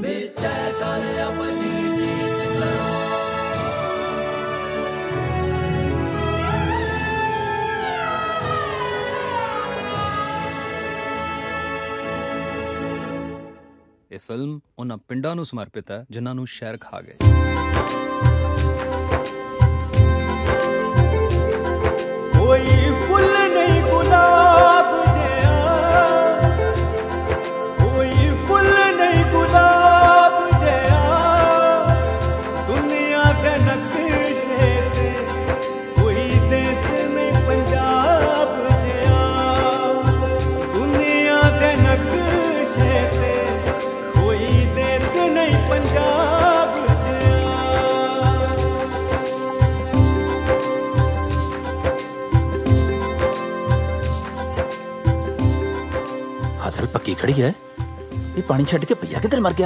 निश्चय कर अपनी जीत करो। ਇਹ ਫਿਲਮ ਉਹਨਾਂ ਪਿੰਡਾਂ ਨੂੰ ਸਮਰਪਿਤ ਹੈ ਜਿਨ੍ਹਾਂ ਨੂੰ ਸ਼ਹਿਰ ਖਾ ਗਏ। कोई फुल नहीं गुलाब जिया, कोई फुल नहीं गुलाब जिया, दुनिया दे नक्शे ते कोई देश नहीं पंजाब जिया, दुनिया दे नक्शे ते कोई देश नहीं पंजाब जिया। फसल पक्की खड़ी है, ये पानी छड़ के भैया किधर मर गया?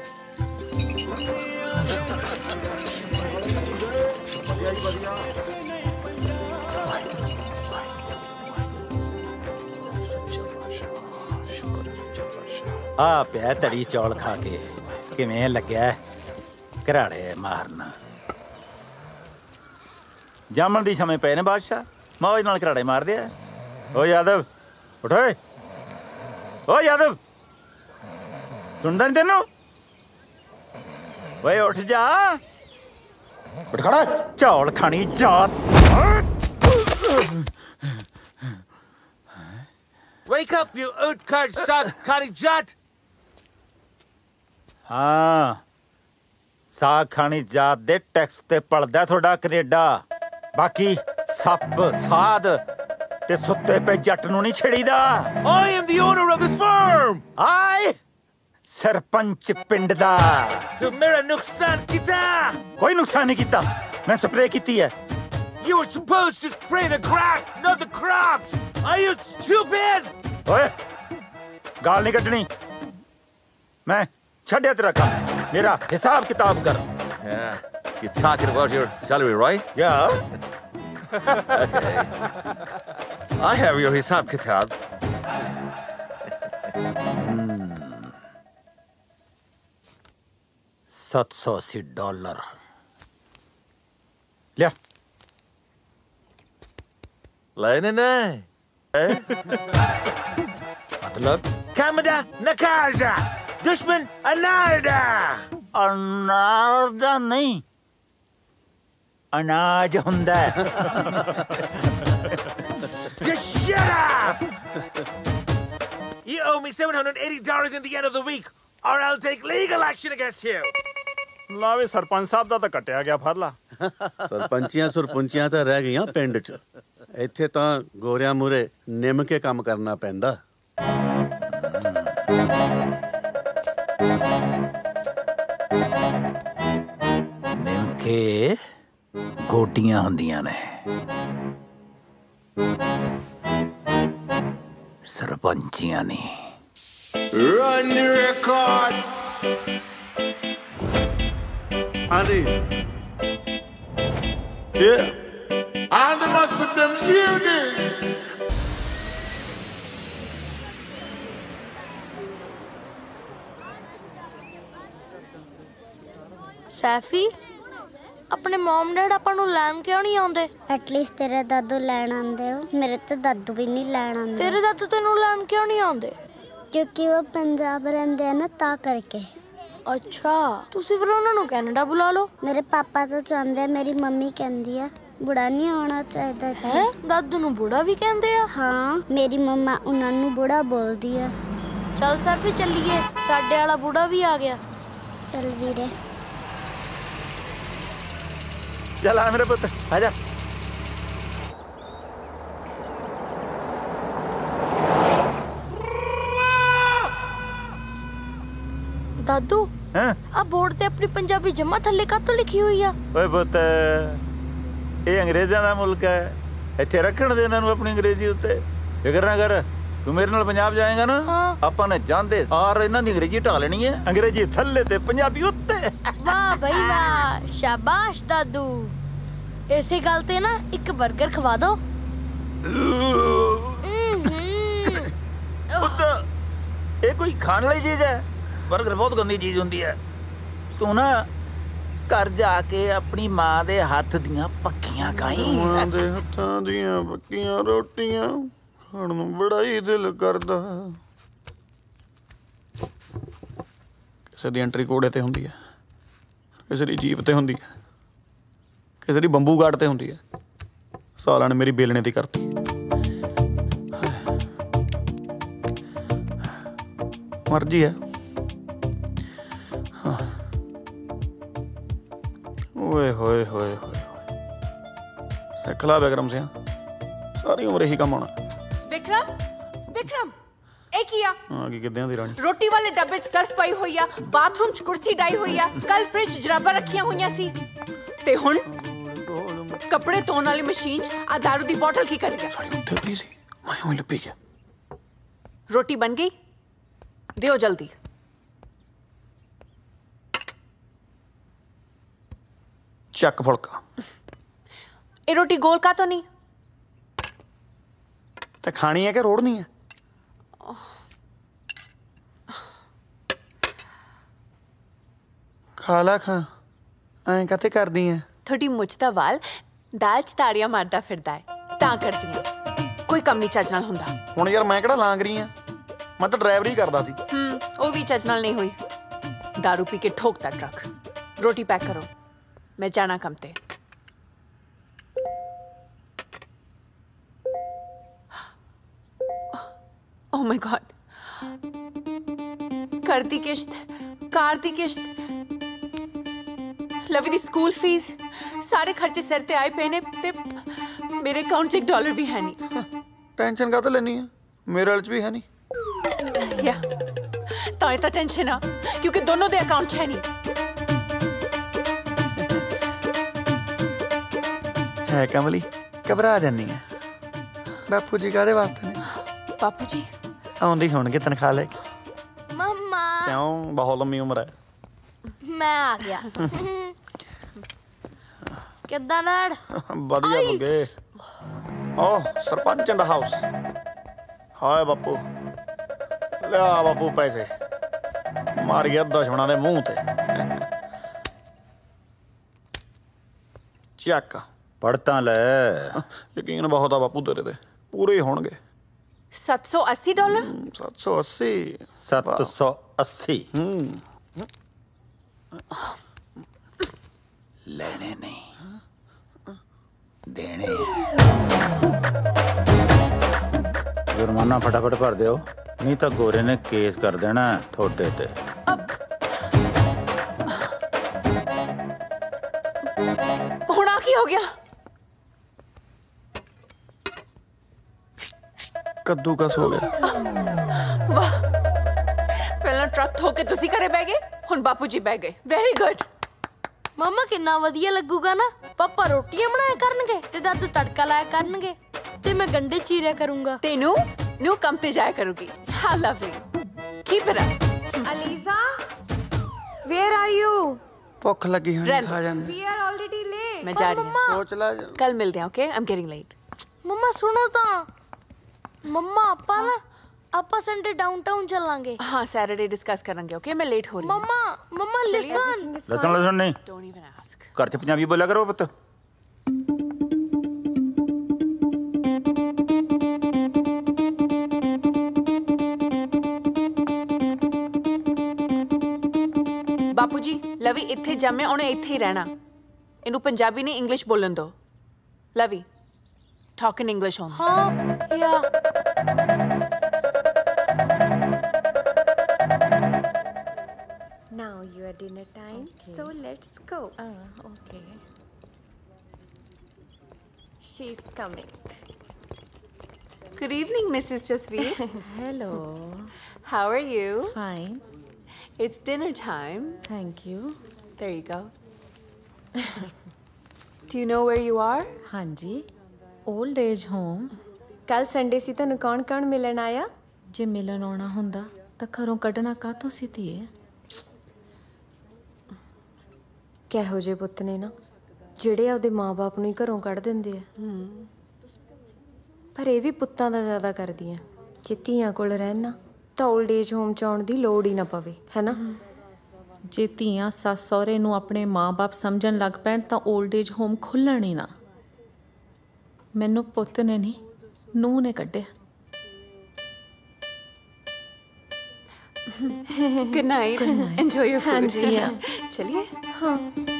आ पिया तड़ी चौल खा के किवें लग्या घराड़े मारना। जामन दी समय पे ने बादशाह मौज नाल घराड़े मार दिया। ओ यादव उठो, ओ यादव सुनदा नहीं तेनू? वे उठ जा, उठ खड़ा, चौल खानी जात। Wake up, you outcast shot, Kari Jat! हाँ, साग खानी जात दे टैक्स ते पलदा थोड़ा कनेडा। बाकी सप साध ते सुत्ते पे जट नू नहीं छेड़ीदा। I am the owner of this farm! आय सरपंच पिंड दा। तो मेरा नुकसान किता? कोई नुकसान नहीं कीता, मैं स्प्रे कीती है। You were supposed to spray the grass, not the crops! Are you stupid? ओए, गाल नहीं कटनी। मैं छड्या तेरा काम, मेरा हिसाब किताब कर। Yeah, you're talking about your salary, right? Yeah. Okay. I have your hisab kitab. $780 लिया। Lene ne? मतलब Kamada Nakarda! Dushman Anarda! अनारदा नहीं, अनाज हुंदा है। Just shut up! You owe me $780 in the end of the week, or I'll take legal action against you! ਲਾਵੇ ਸਰਪੰਚ ਸਾਹਿਬ ਦਾ ਤਾਂ ਕੱਟਿਆ ਗਿਆ ਫਰਲਾ। ਸਰਪੰਚੀਆਂ ਸੁਰਪੰਚੀਆਂ ਤਾਂ ਰਹਿ ਗਈਆਂ ਪਿੰਡ 'ਚ। ਇੱਥੇ ਤਾਂ ਗੋਰਿਆਂ ਮੂਰੇ ਨਿੰਮ ਕੇ ਕੰਮ ਕਰਨਾ ਪੈਂਦਾ। ਨਿੰਮ ਕੇ ਗੋਡੀਆਂ ਹੁੰਦੀਆਂ ਨੇ, ਸਰਪੰਚੀਆਂ ਨਹੀਂ। Run the record. ਹਾਂਜੀ And the most of them hear this. Saifi, ਆਪਣੇ ਮਮ ਡੈਡ ਆਪਾਂ ਨੂੰ ਲੈਣ ਕਿਉਂ ਨਹੀਂ ਆਉਂਦੇ? ਐਟਲੀਸਟ ਤੇਰੇ ਦਾਦੂ ਲੈਣ ਆਉਂਦੇ ਹੋ, ਮੇਰੇ ਤਾਂ ਦਾਦੂ ਵੀ ਨਹੀਂ ਲੈਣ ਆਉਂਦੇ। ਤੇਰੇ ਦਾਦੂ ਤੈਨੂੰ ਲੈਣ ਕਿਉਂ ਨਹੀਂ ਆਉਂਦੇ? ਕਿਉਂਕਿ ਉਹ ਪੰਜਾਬ ਰਹਿੰਦੇ ਆ ਨਾ, ਤਾਂ ਕਰਕੇ। ਅੱਛਾ, ਤੁਸੀਂ ਫਿਰ ਉਹਨਾਂ ਨੂੰ ਕੈਨੇਡਾ ਬੁਲਾ ਲਓ। ਮੇਰੇ ਪਾਪਾ ਤਾਂ ਚਾਹੁੰਦੇ, ਮੇਰੀ ਮੰਮੀ ਕਹਿੰਦੀ ਆ ਬੁੜਾ ਨਹੀਂ ਆਉਣਾ ਚਾਹੀਦਾ। ਹੈ, ਦਾਦੂ ਨੂੰ ਬੁੜਾ ਵੀ ਕਹਿੰਦੇ ਆ? ਹਾਂ, ਮੇਰੀ ਮੰਮਾ ਉਹਨਾਂ ਨੂੰ ਬੁੜਾ ਬੋਲਦੀ ਆ। ਚੱਲ ਸੈਫੀ ਚੱਲੀਏ, ਸਾਡੇ ਵਾਲਾ ਬੁੜਾ ਵੀ ਆ ਗਿਆ। ਚੱਲ ਵੀਰੇ। चल आ मेरे पुत्र, आजा। दादू, आ बोर्ड ते अपनी पंजाबी जमा थल्ले कातों लिखी हुई आ? ओए पुत्र, ये अंग्रेज़ां दा मुल्क है, इत्थे रखण दे इन्हां नूं अपनी अंग्रेजी उत्ते। फिकर ना कर, तू मेरे नाल पंजाब जाएगा ना, आपां ने जांदे सार इन्हां दी अंग्रेजी ढा लेनी है। अंग्रेजी थल्ले ते पंजाबी उत्ते। वाह भाई वाह, शाबाश दादू। इसे गल ते ना एक बर्गर खवा दो। ये कोई खाने वाली चीज है? ਬਰਗਰ ਬਹੁਤ ਗੰਦੀ ਚੀਜ਼ ਹੁੰਦੀ ਹੈ। ਤੂੰ ਨਾ ਘਰ ਜਾ ਕੇ ਆਪਣੀ ਮਾਂ ਦੇ ਹੱਥ ਦੀਆਂ ਪੱਕੀਆਂ ਖਾਈ। ਮਾਂ ਦੇ ਹੱਥਾਂ ਦੀਆਂ ਪੱਕੀਆਂ ਰੋਟੀਆਂ ਖਾਣ ਨੂੰ ਬੜਾ ਹੀ ਦਿਲ ਕਰਦਾ। ਕਿਸੇ ਦੀ ਐਂਟਰੀ ਕੋੜੇ ਤੇ ਹੁੰਦੀ ਹੈ, ਕਿਸੇ ਦੀ ਜੀਪ ਤੇ ਹੁੰਦੀ ਹੈ, ਕਿਸੇ ਦੀ ਬੰਬੂ ਗਾਰਡ ਤੇ ਹੁੰਦੀ ਹੈ। ਸਾਲਾਂ ਨੇ ਮੇਰੀ ਬੇਲਣੇ ਦੀ ਕਰਤੀ। ਮਰਜ਼ੀ ਹੈ। ਹਾਂ। ਓਏ ਹੋਏ ਹੋਏ ਹੋਏ ਸਿੱਖ ਲਾ ਵਿਕਰਮ ਸਿੰਘ, ਸਾਰੀ ਉਮਰ ਇਹੀ ਕੰਮ ਆਉਣਾ। ਵਿਕਰਮ ਇਹ ਕੀ ਆ? ਹਾਂ ਕੀ ਕਿੱਦਾਂ ਦੀ ਰਾਣੀ? ਰੋਟੀ ਵਾਲੇ ਡੱਬੇ 'ਚ ਸਰਫ ਪਈ ਹੋਈ ਆ, ਬਾਥਰੂਮ 'ਚ ਕੁਰਸੀ ਡਾਈ ਹੋਈ ਆ, ਕੱਲ ਫ੍ਰਿਜ ਜਰਾਬਾਂ ਰੱਖੀਆਂ ਹੋਈਆਂ ਸੀ, ਤੇ ਹੁਣ ਕੱਪੜੇ ਧੋਣ ਵਾਲੀ ਮਸ਼ੀਨ 'ਚ ਆ ਦਾਰੂ ਦੀ ਬੋਤਲ ਕੀ ਕਰ ਗਿਆ? ਸਾਡੀ ਉੱਥੇ ਪਈ ਸੀ, ਮੈਂ ਉਹ ਲੱਭੀ ਗਿਆ। ਰੋਟੀ ਬਣ ਗਈ? ਦਿਓ ਜਲਦੀ। ਚੱਕ ਫੁਲਕਾ। ਇਹ ਰੋਟੀ ਗੋਲ ਕਾ ਤੋਂ ਨਹੀਂ? ਤੇ ਖਾਣੀ ਹੈ ਕਿ ਰੋੜਨੀ ਹੈ? ਖਾ ਲਾ ਖਾ, ਐਂ ਕਾਤੇ ਕਰਦੀ ਐ? ਤੁਹਾਡੀ ਮੁੱਛ ਦਾ ਵਾਲ ਦਾਲ 'ਚ ਤਾੜੀਆਂ ਮਾਰਦਾ ਫਿਰਦਾ ਹੈ ਤਾਂ ਕਰਦੀ ਆ। ਕੋਈ ਕੰਮ ਨਹੀਂ ਚੱਜ ਨਾਲ ਹੁੰਦਾ। ਹੁਣ ਯਾਰ ਮੈਂ ਕਿਹੜਾ ਲਾਂਗ ਰਹੀ ਆ, ਮੈਂ ਤਾਂ ਡਰਾਈਵਰੀ ਕਰਦਾ ਸੀ। ਉਹ ਵੀ ਚੱਜ ਨਾਲ ਨਹੀਂ ਹੋਈ। दारू पी के ठोकता ट्रक। रोटी पैक करो, मैं जाना काम ते। ओह माय गॉड, घर दी किश्त, कार दी किश्त, लवी दी स्कूल फीस, सारे खर्चे सिर ते आए पे ने ते मेरे अकाउंट च $1 भी है नहीं। टेंशन काहतों लेनी है, मेरे वाले च भी है नहीं। या तां इतना टेंशन आ क्योंकि दोनों दे अकाउंट है नहीं। है कमली, घबरा जानी है। बापू जी काहदे वास्ते ने? बापू जी आउंदी होणगे तनख्वाह लेके। मम्मा क्यों, बहुत लंबी उम्र है। मैं आ गया। किद्दां डैड? बढ़िया मुर्गे। Oh sarpanch in the house. Hi बापू, लिया बापू पैसे, मार गया दुश्मना दे मुंह ते। चक पढ़ता ले। यकीन बहुत आ बापू तेरे ते, पूरे ही होणगे। $780? 780 780 लेने नहीं देने। जुर्माना फटाफट भर दो, नहीं तो गोरे ने केस कर देना थोड़े ते। हुणा की हो गया? कद्दूकस हो गया। वाह, पहला ट्रक ठोके तुसी घरे बह गए, हुण बापू जी बह गए। Very good. मम्मा कितना वधिया लगूगा ना, पापा रोटियां बनाया करनगे ते दादू तड़का लाया करनगे ते मैं गंडे चीरिया करूंगा ते नू कम ते जाया करूंगी। How lovely, keep it up. Alisa, where are you? भुख लगी हुई, खा जांदे। We are already late. मैं जा रही हूं, सोच ला। कल मिलते हैं। Okay, I am getting late. मम्मा सुनो ता, मम्मा आपा ना आपा संडे डाउनटाउन चलांगे। हाँ, सैटरडे डिस्कस करेंगे। ओके, मैं लेट हो रही हूं। मम्मा लिसन। लसन नहीं, डोंट इवन आस्क। घर च पंजाबी बोला करो पुत्त। बापू जी, लवी इत्थे जम्मे, उन्हें इत्थे ही रहना। इनू पंजाबी नहीं इंग्लिश बोलन दो। Lovey, talk in English on. हाँ, या Now your dinner time, so let's go. Okay. She's coming. Good evening, Mrs. Jasveer. Hello. How are you? Fine. It's dinner time. Thank you. There you go. Do you know where you are? हाँ जी, old age home. कल Sunday सी तैनूं कौन कौन मिलन आया? जे मिलन आउणा हुंदा तां घरों कढना कातों सी धीए? किहो जे पुत्त ने ना ਜਿਹੜੇ ਆਪਦੇ ਮਾਂ-ਬਾਪ ਨੂੰ ਹੀ ਘਰੋਂ ਕੱਢ ਦਿੰਦੇ ਆ। ਪਰ ਇਹ ਵੀ ਪੁੱਤਾਂ ਦਾ ਜ਼ਿਆਦਾ ਕਰਦੀਆਂ। ਜੇ ਧੀਆਂ ਕੋਲ ਰਹਿਣ ਨਾ ਤਾਂ 올ਡ ਏਜ ਹੋਮ 'ਚ ਆਉਣ ਦੀ ਲੋੜ ਹੀ ਨਾ ਪਵੇ, ਹੈ ਨਾ? ਜੇ ਧੀਆਂ ਸੱਸ ਸਹੁਰੇ ਨੂੰ ਆਪਣੇ ਮਾਂ-ਬਾਪ ਸਮਝਣ ਲੱਗ ਪੈਣ ਤਾਂ 올ਡ ਏਜ ਹੋਮ ਖੁੱਲ੍ਹਣ ਹੀ ਨਾ। ਮੈਨੂੰ ਪੁੱਤ ਨੇ ਨਹੀਂ, ਨੂੰਹ ਨੇ ਕੱਢਿਆ। Good night. Enjoy your food. हाँ जी, yeah. चलिए। हाँ।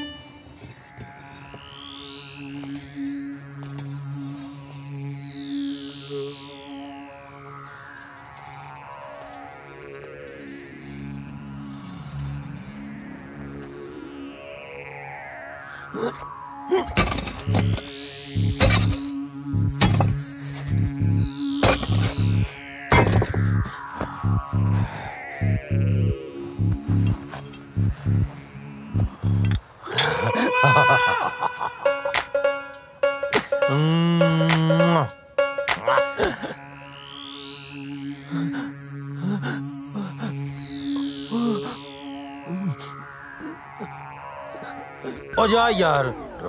ओ जा यार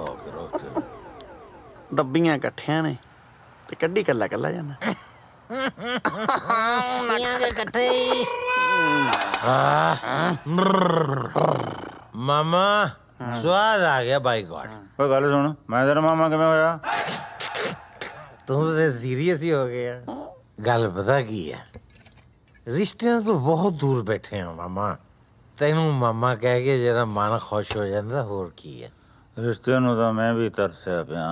ਦੱਬੀਆਂ ਇਕੱਠਿਆਂ ਨੇ ਤੇ ਕੱਢੀ ਕੱਲਾ ਕੱਲਾ ਜਾਂਦਾ इकट्ठे मामा स्वाद आ गया बाई गॉड। ओए गल सुन, मैं तेरा मामा किवें होया? तू तो सीरियस ही हो गया। गल पता की है, रिश्ते तो बहुत दूर बैठे हैं मामा। तेनू मामा कह के जरा मन खुश हो जाता, होर की है। रिश्ते नूं तां मैं भी तरसिया पिया।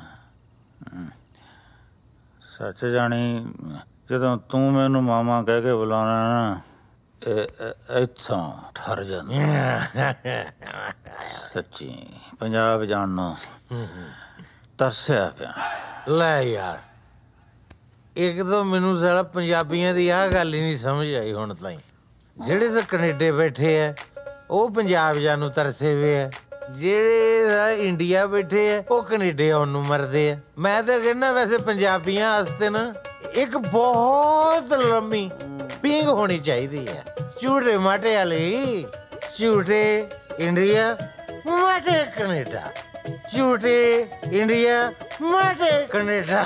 सच जानी ਜਦੋਂ ਤੂੰ ਮੈਨੂੰ ਮਾਮਾ ਕਹਿ ਕੇ ਬੁਲਾਉਣਾ ਨਾ, ਇੱਥੋਂ ਠਰ ਜਾਂਦਾ। ਸੱਚੀ ਪੰਜਾਬ ਜਾਣ ਨੂੰ ਤਰਸਿਆ ਪਿਆ। ਲੈ ਯਾਰ, ਇੱਕ ਤਾਂ ਮੈਨੂੰ ਸਾਲਾ ਪੰਜਾਬੀਆਂ ਦੀ ਆਹ ਗੱਲ ਹੀ ਨਹੀਂ ਸਮਝ ਆਈ ਹੁਣ ਤਾਈਂ। ਜਿਹੜੇ ਤਾਂ ਕੈਨੇਡਾ ਬੈਠੇ ਆ ਉਹ ਪੰਜਾਬ ਜਾਣ ਨੂੰ ਤਰਸੇ ਵੇ ਆ, ਜਿਹੜੇ ਇੰਡੀਆ ਬੈਠੇ ਆ ਉਹ ਕੈਨੇਡਾ ਆਉਣ ਨੂੰ ਮਰਦੇ ਆ। ਮੈਂ ਤਾਂ ਕਹਿੰਦਾ ਵੈਸੇ ਪੰਜਾਬੀਆਂ ਵਾਸਤੇ ਨਾ ਇੱਕ ਬਹੁਤ ਲੰਮੀ ਪੀਂਘ ਹੋਣੀ ਚਾਹੀਦੀ ਹੈ। ਝੂਠੇ ਮਾਟੇ ਵਾਲੀ, ਝੂਠੇ ਇੰਡੀਆ ਮਾਟੇ ਕੈਨੇਡਾ, ਝੂਠੇ ਇੰਡੀਆ ਮਾਟੇ ਕੈਨੇਡਾ,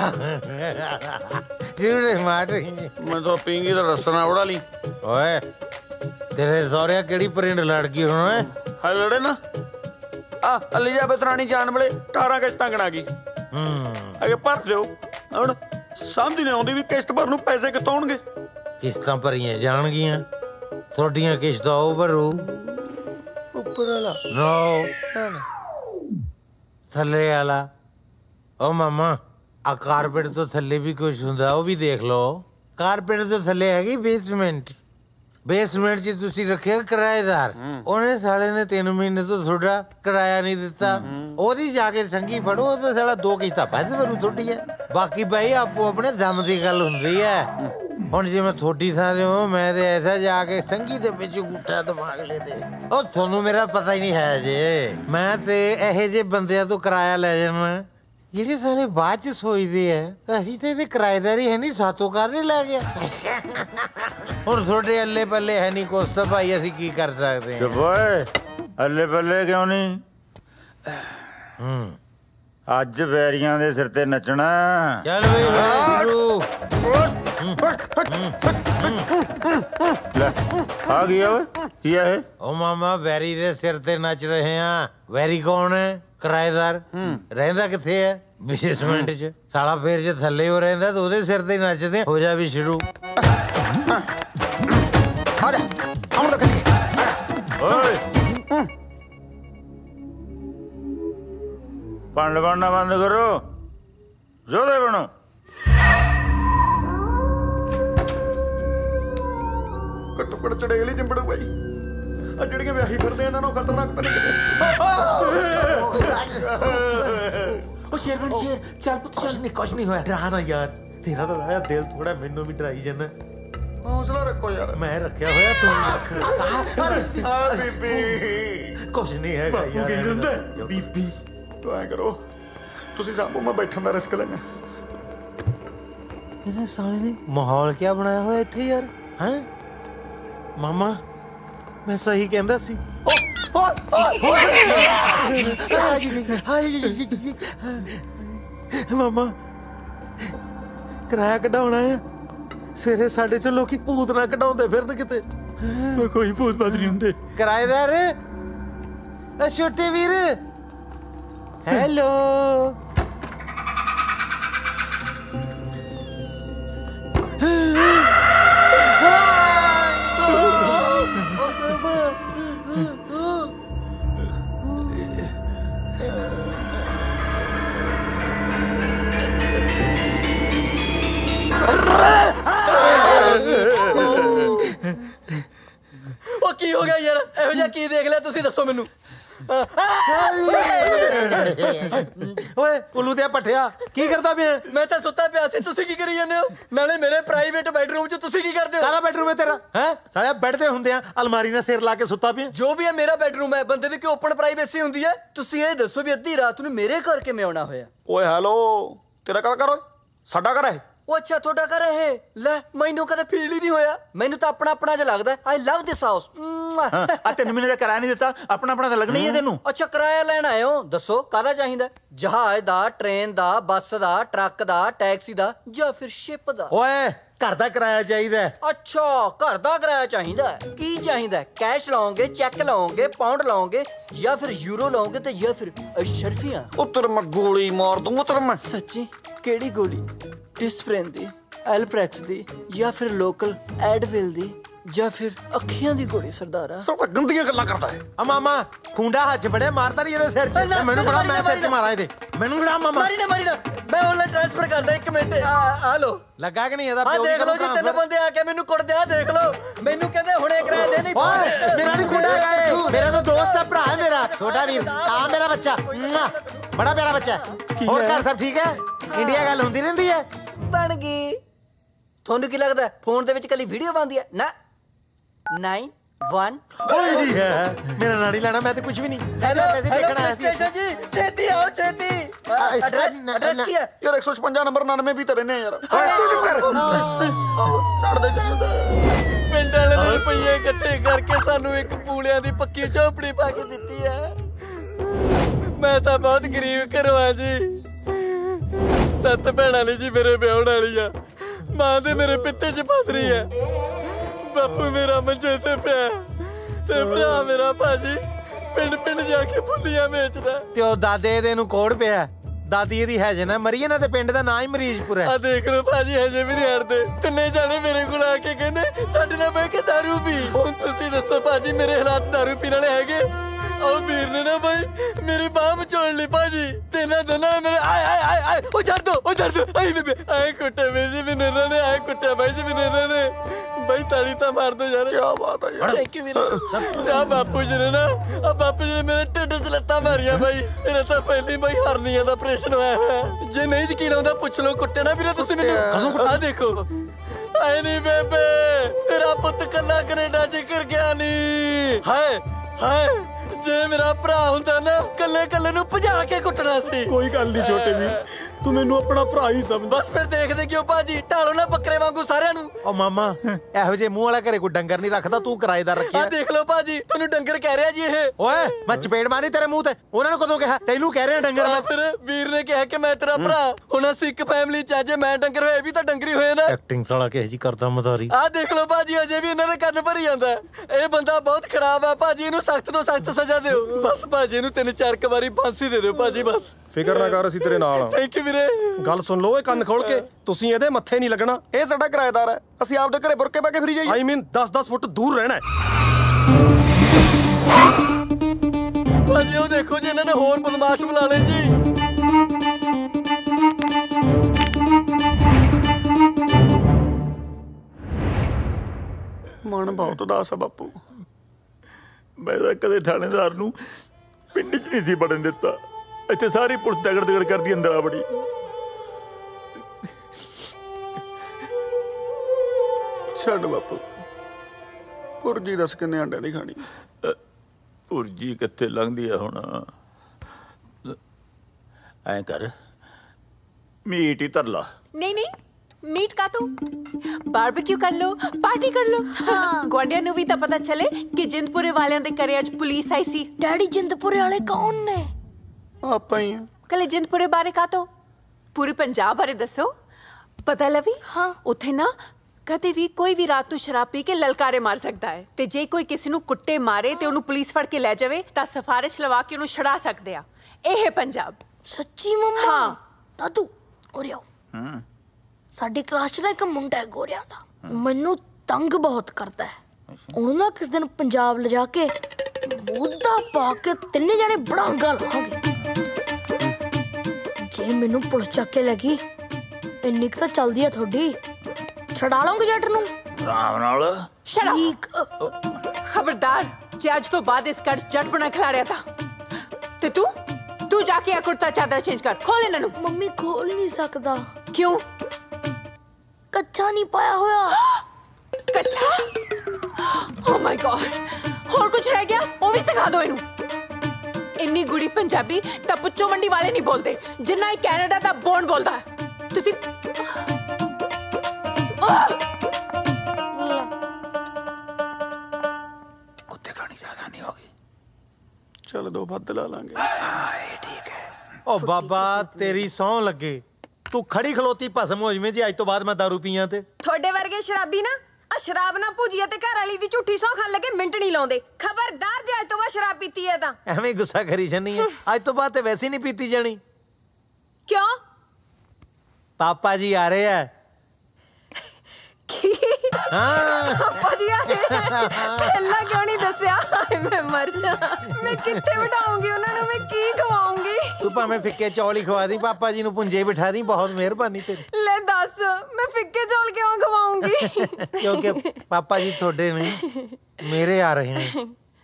ਝੂਠੇ ਮਾਟੇ। ਮੈਂ ਤਾਂ ਪੀਂਗੀ ਦਾ ਰਸਨਾ ਉਡਾ ਲਈ। ਓਏ ਤੇਰੇ ਸਹੁਰਿਆਂ ਕਿਹੜੀ ਪ੍ਰਿੰਡ ਲੜ ਗਈ ਹੁਣ? ਹਾਂ ਲੜੇ ਨਾ ਆ ਅਲੀਜਾਬeth ਰਾਣੀ ਜਾਣ ਵੇਲੇ 18 ਕਿਸ਼ਤਾਂ ਗਣਾ ਗਈ। ਅਗੇ ਭਰ ਦਿਓ। ਹੁਣ ਸਮਝ ਨਹੀਂ ਆਉਂਦੀ ਵੀ ਕਿਸ਼ਤ ਭਰਨ ਨੂੰ ਪੈਸੇ ਕਿੱਥੋਂ ਆਉਣਗੇ। ਕਿਸ਼ਤਾਂ ਭਰੀਆਂ ਜਾਣਗੀਆਂ, ਤੁਹਾਡੀਆਂ ਕਿਸ਼ਤਾਂ ਉਹ ਭਰੂ। ਉੱਪਰ ਵਾਲਾ ਨੋ, ਥੱਲੇ ਵਾਲਾ। ਓ ਮਾਮਾ, ਆ ਕਾਰਪੇਟ ਤੋਂ ਥੱਲੇ ਵੀ ਕੁਝ ਹੁੰਦਾ, ਉਹ ਵੀ ਦੇਖ ਲਓ। ਕਾਰਪੇਟ ਤੋਂ ਥੱਲੇ ਹੈਗੀ ਬੇਸਮੈਂਟ। ਬੇਸਮੈਂਟ 'ਚ ਤੁਸੀਂ ਰੱਖਿਆ ਕਿਰਾਏਦਾਰ, ਉਹਨੇ ਸਾਲੇ ਨੇ 3 ਮਹੀਨੇ ਤੋਂ ਤੁਹਾਡਾ ਕਿਰਾਇਆ ਨਹੀਂ ਦਿੱਤਾ। ਉਹਦੀ ਜਾ ਕੇ ਸੰਗੀ ਫੜੋ, ਉਹ ਤਾਂ ਸਾਲਾ 2 ਕਿਸ਼ਤਾਂ ਵੱਧ ਭਰੂ ਤੁਹਾਡੀ ਹੈ। ਬਾਕੀ ਭਾਈ ਆਪੋ ਆਪਣੇ ਦਮ ਦੀ ਗੱਲ ਹੁੰਦੀ ਹੈ। ਹੁਣ ਜੇ ਮੈਂ ਤੁਹਾਡੀ ਥਾਂ ਤੇ ਹੋ, ਮੈਂ ਤੇ ਐਸਾ ਜਾ ਕੇ ਸੰਗੀ ਦੇ ਵਿੱਚ ਅੰਗੂਠਾ ਦਿਮਾਗ ਲੈ ਦੇ। ਉਹ ਤੁਹਾਨੂੰ ਮੇਰਾ ਪਤਾ ਹੀ ਨਹੀਂ ਹੈ ਜੇ। ਮੈਂ ਤੇ ਇਹੋ ਜਿਹੇ ਬੰਦਿਆਂ ਤੋਂ ਕਿਰਾਇਆ ਲੈ ਜਾਣਾ ਜਿਹੜੇ ਸਾਲੇ ਬਾਅਦ 'ਚ ਸੋਚਦੇ ਆ ਅਸੀਂ ਤੇ ਇਹਦੇ ਕਿਰਾਏਦਾਰੀ ਹੈ ਨਹੀਂ, ਸਾਤੋਂ ਕਾਹਦੇ ਲੈ ਗਿਆ। ਹੁਣ ਤੁਹਾਡੇ ਅੱਲੇ ਪੱਲੇ ਹੈ ਨਹੀਂ ਕੁਛ ਤਾਂ ਭਾਈ ਅਸੀਂ ਕੀ ਕਰ ਸਕਦੇ ਹਾਂ। ਚੁੱਪ ਓਏ, ਅੱਲੇ ਪੱਲੇ ਕਿਉਂ ਨਹੀਂ? ਅੱਜ ਵੈਰੀਆਂ ਦੇ ਸਿਰ ਤੇ ਨੱਚਣਾ। ਚੱਲ ਬਈ ਸ਼ੁਰੂ। ਲੈ ਆ ਗਿਆ ਓਏ, ਕੀ ਹੈ ਇਹ? ਉਹ ਮਾਮਾ ਵੈਰੀ ਦੇ ਸਿਰ ਤੇ ਨੱਚ ਰਹੇ ਆ। ਵੈਰੀ ਕੌਣ ਹੈ? ਕਿਰਾਏਦਾਰ। ਰਹਿੰਦਾ ਕਿੱਥੇ ਹੈ? ਬੇਸਮੈਂਟ 'ਚ। ਸਾਲਾ ਫੇਰ ਜੇ ਥੱਲੇ ਹੋ ਰਹਿੰਦਾ ਤਾਂ ਉਹਦੇ ਸਿਰ ਤੇ ਨੱਚਦੇ। ਹੋ ਜਾ ਵੀ ਸ਼ੁਰੂ। ਓਏ ਪੰਡ ਬਣਨਾ ਬੰਦ ਕਰੋ, ਜੋਦੇ ਬਣੋ। ਘੱਟੋ ਘੱਟ ਚੜੇਲ ਹੀ ਚਿੰਬੜੂ ਬਾਈ। ਆ ਜਿਹੜੀਆਂ ਵਿਆਹੀ ਫਿਰਦੇ ਇਹਨਾਂ ਨੂੰ ਖਤਰਨਾਕ ਤਾਂ ਨਹੀਂ ਉਹ ਸ਼ੇਰਗਨ ਸ਼ੇਰ, ਚੱਲ ਪੁੱਤ ਚੱਲ। ਨਹੀਂ ਕੁਛ ਨਹੀਂ ਹੋਇਆ, ਡਰਾ ਨਾ ਯਾਰ। ਤੇਰਾ ਤਾਂ ਲਾਇਆ ਦਿਲ ਥੋੜਾ, ਮੈਨੂੰ ਵੀ ਡਰਾਈ ਜਾਂਦਾ। ਹੌਸਲਾ ਰੱਖੋ ਯਾਰ। ਮੈਂ ਰੱਖਿਆ ਹੋਇਆ, ਤੂੰ ਰੱਖ। ਆ ਬੀਬੀ ਕੁਛ ਨਹੀਂ ਹੈਗਾ ਯਾਰ। ਬੀਬੀ ਤੂੰ ਐਂ ਕਰੋ, ਤੁਸੀਂ ਸਾਂਭੋ, ਮੈਂ ਬੈਠਣ ਦਾ ਰਿਸਕ ਲੈਣਾ। ਇਹਨੇ ਸਾਲੇ ਨੇ ਮਾਹੌਲ ਕਿਆ ਬਣਾਇਆ ਹੋਇਆ ਇੱਥੇ ਯਾਰ। ਹੈਂ ਮਾਮਾ, ਮੈਂ ਸਹੀ ਕਹਿੰਦਾ ਸੀ। ਮਾਮਾ ਕਿਰਾਇਆ ਕਢਾਉਣਾ ਆ, ਸਵੇਰੇ ਸਾਡੇ ਚੋਂ ਲੋਕੀ ਭੂਤ ਨਾ ਕਢਾਉਂਦੇ ਫਿਰਨ ਕਿਤੇ। ਕੋਈ ਭੂਤ ਬਾਤ ਨਹੀਂ ਹੁੰਦੇ। ਕਿਰਾਏਦਾਰ ਛੋਟੇ ਵੀਰ ਹੈਲੋ। ਉਹ ਕੀ ਹੋ ਗਿਆ ਯਾਰ? ਇਹੋ ਜਿਹਾ ਕੀ ਦੇਖ ਲਿਆ ਤੁਸੀਂ? ਦੱਸੋ ਮੈਨੂੰ। ਓਏ ਉੱਲੂ ਦੇ ਪੱਠਿਆ ਕੀ ਕਰਦਾ ਪਿਆ? ਮੈਂ ਤਾਂ ਸੁੱਤਾ ਪਿਆ ਸੀ। ਤੁਸੀਂ ਕੀ ਕਰੀ ਜਾਂਦੇ ਹੋ? ਨਾਲੇ ਮੇਰੇ ਪ੍ਰਾਈਵੇਟ ਬੈਡਰੂਮ 'ਚ ਤੁਸੀਂ ਕੀ ਕਰਦੇ ਹੋ? ਸਾਰਾ ਬੈਡਰੂਮ ਹੈ ਤੇਰਾ? ਹੈ ਸਾਲਿਆ ਬੈੱਡ ਤੇ ਹੁੰਦੇ ਆ, ਅਲਮਾਰੀ ਨਾਲ ਸਿਰ ਲਾ ਕੇ ਸੁੱਤਾ ਪਿਆ। ਜੋ ਵੀ ਹੈ ਮੇਰਾ ਬੈਡਰੂਮ ਹੈ। ਬੰਦੇ ਦੀ ਕਿ ਓਪਨ ਪ੍ਰਾਈਵੇਸੀ ਹੁੰਦੀ ਹੈ? ਤੁਸੀਂ ਇਹ ਦੱਸੋ ਵੀ ਅੱਧੀ ਰਾਤ ਨੂੰ ਮੇਰੇ ਘਰ ਕਿਵੇਂ ਆਉਣਾ ਹੋਇਆ? ਓਏ ਹੈਲੋ, ਤੇਰਾ ਘਰ ਓਏ, ਸਾਡਾ ਘਰ ਹੈ। ਉਹ ਅੱਛਾ ਤੁਹਾਡਾ ਘਰ ਇਹ? ਲੈ ਮੈਨੂੰ ਕਦੇ ਫੀਲ ਹੀ ਨਹੀਂ ਹੋਇਆ। ਮੈਨੂੰ ਤਾਂ ਆਪਣਾ ਆਪਣਾ ਜਿਹਾ ਲੱਗਦਾ। I love this house. ਆ 3 ਮਹੀਨੇ ਦਾ ਕਿਰਾਇਆ ਨਹੀਂ ਦਿੱਤਾ, ਆਪਣਾ ਆਪਣਾ ਤਾਂ ਲੱਗਣਾ ਹੀ ਹੈ ਤੈਨੂੰ। ਅੱਛਾ ਕਿਰਾਇਆ ਲੈਣ ਆਏ ਹੋ? ਦੱਸੋ ਕਾਹਦਾ ਚਾਹੀਦਾ? ਜਹਾਜ਼ ਦਾ, ਟ੍ਰੇਨ ਦਾ, ਬੱਸ ਦਾ, ਟਰੱਕ ਦਾ, ਟੈਕਸੀ ਦਾ ਜਾਂ ਫਿਰ ਸ਼ਿਪ ਦਾ? ਓਏ ਘਰ ਦਾ ਕਿਰਾਇਆ ਚਾਹੀਦਾ। ਅੱਛਾ ਘਰ ਦਾ ਕਿਰਾਇਆ ਚਾਹੀਦਾ। ਕੀ ਚਾਹੀਦਾ? ਕੈਸ਼ ਲਾਓਗੇ, ਚੈੱਕ ਲਾਓਗੇ, ਪਾਉਂਡ ਲਾਓਗੇ ਜਾਂ ਫਿਰ ਯੂਰੋ ਲਾਓਗੇ ਤੇ ਜਾਂ ਫਿਰ ਅਸ਼ਰਫੀਆਂ? ਉਤਰ ਮੈਂ ਗੋਲੀ ਮਾਰ ਦੂੰ। ਉਤਰ ਮੈਂ। ਸੱਚੀ? ਕਿਹੜੀ ਗੋਲੀ? ਡਿਸਪ੍ਰਿਨ ਦੀ, ਐਲਪ੍ਰੈਕਸ ਦੀ ਜਾਂ ਫਿਰ ਲੋਕਲ ਐਡਵਿਲ ਦੀ ਜਾਂ ਫਿਰ ਅੱਖੀਆਂ ਦੀ ਗੋਲੀ? ਸਰਦਾਰਾ ਸਭ ਗੰਦੀਆਂ ਗੱਲਾਂ ਕਰਦਾ ਹੈ। ਆ ਮਾਮਾ ਖੁੰਡਾ ਹੱਥ ਬੜਿਆ ਮਾਰਦਾ ਨਹੀਂ ਇਹਦੇ ਸਿਰ 'ਚ। ਮੈਨੂੰ ਬੜਾ ਮੈਂ ਸਿਰ 'ਚ ਮਾਰਾਂ ਇਹਦੇ। ਮੈਨੂੰ ਬੜਾ ਮਾਮਾ ਮਾਰੀ ਨਾ ਮੈਂ ਆਨਲਾਈਨ ਟ੍ਰਾਂਸਫਰ ਕਰਦਾ। 1 ਮਿੰਟ ਆ ਲੋ। ਲੱਗਾ ਕਿ ਨਹੀਂ ਇਹਦਾ ਪਿਓ? ਦੇਖ ਲਓ ਜੀ 3 ਬੰਦੇ ਆ ਕੇ ਮੈਨੂੰ ਕੁੱਟਦੇ ਆ। ਦੇਖ ਲਓ ਮੈਨੂੰ ਕਹਿੰਦੇ ਹੁਣੇ ਕਿਰਾਇਆ ਦੇ ਨਹੀਂ। ਓਏ ਮੇਰਾ ਨਹੀਂ ਖੁੰਡਾ ਹੈਗਾ ਇਹ। ਮੇਰਾ ਤਾਂ ਦੋਸਤ ਹੈ, ਭਰਾ ਹੈ ਮੇਰਾ, ਛੋਟਾ ਵੀਰ। ਆ ਮੇਰਾ ਬੱਚਾ, ਬੜਾ ਪਿਆਰਾ ਬੱਚਾ ਹੈ। ਹੋਰ ਘਰ ਸਭ ਠੀਕ ਹੈ? ਇੰਡੀਆ ਗੱਲ ਹੁੰਦੀ ਰਹਿੰਦੀ ਹੈ? ਬਣ ਗਈ। ਤੁਹਾਨੂੰ ਕੀ ਲੱਗਦਾ ਫੋਨ ਦੇ ਵਿੱਚ ਕੱਲੀ ਵੀਡੀਓ ਬਣਦੀ ਹੈ? ਨਾ 9-1 ਓਏ ਜੀ ਹੈ ਮੇਰਾ ਨਾੜੀ ਲੈਣਾ। ਮੈਂ ਤੇ ਕੁਝ ਵੀ ਨਹੀਂ। ਹੈਲੋ ਪੈਸੇ ਦੇਖਣਾ ਆਇਆ ਸੀ ਜੀ। ਛੇਤੀ ਆਓ ਛੇਤੀ। ਐਡਰੈਸ ਕੀ ਹੈ ਯਾਰ? 156 ਨੰਬਰ 99 ਵੀ ਤਾਂ ਰਹਿੰਦੇ ਆ ਯਾਰ। ਤੂੰ ਚੁੱਪ ਕਰ। ਪਿੰਡ ਵਾਲੇ ਨੇ ਰੁਪਈਏ ਇਕੱਠੇ ਕਰਕੇ ਸਾਨੂੰ ਇੱਕ ਪੂਲਿਆਂ ਦੀ ਪੱਕੀ ਝੋਪੜੀ ਪਾ ਕੇ ਦਿੱਤੀ ਹੈ। ਮੈਂ ਤਾਂ ਬਹੁਤ ਗਰੀਬ ਘਰੋਂ ਆ ਜੀ। 7 ਭੈਣਾਂ ਨੇ ਜੀ ਮੇਰੇ ਵਿਆਹਣ ਵਾਲੀ ਆ। ਮਾਂ ਦੇ ਮੇਰੇ ਪਿੱਤੇ 'ਚ ਪੱਥਰੀ ਹੈ। ਬਾਪੂ ਮੇਰਾ ਮੰਜੇ ਤੇ ਪਿਆ ਤੇ ਭਰਾ ਮੇਰਾ ਭਾਜੀ ਪਿੰਡ ਜਾ ਕੇ ਫੁੱਲੀਆਂ ਵੇਚਦਾ। ਤੇ ਉਹ ਦਾਦੇ ਇਹਦੇ ਨੂੰ ਕੋੜ ਪਿਆ। ਦਾਦੀ ਇਹਦੀ ਹੈ ਜੇ ਨਾ ਮਰੀ ਨਾ ਤੇ ਪਿੰਡ ਦਾ ਨਾਂ ਹੀ ਮਰੀਜ਼ਪੁਰ ਹੈ। ਆ ਦੇਖ ਲਓ ਭਾਜੀ ਹਜੇ ਵੀ ਨਹੀਂ ਹਟਦੇ। 3 ਜਾਣੇ ਮੇਰੇ ਕੋਲ ਆ ਕੇ ਕਹਿੰਦੇ ਸਾਡੇ ਨਾਲ ਬਹਿ ਕੇ ਦਾਰੂ ਪੀ। ਹੁਣ ਤੁਸੀਂ ਦੱਸੋ ਭਾਜੀ ਮੇਰੇ ਹਾਲਾਤ ਦਾਰੂ ਪੀਣ ਵਾਲੇ ਹੈਗੇ? ਉਹ ਵੀਰ ਨੇ ਨਾ ਬਾਈ ਮੇਰੀ ਬਾਹ ਮਚੋੜ ਲਈ ਭਾਜੀ। ਤੇ ਨਾ ਦੋਨਾਂ ਮੇਰੇ ਆਏ ਉਹ ਛੱਡ ਦੋ ਆਈ ਬੇਬੇ ਆਏ ਕੁੱਟੇ ਵੀਰ ਜੀ ਮੈਨੂੰ ਇਹਨਾਂ ਨੇ। ਆਏ ਕੁੱਟਿਆ ਬਾਈ ਜੀ ਮੈਨੂੰ ਇਹਨਾਂ ਨੇ। ਬਾਈ ਤਾਲੀ ਤਾਂ ਮਾਰ ਦੋ ਯਾਰ। ਕੀ ਬਾਤ ਹੈ ਯਾਰ। ਥੈਂਕ ਯੂ ਵੀਰ। ਤੇ ਆ ਬਾਪੂ ਜੀ ਨੇ ਨਾ ਬਾਪੂ ਜੀ ਨੇ ਮੇਰੇ ਢਿੱਡ 'ਚ ਲੱਤਾਂ ਮਾਰੀਆਂ ਬਾਈ। ਮੇਰਾ ਤਾਂ ਪਹਿਲੀ ਬਾਈ ਹਰਨੀਆਂ ਦਾ ਆਪਰੇਸ਼ਨ ਹੋਇਆ ਹੈ। ਜੇ ਨਹੀਂ ਯਕੀਨ ਆਉਂਦਾ ਪੁੱਛ ਲਓ। ਕੁੱਟੇ ਨਾ ਵੀਰੇ ਤੁਸੀਂ ਮੈਨੂੰ। ਆ ਦੇਖੋ। ਆਏ ਨਹੀਂ ਬੇਬੇ ਤੇਰਾ ਪੁੱਤ ਕੱਲਾ ਕੈਨੇਡਾ 'ਚ ਕਰ ਗਿਆ ਨਹੀਂ। ਹਾਏ ਜੇ ਮੇਰਾ ਭਰਾ ਹੁੰਦਾ ਨਾ ਕੱਲੇ ਨੂੰ ਭਜਾ ਕੇ ਕੁੱਟਣਾ ਸੀ। ਕੋਈ ਗੱਲ ਨਹੀਂ ਛੋਟੇ ਵੀਰ, ਤੂੰ ਮੈਨੂੰ ਆਪਣਾ ਭਰਾ ਹੀ ਸਮਝ। ਬਸ ਫਿਰ ਦੇਖਦੇ ਕਿਉਂ ਭਾਜੀ? ਢਾਲੋ ਨਾ ਬੱਕਰੇ ਵਾਂਗੂ ਸਾਰਿਆਂ ਨੂੰ। ਓ ਮਾਮਾ ਇਹੋ ਜਿਹੇ ਮੂੰਹ ਵਾਲਾ ਘਰੇ ਕੋਈ ਡੰਗਰ ਨਹੀਂ ਰੱਖਦਾ। ਤੂੰ ਕਿਰਾਏਦਾਰ ਰੱਖਿਆ। ਆ ਦੇਖ ਲਓ ਭਾਜੀ ਤੁਹਾਨੂੰ ਡੰਗਰ ਕਹਿ ਰਿਹਾ ਜੀ ਇਹ। ਓਏ ਮੈਂ ਚਪੇੜ ਮਾਰੀ ਤੇਰੇ ਮੂੰਹ ਤੇ। ਉਹਨਾਂ ਨੂੰ ਕਦੋਂ ਕਿਹਾ? ਤੈਨੂੰ ਕਹਿ ਰਿਹਾ ਡੰਗਰ। ਮੈਂ ਫਿਰ ਵੀਰ ਨੇ ਕਿਹਾ ਕਿ ਮੈਂ ਤੇਰਾ ਭਰਾ। ਹੁਣ ਅਸੀਂ ਇੱਕ ਫੈਮਿਲੀ 'ਚ ਜੇ ਮੈਂ ਡੰਗਰ ਹੋਏ ਵੀ ਤਾਂ ਡੰਗਰੀ ਹੋਏ ਨਾ। ਐਕਟਿੰਗ ਸਾਲਾ ਕਿਹੋ ਜੀ ਕਰਦਾ ਮਦਾਰੀ। ਆ ਦੇਖ ਲਓ ਭਾਜੀ ਅਜੇ ਵੀ ਇਹਨਾਂ ਦੇ ਕੰਨ ਭਰੀ ਜਾਂਦਾ। ਇਹ ਬੰਦਾ ਬਹੁਤ ਖਰਾਬ ਆ ਭਾਜੀ। ਇਹਨੂੰ ਸਖਤ ਤੋਂ ਸਖਤ ਸਜ਼ਾ ਦਿਓ। ਬਸ ਭਾਜੀ ਇਹਨੂੰ 3-4 ਵਾਰੀ ਫਾਂਸੀ ਦੇ ਦਿਓ ਭਾਜੀ ਬਸ। ਫਿਕਰ ਨਾ ਕਰ, ਅਸੀਂ ਤੇਰੇ ਨਾਲ ਆ। ਥੈਂਕ ਯੂ ਵੀਰੇ। ਗੱਲ ਸੁਣ ਲਓ, ਇਹ ਕੰਨ ਖੋਲ ਕੇ। ਤੁਸੀਂ ਇਹਦੇ ਮੱਥੇ ਨਹੀਂ ਲੱਗਣਾ। ਇਹ ਸਾਡਾ ਕਿਰਾਏਦਾਰ ਹੈ। ਅਸੀਂ ਆਪਦੇ ਘਰੇ ਬੁਰਕੇ ਪਾ ਕੇ ਫਿਰੀ ਜਾਈਏ। ਆਈ ਮੀਨ 10-10 ਫੁੱਟ ਦੂਰ ਰਹਿਣਾ ਹੈ। ਭਾਜੀ ਉਹ ਦੇਖੋ ਜੀ ਇਹਨਾਂ ਨੇ ਹੋਰ ਬਦਮਾਸ਼ ਬੁਲਾ ਲਏ ਜੀ। ਮਨ ਬਹੁਤ ਉਦਾਸ ਆ ਬਾਪੂ। ਮੈਂ ਤਾਂ ਕਦੇ ਥਾਣੇਦਾਰ ਨੂੰ ਪਿੰਡ 'ਚ ਨਹੀਂ ਸੀ ਵੜਨ ਦਿੱਤਾ। ਇੱਥੇ ਸਾਰੀ ਪੁਲਿਸ ਦਗੜ ਕਰਦੀ ਅੰਦਰ ਆ ਬੜੀ। ਛੱਡ ਬਾਪੂ। ਪੁਰਜੀ ਦੱਸ ਕਿੰਨੇ ਅੰਡਿਆਂ ਦੀ ਖਾਣੀ? ਪੁਰਜੀ ਕਿੱਥੇ ਲੰਘਦੀ ਆ ਹੁਣ? ਐਂ ਕਰ ਮੀਟ ਹੀ ਧਰ ਲਾ। नहीं मीट का तो बारबेक्यू कर लो, पार्टी कर लो। गुआंढियां ਨੂੰ ਵੀ ਤਾਂ ਪਤਾ ਚਲੇ ਕਿ ਜਿੰਦਪੁਰੇ ਵਾਲਿਆਂ ਦੇ ਘਰੇ ਅੱਜ ਪੁਲਿਸ ਆਈ ਸੀ। ਡੈਡੀ ਜਿੰਦਪੁਰੇ ਵਾਲੇ ਕੌਣ ਨੇ? ਆਪਾਂ ਹੀ ਆ। ਕੱਲੇ ਜਿੰਦਪੁਰੇ ਬਾਰੇ ਕਾ ਤੋਂ ਪੂਰੇ ਪੰਜਾਬ ਬਾਰੇ ਦੱਸੋ। ਪਤਾ ਲਵੀ? ਹਾਂ ਉੱਥੇ ਨਾ कदे भी कोई भी रात ਨੂੰ शराब पी के ललकारे मार सकता है ਤੇ ਜੇ ਕੋਈ ਕਿਸੇ ਨੂੰ ਕੁੱਟੇ ਮਾਰੇ ਤੇ ਉਹਨੂੰ ਪੁਲਿਸ ਫੜ ਕੇ ਲੈ ਜਾਵੇ ਤਾਂ ਸਿਫਾਰਿਸ਼ ਲਵਾ ਕੇ ਉਹਨੂੰ ਛੁਡਾ ਸਕਦੇ ਆ। ਇਹ ਹੈ ਪੰਜਾਬ। ਸੱਚੀ ਮੰਮਾ? ਹਾਂ ਦਾਦੂ ਉਰੇ ਆਓ। ਸਾਡੇ ਕਲਾਸ 'ਚ ਨਾ ਇੱਕ ਮੁੰਡਾ ਹੈ ਗੋਰਿਆਂ ਦਾ, ਮੈਨੂੰ ਤੰਗ ਬਹੁਤ ਕਰਦਾ ਹੈ। ਉਹਨੂੰ ਨਾ ਕਿਸ ਦਿਨ ਪੰਜਾਬ ਲਿਜਾ ਕੇ ਮੋਢਾ ਪਾ ਕੇ ਤਿੰਨੇ ਜਾਣੇ ਬੜਾਂਗਾ ਲਾਵਾਂਗੇ। ਜੇ ਮੈਨੂੰ ਪੁਲਿਸ ਚੱਕ ਕੇ ਲੱਗੀ ਇੰਨੀ ਕੁ ਤਾਂ ਚੱਲਦੀ ਆ ਤੁਹਾਡੀ, ਛਡਾ ਲਓਗੇ ਜੱਟ ਨੂੰ ਆਰਾਮ ਨਾਲ। ਠੀਕ ਖਬਰਦਾਰ ਜੇ ਅੱਜ ਤੋਂ ਬਾਅਦ ਇਸ ਘਰ ਜੱਟ ਬਣਾ ਖਿਲਾੜਿਆ ਤਾਂ ਤੇ ਤੂੰ ਜਾ ਕੇ ਆ ਕੁੜਤਾ ਚਾਦਰ ਚੇਂਜ ਕਰ। ਖੋਲ ਇਹਨਾਂ ਨੂੰ। ਮੰਮੀ ਖੋਲ ਨਹੀਂ ਸਕਦਾ। ਕਿਉਂ? ਕੱਚਾ ਨਹੀਂ ਪਾਇਆ ਹੋਇਆ। ਕੱਚਾ? Oh my god. ਹੋਰ ਕੁਝ ਰਹਿ ਗਿਆ ਉਹ ਵੀ ਸਿਖਾ ਦਿਓ ਇਹਨੂੰ। ਇੰਨੀ ਗੁੜੀ ਪੰਜਾਬੀ ਤਾਂ ਪੁੱਚੋ ਮੰਡੀ ਵਾਲੇ ਨਹੀਂ ਬੋਲਦੇ ਜਿੰਨਾ ਇਹ ਕੈਨੇਡਾ ਦਾ ਬੌਂਡ ਬੋਲਦਾ। ਤੁਸੀਂ ਕੁੱਤੇ ਖਾਣੀ ਜ਼ਿਆਦਾ ਨਹੀਂ ਹੋਗੀ। चल 2 ਵੱਧ ਲਾ ਲਾਂਗੇ। ठीक है। ओ बाबा तेरी सौं लगे, तू खड़ी खलोती भस्म हो जਵੇਂ ਜੇ ਅੱਜ ਤੋਂ ਬਾਅਦ ਮੈਂ दारू ਪੀਆਂ ਤੇ। ਤੁਹਾਡੇ ਵਰਗੇ ਸ਼ਰਾਬੀ ਨਾ ਆ ਸ਼ਰਾਬ ਨਾ ਭੁਜੀਆ ਤੇ ਘਰ ਵਾਲੀ ਦੀ ਝੂਠੀ ਸੌਂ ਖਾਣ ਲੱਗੇ ਮਿੰਟ ਨਹੀਂ ਲਾਉਂਦੇ। ਖਬਰਦਾਰ ਜੇ ਅੱਜ ਤੋਂ ਬਾਅਦ ਸ਼ਰਾਬ ਪੀਤੀ ਹੈ ਤਾਂ। ਐਵੇਂ ਗੁੱਸਾ ਕਰੀ ਜੰਨੀ ਹੈ। ਅੱਜ ਤੋਂ ਬਾਅਦ ਤੇ ਵੈਸੇ ਹੀ ਨਹੀਂ ਪੀਤੀ ਜਾਣੀ। ਕਿਉਂ? ਪਾਪਾ ਜੀ ਆ ਰਹੇ ਆ। हाँ पापा जी आ रहे हैं। पहला क्यों नहीं दसिया? मैं मर जा। मैं कित्थे बिठाऊंगी उन्होंने, मैं की खवाऊंगी? तू भावें फिक्के चौल ही खवा दी, पापा जी नूं पुंजे बिठा दी। बहुत मेहरबानी तेरी। ले दस मैं फिक्के चौल क्यों खवाऊंगी? क्योंकि पापा जी थोड़े नहीं मेरे आ रहे हैं।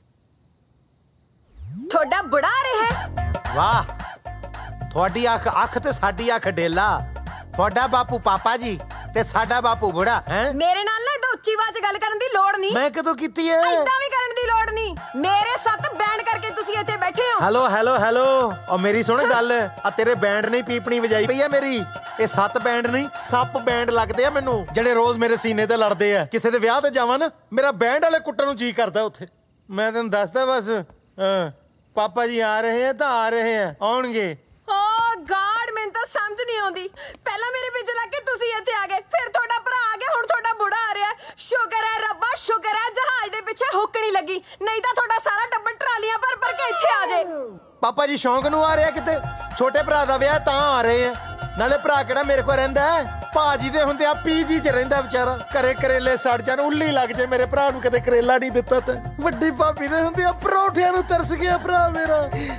थोड़ा बुढ़ा आ रहा है। वाह थोड़ी अख अख ते साडी अख डेला। थोड़ा बापू पापा जी ਤੇ ਸਾਡਾ ਬਾਪੂ ਬੁੜਾ ਹੈ। ਮੇਰੇ ਨਾਲ ਨਾ ਇਦਾਂ ਉੱਚੀ ਆਵਾਜ਼ 'ਚ ਗੱਲ ਕਰਨ ਦੀ ਲੋੜ ਨਹੀਂ। ਮੈਂ ਕਦੋਂ ਕੀਤੀ ਹੈ? ਇਦਾਂ ਵੀ ਕਰਨ ਦੀ ਲੋੜ ਨਹੀਂ। ਮੇਰੇ ਸੱਤ ਬੈਂਡ ਕਰਕੇ ਤੁਸੀਂ ਇੱਥੇ ਬੈਠੇ ਹੋ। ਹੈਲੋ ਹੈਲੋ ਹੈਲੋ ਔਰ ਮੇਰੀ ਸੁਣ ਗੱਲ, ਆ ਤੇਰੇ ਬੈਂਡ ਨਹੀਂ ਪੀਪਣੀ ਵਜਾਈ ਪਈ ਆ ਮੇਰੀ। ਇਹ 7 ਬੈਂਡ ਨਹੀਂ ਸੱਪ ਬੈਂਡ ਲੱਗਦੇ ਆ ਮੈਨੂੰ, ਜਿਹੜੇ ਰੋਜ਼ ਮੇਰੇ ਸੀਨੇ ਤੇ ਲੜਦੇ ਆ। ਕਿਸੇ ਦੇ ਵਿਆਹ ਤੇ ਜਾਵਾਂ ਨਾ ਮੇਰਾ ਬੈਂਡ ਵਾਲੇ ਕੁੱਟਣ ਨੂੰ ਜੀ ਕਰਦਾ ਉੱਥੇ। ਮੈਂ ਤੈਨੂੰ ਦੱਸਦਾ ਬਸ ਪਾਪਾ ਜੀ ਆ ਰਹੇ ਆ ਤਾਂ ਆ ਰਹੇ ਆ, ਆਉਣਗੇ। ਓ ਗॉड ਮੈਨੂੰ ਤਾਂ ਸਮਝ ਨਹੀਂ ਆਉਂਦੀ। ਪਹਿਲਾਂ ਮੇਰੇ ਵਿੱਚ ਲੱਗ ਕੇ ਤੁਸੀਂ ਇੱਥੇ ਆ ਗਏ, ਫਿਰ ਤੁਹਾਡਾ ਭਰਾ ਆ ਗਿਆ, ਹੁਣ ਤੁਹਾਡਾ ਬੁੜਾ ਆ ਰਿਹਾ। ਸ਼ੁਕਰ ਹੈ ਰੱਬਾ, ਸ਼ੁਕਰ ਹੈ ਜਹਾਜ਼ ਦੇ ਪਿੱਛੇ ਹੁੱਕ ਨਹੀਂ ਲੱਗੀ, ਨਹੀਂ ਤਾਂ ਤੁਹਾਡਾ ਸਾਰਾ ਟੱਬਰ ਟਰਾਲੀਆਂ ਭਰ ਭਰ ਕੇ ਇੱਥੇ ਆ ਜੇ। ਪਾਪਾ ਜੀ ਸ਼ੌਂਕ ਨੂੰ ਆ ਰਿਹਾ ਕਿਤੇ, ਛੋਟੇ ਭਰਾ ਦਾ ਵਿਆਹ ਤਾਂ ਆ ਰਹੇ ਆ। ਨਾਲੇ ਭਰਾ ਕਿਹੜਾ ਮੇਰੇ ਕੋਲ ਰਹਿੰਦਾ ਹੈ, ਭਾਜੀ ਦੇ ਹੁੰਦੇ ਆ ਪੀਜੀ 'ਚ ਰਹਿੰਦਾ ਵਿਚਾਰਾ। ਘਰੇ ਕਰੇਲੇ ਸੜ ਜਾਣ, ਉੱਲੀ ਲੱਗ ਜੇ ਮੇਰੇ ਭਰਾ ਨੂੰ, ਕਦੇ ਕਰੇਲਾ ਨਹੀਂ ਦਿੱਤਾ ਤੇ। ਵੱਡੀ ਭਾਬੀ ਦੇ ਹੁੰਦੇ ਆ ਪਰੌਠਿਆਂ ਨੂੰ ਤਰਸ ਗਿਆ ਭਰਾ ਮੇਰਾ।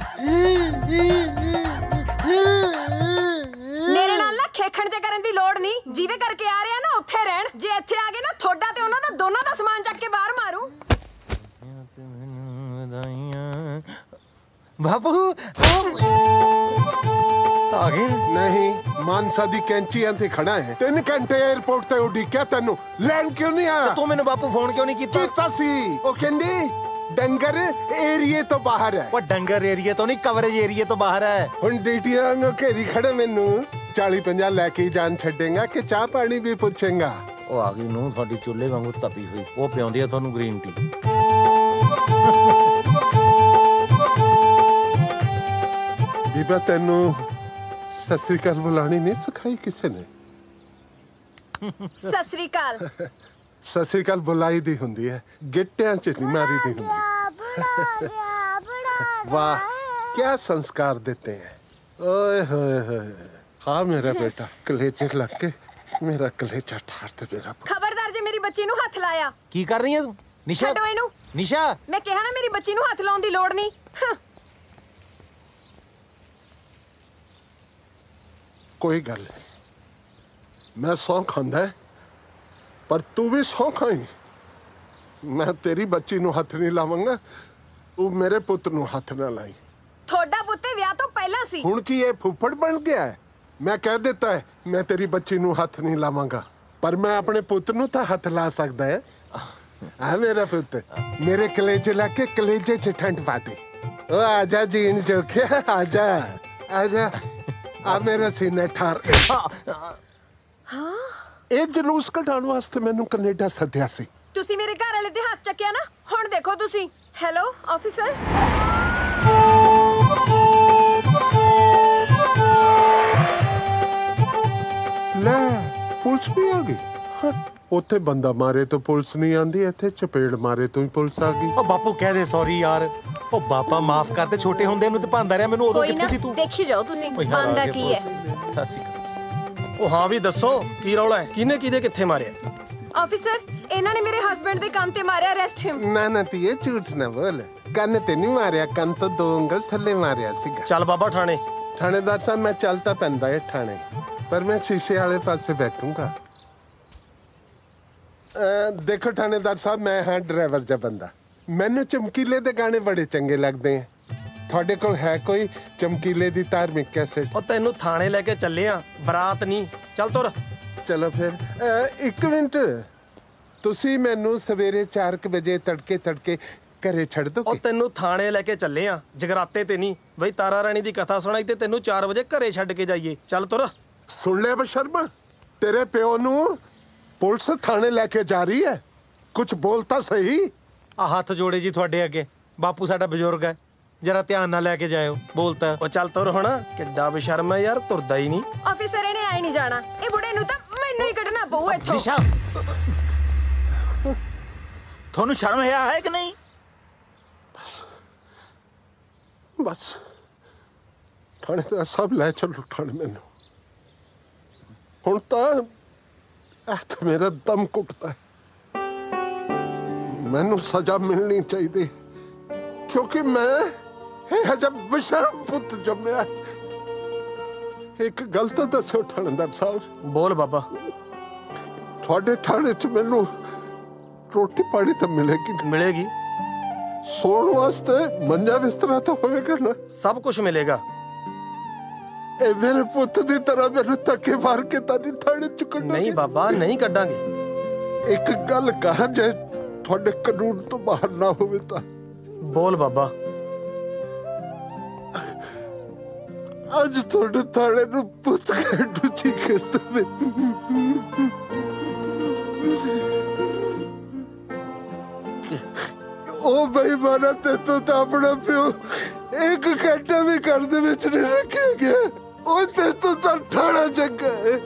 ਮੇਰੇ ਨਾਲ ਨਾ ਖੇਖਣ ਚ ਕਰਨ ਦੀ ਲੋੜ ਨਹੀਂ। ਜਿਹਦੇ ਕਰਕੇ ਆ ਰਿਹਾ ਨਾ ਉੱਥੇ ਰਹਿਣ। ਜੇ ਇੱਥੇ ਆ ਗਏ ਨਾ ਤੁਹਾਡਾ ਤੇ ਉਹਨਾਂ ਦਾ ਦੋਨਾਂ ਦਾ ਸਮਾਨ ਚੱਕ ਕੇ ਬਾਹਰ ਮਾਰੂ। ਬਾਪੂ ਆ ਗਏ? ਨਹੀਂ ਮਾਨਸਾ ਦੀ ਕੈਂਚੀਆਂ ਤੇ ਖੜਾ ਹੈ। 3 ਘੰਟੇ 에어ਪੋਰਟ ਤੇ ਉਡੀਕਿਆ, ਤੈਨੂੰ ਲੈਣ ਕਿਉਂ ਨਹੀਂ ਆਇਆ? ਤੂੰ ਮੈਨੂੰ ਬਾਪੂ ਫੋਨ ਕਿਉਂ ਨਹੀਂ ਕੀਤਾ? ਕੀਤਾ ਸੀ, ਉਹ ਕਹਿੰਦੀ ਡੰਗਰ ਏਰੀਏ ਤੋਂ ਬਾਹਰ ਹੈ। ਉਹ ਡੰਗਰ ਏਰੀਏ ਤੋਂ ਨਹੀਂ, ਕਵਰੇਜ ਏਰੀਏ ਤੋਂ ਬਾਹਰ ਹੈ। ਹੁਣ ਡੀਟੀਆਂ ਵਾਂਗੂ ਘੇਰੀ ਖੜੇ ਮੈਨੂੰ 40-50 ਲੈ ਕੇ ਜਾਨ ਛੱਡੇਗਾ ਕਿ ਚਾਹ ਪਾਣੀ ਵੀ ਪੁੱਛੇਗਾ? ਉਹ ਆ ਗਈ ਨੂੰ ਤੁਹਾਡੀ ਚੁੱਲ੍ਹੇ ਵਾਂਗੂ ਤਪੀ ਹੋਈ, ਉਹ ਪਿਆਉਂਦੀ ਆ ਤੁਹਾਨੂੰ ਗ੍ਰੀਨ ਟੀ। ਬੀਬਾ ਤੈਨੂੰ ਸਤਿ ਸ੍ਰੀ ਅਕਾਲ ਬੁਲਾਣੀ ਨਹੀਂ ਸਿਖਾਈ ਕਿਸੇ ਨੇ? ਸਤਿ ਸ੍ਰੀ ਅਕਾਲ। ਸਤਿ ਸ੍ਰੀ ਅਕਾਲ ਬੁਲਾਈ ਦੀ ਹੁੰਦੀ ਹੈ, ਗਿੱਟਿਆਂ 'ਚ ਨਹੀਂ ਮਾਰੀ ਦੀ ਹੁੰਦੀ। वाह क्या संस्कार देते हैं। ओए होए होए, हाँ मेरा बेटा कलेजे लग के मेरा कलेजा ठार दे मेरा। खबरदार जे मेरी बच्ची नु हथ लाया। की कर रही है तू? निशा छड्डो इनू। निशा मैं कहा ना मेरी बच्ची नु हथ लाउण दी लोड़ नहीं। कोई गल नहीं, मैं सौ खांदा है पर तू भी सौ खाई। मैं तेरी बच्ची नु हथ नहीं लावांगा, तू मेरे पुत्र नु हथ ना लाई। थोड़ा पुत्ते विआह तो पहला सी, हुण की ये फुफड़ बन गया है? मैं कह देता है मैं तेरी बच्ची नु हथ नहीं लावांगा, पर मैं अपने पुत्र नु तो हथ ला सकदा है। आ मेरा पुत्र मेरे कलेजे लाके कलेजे च ठंड पा दे। ओ आजा जीन जोखे, आजा आजा आ मेरा सीने ठार। हाँ ए जलूस कढाण वास्ते मैनू कनेडा सद्या सी। तुसी मेरे घर वाले दे हाथ चक्या ना, हुण देखो तुसी। Hello officer. ले पुलिस भी आ गई। ਉੱਥੇ ਬੰਦਾ ਮਾਰੇ ਤੋਂ ਪੁਲਿਸ ਨਹੀਂ ਆਂਦੀ, ਇੱਥੇ ਚਪੇੜ ਮਾਰੇ ਤੋਂ ਹੀ ਪੁਲਿਸ ਆ ਗਈ। ਉਹ ਬਾਪੂ ਕਹਿ ਦੇ ਸੌਰੀ ਯਾਰ। ਉਹ ਬਾਬਾ ਮਾਫ ਕਰ ਦੇ, ਛੋਟੇ ਹੁੰਦੇ ਨੂੰ ਤੇ ਭਾਂਦਾ ਰਿਹਾ ਮੈਨੂੰ, ਉਦੋਂ ਕਿੱਥੇ ਸੀ ਤੂੰ? ਦੇਖੀ ਜਾਓ ਤੁਸੀਂ ਬੰਦਾ ਕੀ ਹੈ। ਸਤਿ ਸ਼੍ਰੀ ਅਕਾਲ। ਉਹ ਹਾਂ ਵੀ ਦੱਸੋ ਕੀ ਰੌਲਾ ਹੈ, ਕਿਹਨੇ ਕਿਹਦੇ ਕਿੱਥੇ ਮਾਰਿਆ? ਆਫੀਸਰ, ਇਹਨਾਂ ਨੇ ਮੇਰੇ ਹਸਬੰਡ ਦੇ ਕੰਮ ਤੇ ਮਾਰਿਆ, ਅਰੈਸਟ ਹਿਮ। ਨਾ ਧੀਏ ਝੂਠ ਨਾ ਬੋਲ, ਕੰਨ ਤੇ ਨਹੀਂ ਮਾਰਿਆ, ਕੰਨ ਤੋਂ 2 ਉਂਗਲ ਥੱਲੇ ਮਾਰਿਆ ਸੀਗਾ। ਚੱਲ ਬਾਬਾ ਥਾਣੇ। ਥਾਣੇਦਾਰ ਸਾਹਿਬ ਮੈਂ ਚੱਲ ਤਾਂ ਪੈਂਦਾ ਹੈ ਥਾਣੇ, ਪਰ ਮੈਂ ਸ਼ੀਸ਼ੇ ਵਾਲੇ ਪਾਸੇ ਬੈਠੂੰਗਾ। ਦੇਖੋ ਥਾਣੇਦਾਰ ਸਾਹਿਬ, ਮੈਂ ਹਾਂ ਡਰਾਈਵਰ ਜਿਹਾ ਬੰਦਾ, ਮੈਨੂੰ ਚਮਕੀਲੇ ਦੇ ਗਾਣੇ ਬੜੇ ਚੰਗੇ ਲੱਗਦੇ ਹੈ। ਤੁਹਾਡੇ ਕੋਲ ਹੈ ਕੋਈ ਚਮਕੀਲੇ ਦੀ ਧਾਰਮਿਕ ਕੈਸੇਟ? ਉਹ ਤੈਨੂੰ ਥਾਣੇ ਲੈ ਕੇ ਚੱਲੇ ਆ, ਬਰਾਤ ਨਹੀਂ। ਚੱਲ ਤੁਰ। ਚਲੋ ਫਿਰ 1 ਮਿੰਟ, ਤੁਸੀਂ ਮੈਨੂੰ ਸਵੇਰੇ 4 ਵਜੇ ਤੜਕੇ ਘਰੇ ਛੱਡ ਦੋ। ਉਹ ਤੈਨੂੰ ਥਾਣੇ ਲੈ ਕੇ ਚੱਲੇ ਆ, ਜਗਰਾਤੇ ਤੇ ਨਹੀਂ ਬਈ। ਤਾਰਾ ਰਾਣੀ ਦੀ ਕਥਾ ਸੁਣਾਈ ਤੇ ਤੈਨੂੰ 4 ਵਜੇ ਘਰੇ ਛੱਡ ਕੇ ਜਾਈਏ। ਚੱਲ ਤੁਰ। ਸੁਣ ਲਿਆ ਬਸ਼ਰਮਾ, ਤੇਰੇ ਪਿਓ ਨੂੰ ਪੁਲਿਸ ਥਾਣੇ ਲੈ ਕੇ ਜਾ ਰਹੀ ਹੈ, ਕੁਝ ਬੋਲਤਾ ਸਹੀ। ਆ ਹੱਥ ਜੋੜੇ ਜੀ ਤੁਹਾਡੇ ਅੱਗੇ, ਬਾਪੂ ਸਾਡਾ ਬਜ਼ੁਰਗ ਹੈ, ਜਰਾ ਧਿਆਨ ਨਾਲ ਲੈ ਕੇ ਜਾਇਓ। ਬੋਲਤਾ। ਉਹ ਚੱਲ ਤੁਰ ਹੁਣ। ਕਿੱਡਾ ਬੇਸ਼ਰਮ ਹੈ ਯਾਰ, ਤੁਰਦਾ ਹੀ ਨਹੀਂ। ਆਫੀਸਰ, ਇਹਨੇ ਆਈ ਨਹੀਂ ਜਾਣਾ, ਇਹ ਬੁੜੇ ਨੂੰ ਤਾਂ ਮੈਨੂੰ ਹੀ ਕੱਢਣਾ ਪਊ ਇੱਥੋਂ। ਨਿਸ਼ਾ, ਤੁਹਾਨੂੰ ਸ਼ਰਮ ਹੈ ਕਿ ਨਹੀਂ? ਬਸ ਥਾਣੇ ਤਾਂ ਸਭ ਲੈ ਚੱਲੋ ਥਾਣੇ ਮੈਨੂੰ। ਹੁਣ ਤਾਂ ਮੇਰਾ ਦਮ ਘੁੱਟਦਾ ਹੈ, ਮੈਨੂੰ ਸਜ਼ਾ ਮਿਲਣੀ ਚਾਹੀਦੀ, ਕਿਉਂਕਿ ਮੈਂ ਇਹ ਜਬ ਬੇਸ਼ਰਮ ਪੁੱਤ ਜੰਮਿਆ। ਇੱਕ ਗੱਲ ਤਾਂ ਦੱਸੋ ਥਾਣੇਦਾਰ ਸਾਹਿਬ। ਬੋਲ ਬਾਬਾ। ਤੁਹਾਡੇ ਥਾਣੇ 'ਚ ਮੈਨੂੰ ਰੋਟੀ ਪਾਣੀ ਤਾਂ ਮਿਲੇਗੀ? ਮਿਲੇਗੀ। ਸੌਣ ਵਾਸਤੇ ਮੰਜਾ ਬਿਸਤਰਾ ਤਾਂ ਹੋਵੇਗਾ ਨਾ? ਸਭ ਕੁਝ ਮਿਲੇਗਾ। ਇਹ ਮੇਰੇ ਪੁੱਤ ਦੀ ਤਰ੍ਹਾਂ ਮੈਨੂੰ ਧੱਕੇ ਮਾਰ ਕੇ ਤਾਂ ਨਹੀਂ ਥਾਣੇ 'ਚ ਕੱਢੋਗੇ? ਨਹੀਂ ਬਾਬਾ, ਨਹੀਂ ਕੱਢਾਂਗੇ। ਇੱਕ ਗੱਲ ਕਹਾਂ, ਜੇ ਤੁਹਾਡੇ ਕਾਨੂੰਨ ਤੋਂ ਬਾਹਰ ਨਾ ਹੋਵੇ ਤਾਂ? ਬੋਲ ਬਾਬਾ। ਅੱਜ ਤੁਹਾਡੇ ਥਾਣੇ ਨੂੰ ਪੁੱਤ ਕੇ ਡੁੱਚੀ ਕਰ ਦਵੇ। ਉਹ ਬੇਈਮਾਨਾ ਤੇ ਤਾਂ ਆਪਣਾ ਪਿਓ 1 ਘੰਟਾ ਵੀ ਘਰ ਦੇ ਵਿੱਚ ਨਹੀਂ ਰੱਖਿਆ ਗਿਆ, ਉਹ ਤੇ ਤਾਂ ਠਾਣਾ ਚੰਗਾ ਹੈ।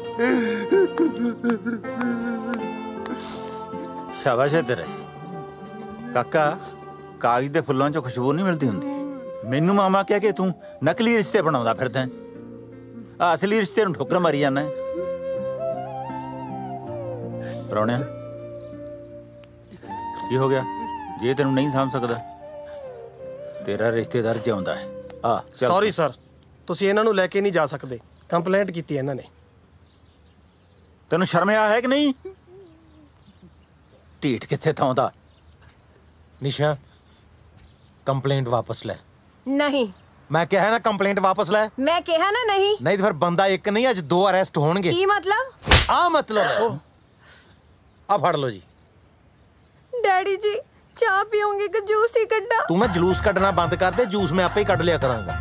ਸ਼ਾਬਾਸ਼ ਹੈ ਤੇਰੇ ਕਾਕਾ, ਕਾਗਜ਼ ਦੇ ਫੁੱਲਾਂ 'ਚੋਂ ਖੁਸ਼ਬੂ ਨਹੀਂ ਮਿਲਦੀ ਹੁੰਦੀ। ਮੈਨੂੰ ਮਾਮਾ ਕਹਿ ਕੇ ਤੂੰ ਨਕਲੀ ਰਿਸ਼ਤੇ ਬਣਾਉਂਦਾ ਫਿਰਦਾ, ਆ ਅਸਲੀ ਰਿਸ਼ਤੇ ਨੂੰ ਠੋਕਰ ਮਾਰੀ ਜਾਂਦਾ। ਪ੍ਰਾਹੁਣਿਆ, ਕੀ ਹੋ ਗਿਆ? ਜੇ ਤੈਨੂੰ ਨਹੀਂ ਸਮਝ ਸਕਦਾ, ਤੇਰਾ ਰਿਸ਼ਤੇਦਾਰ ਜਿਉਂਦਾ ਹੈ। ਆ ਸੌਰੀ ਸਰ, ਤੁਸੀਂ ਇਹਨਾਂ ਨੂੰ ਲੈ ਕੇ ਨਹੀਂ ਜਾ ਸਕਦੇ, ਕੰਪਲੇਂਟ ਕੀਤੀ ਇਹਨਾਂ ਨੇ। ਤੈਨੂੰ ਸ਼ਰਮ ਹੈ ਕਿ ਨਹੀਂ? ਢੀਠ ਕਿੱਥੇ ਥਾਂ ਦਾ। ਨਿਸ਼ਾ, ਕੰਪਲੇਂਟ ਵਾਪਸ ਲੈ। ਨਹੀਂ, ਮੈਂ ਕਿਹਾ ਹੈ ਨਾ ਕੰਪਲੇਂਟ ਵਾਪਸ ਲੈ। ਮੈਂ ਕਿਹਾ ਨਾ ਨਹੀਂ। ਨਹੀਂ ਤਾਂ ਫਿਰ ਬੰਦਾ ਇੱਕ ਨਹੀਂ, ਅੱਜ 2 ਅਰੈਸਟ ਹੋਣਗੇ। ਕੀ ਮਤਲਬ? ਆ ਮਤਲਬ ਆ ਫੜ ਲਓ ਜੀ। ਡੈਡੀ ਜੀ, ਚਾਹ ਪੀਓਗੇ ਕਿ ਜੂਸ ਹੀ ਕੱਢਾਂ? ਤੂੰ ਮੈਂ ਜਲੂਸ ਕੱਢਣਾ ਬੰਦ ਕਰ ਦੇ, ਜੂਸ ਮੈਂ ਆਪੇ ਹੀ ਕੱਢ ਲਿਆ ਕਰਾਂਗਾ।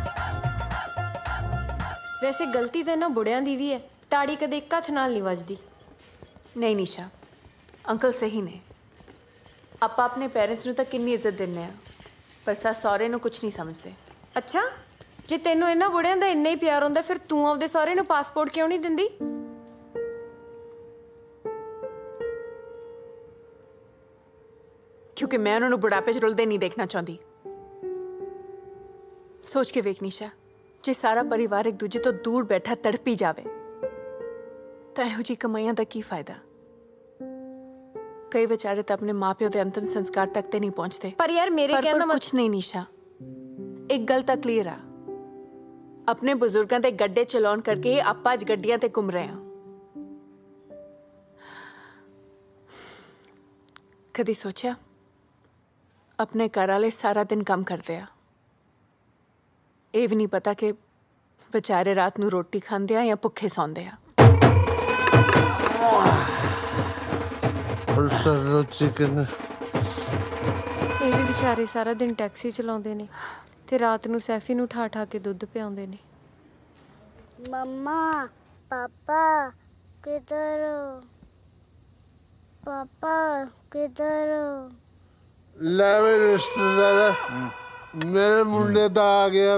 ਵੈਸੇ ਗਲਤੀ ਤਾਂ ਇਹਨਾਂ ਬੁੜਿਆਂ ਦੀ ਵੀ ਹੈ, ਤਾੜੀ ਕਦੇ ਇੱਕ ਹੱਥ ਨਾਲ ਨਹੀਂ ਵੱਜਦੀ। ਨਹੀਂ ਨਿਸ਼ਾ, ਅੰਕਲ ਸਹੀ ਨੇ। ਆਪਾਂ ਆਪਣੇ ਪੇਰੈਂਟਸ ਨੂੰ ਤਾਂ ਕਿੰਨੀ ਇੱਜ਼ਤ ਦਿੰਦੇ ਆ, ਪਰ ਸੱਸ ਸਹੁਰੇ ਨੂੰ ਕੁਝ ਨਹੀਂ ਸਮਝਦੇ। ਅੱਛਾ, ਜੇ ਤੈਨੂੰ ਇਹਨਾਂ ਬੁੜਿਆਂ ਦਾ ਇੰਨਾ ਹੀ ਪਿਆਰ ਹੁੰਦਾ, ਫਿਰ ਤੂੰ ਆਪਦੇ ਸਹੁਰੇ ਨੂੰ ਪਾਸਪੋਰਟ ਕਿਉਂ ਨਹੀਂ ਦਿੰਦੀ? ਕਿਉਂਕਿ ਮੈਂ ਉਹਨਾਂ ਨੂੰ ਬੁਢਾਪੇ 'ਚ ਰੁਲਦੇ ਨਹੀਂ ਦੇਖਣਾ ਚਾਹੁੰਦੀ। ਸੋਚ ਕੇ ਵੇਖ ਨਿਸ਼ਾ, ਜੇ ਸਾਰਾ ਪਰਿਵਾਰ ਇੱਕ ਦੂਜੇ ਤੋਂ ਦੂਰ ਬੈਠਾ ਤੜਪੀ ਜਾਵੇ ਤਾਂ ਇਹੋ ਜਿਹੀ ਕਮਾਈਆਂ ਦਾ ਕੀ ਫਾਇਦਾ? ਕਈ ਵਿਚਾਰੇ ਤਾਂ ਆਪਣੇ ਮਾਪਿਓ ਦੇ ਅੰਤਿਮ ਸੰਸਕਾਰ ਤੱਕ ਤੇ ਨਹੀਂ ਪਹੁੰਚਦੇ। ਪਰ ਯਾਰ ਮੇਰੇ ਕਹਿਣ ਦਾ ਕੁਝ ਨਹੀਂ ਨਿਸ਼ਾ, ਇੱਕ ਗੱਲ ਤਾਂ ਕਲੀਅਰ ਆ, ਆਪਣੇ ਬਜ਼ੁਰਗਾਂ ਦੇ ਗੱਡੇ ਚਲਾਉਣ ਕਰਕੇ ਆਪਾਂ ਅੱਜ ਗੱਡੀਆਂ ਤੇ ਘੁੰਮ ਰਹੇ ਹਾਂ। ਕਦੀ ਸੋਚਿਆ ਆਪਣੇ ਘਰ ਵਾਲੇ ਸਾਰਾ ਦਿਨ ਕੰਮ ਕਰਦੇ ਆ, ਇਹ ਵੀ ਨਹੀਂ ਪਤਾ ਕਿ ਵਿਚਾਰੇ ਰਾਤ ਨੂੰ ਰੋਟੀ ਖਾਂਦੇ ਆ ਜਾਂ ਭੁੱਖੇ ਸੌਂਦੇ ਆ। ਇਹ ਵੀ ਵਿਚਾਰੇ ਸਾਰਾ ਦਿਨ ਟੈਕਸੀ ਚਲਾਉਂਦੇ ਨੇ ਤੇ ਰਾਤ ਨੂੰ ਸੈਫੀ ਨੂੰ ਠਾ ਠਾ ਕੇ ਦੁੱਧ ਪਿਆਉਂਦੇ ਨੇ। मम्मा पापा किधर हो? पापा किधर हो? ਲੈ ਵੇ ਰਿਸ਼ਤੇਦਾਰ, ਮੇਰੇ ਮੁੰਡੇ ਦਾ ਆ ਗਿਆ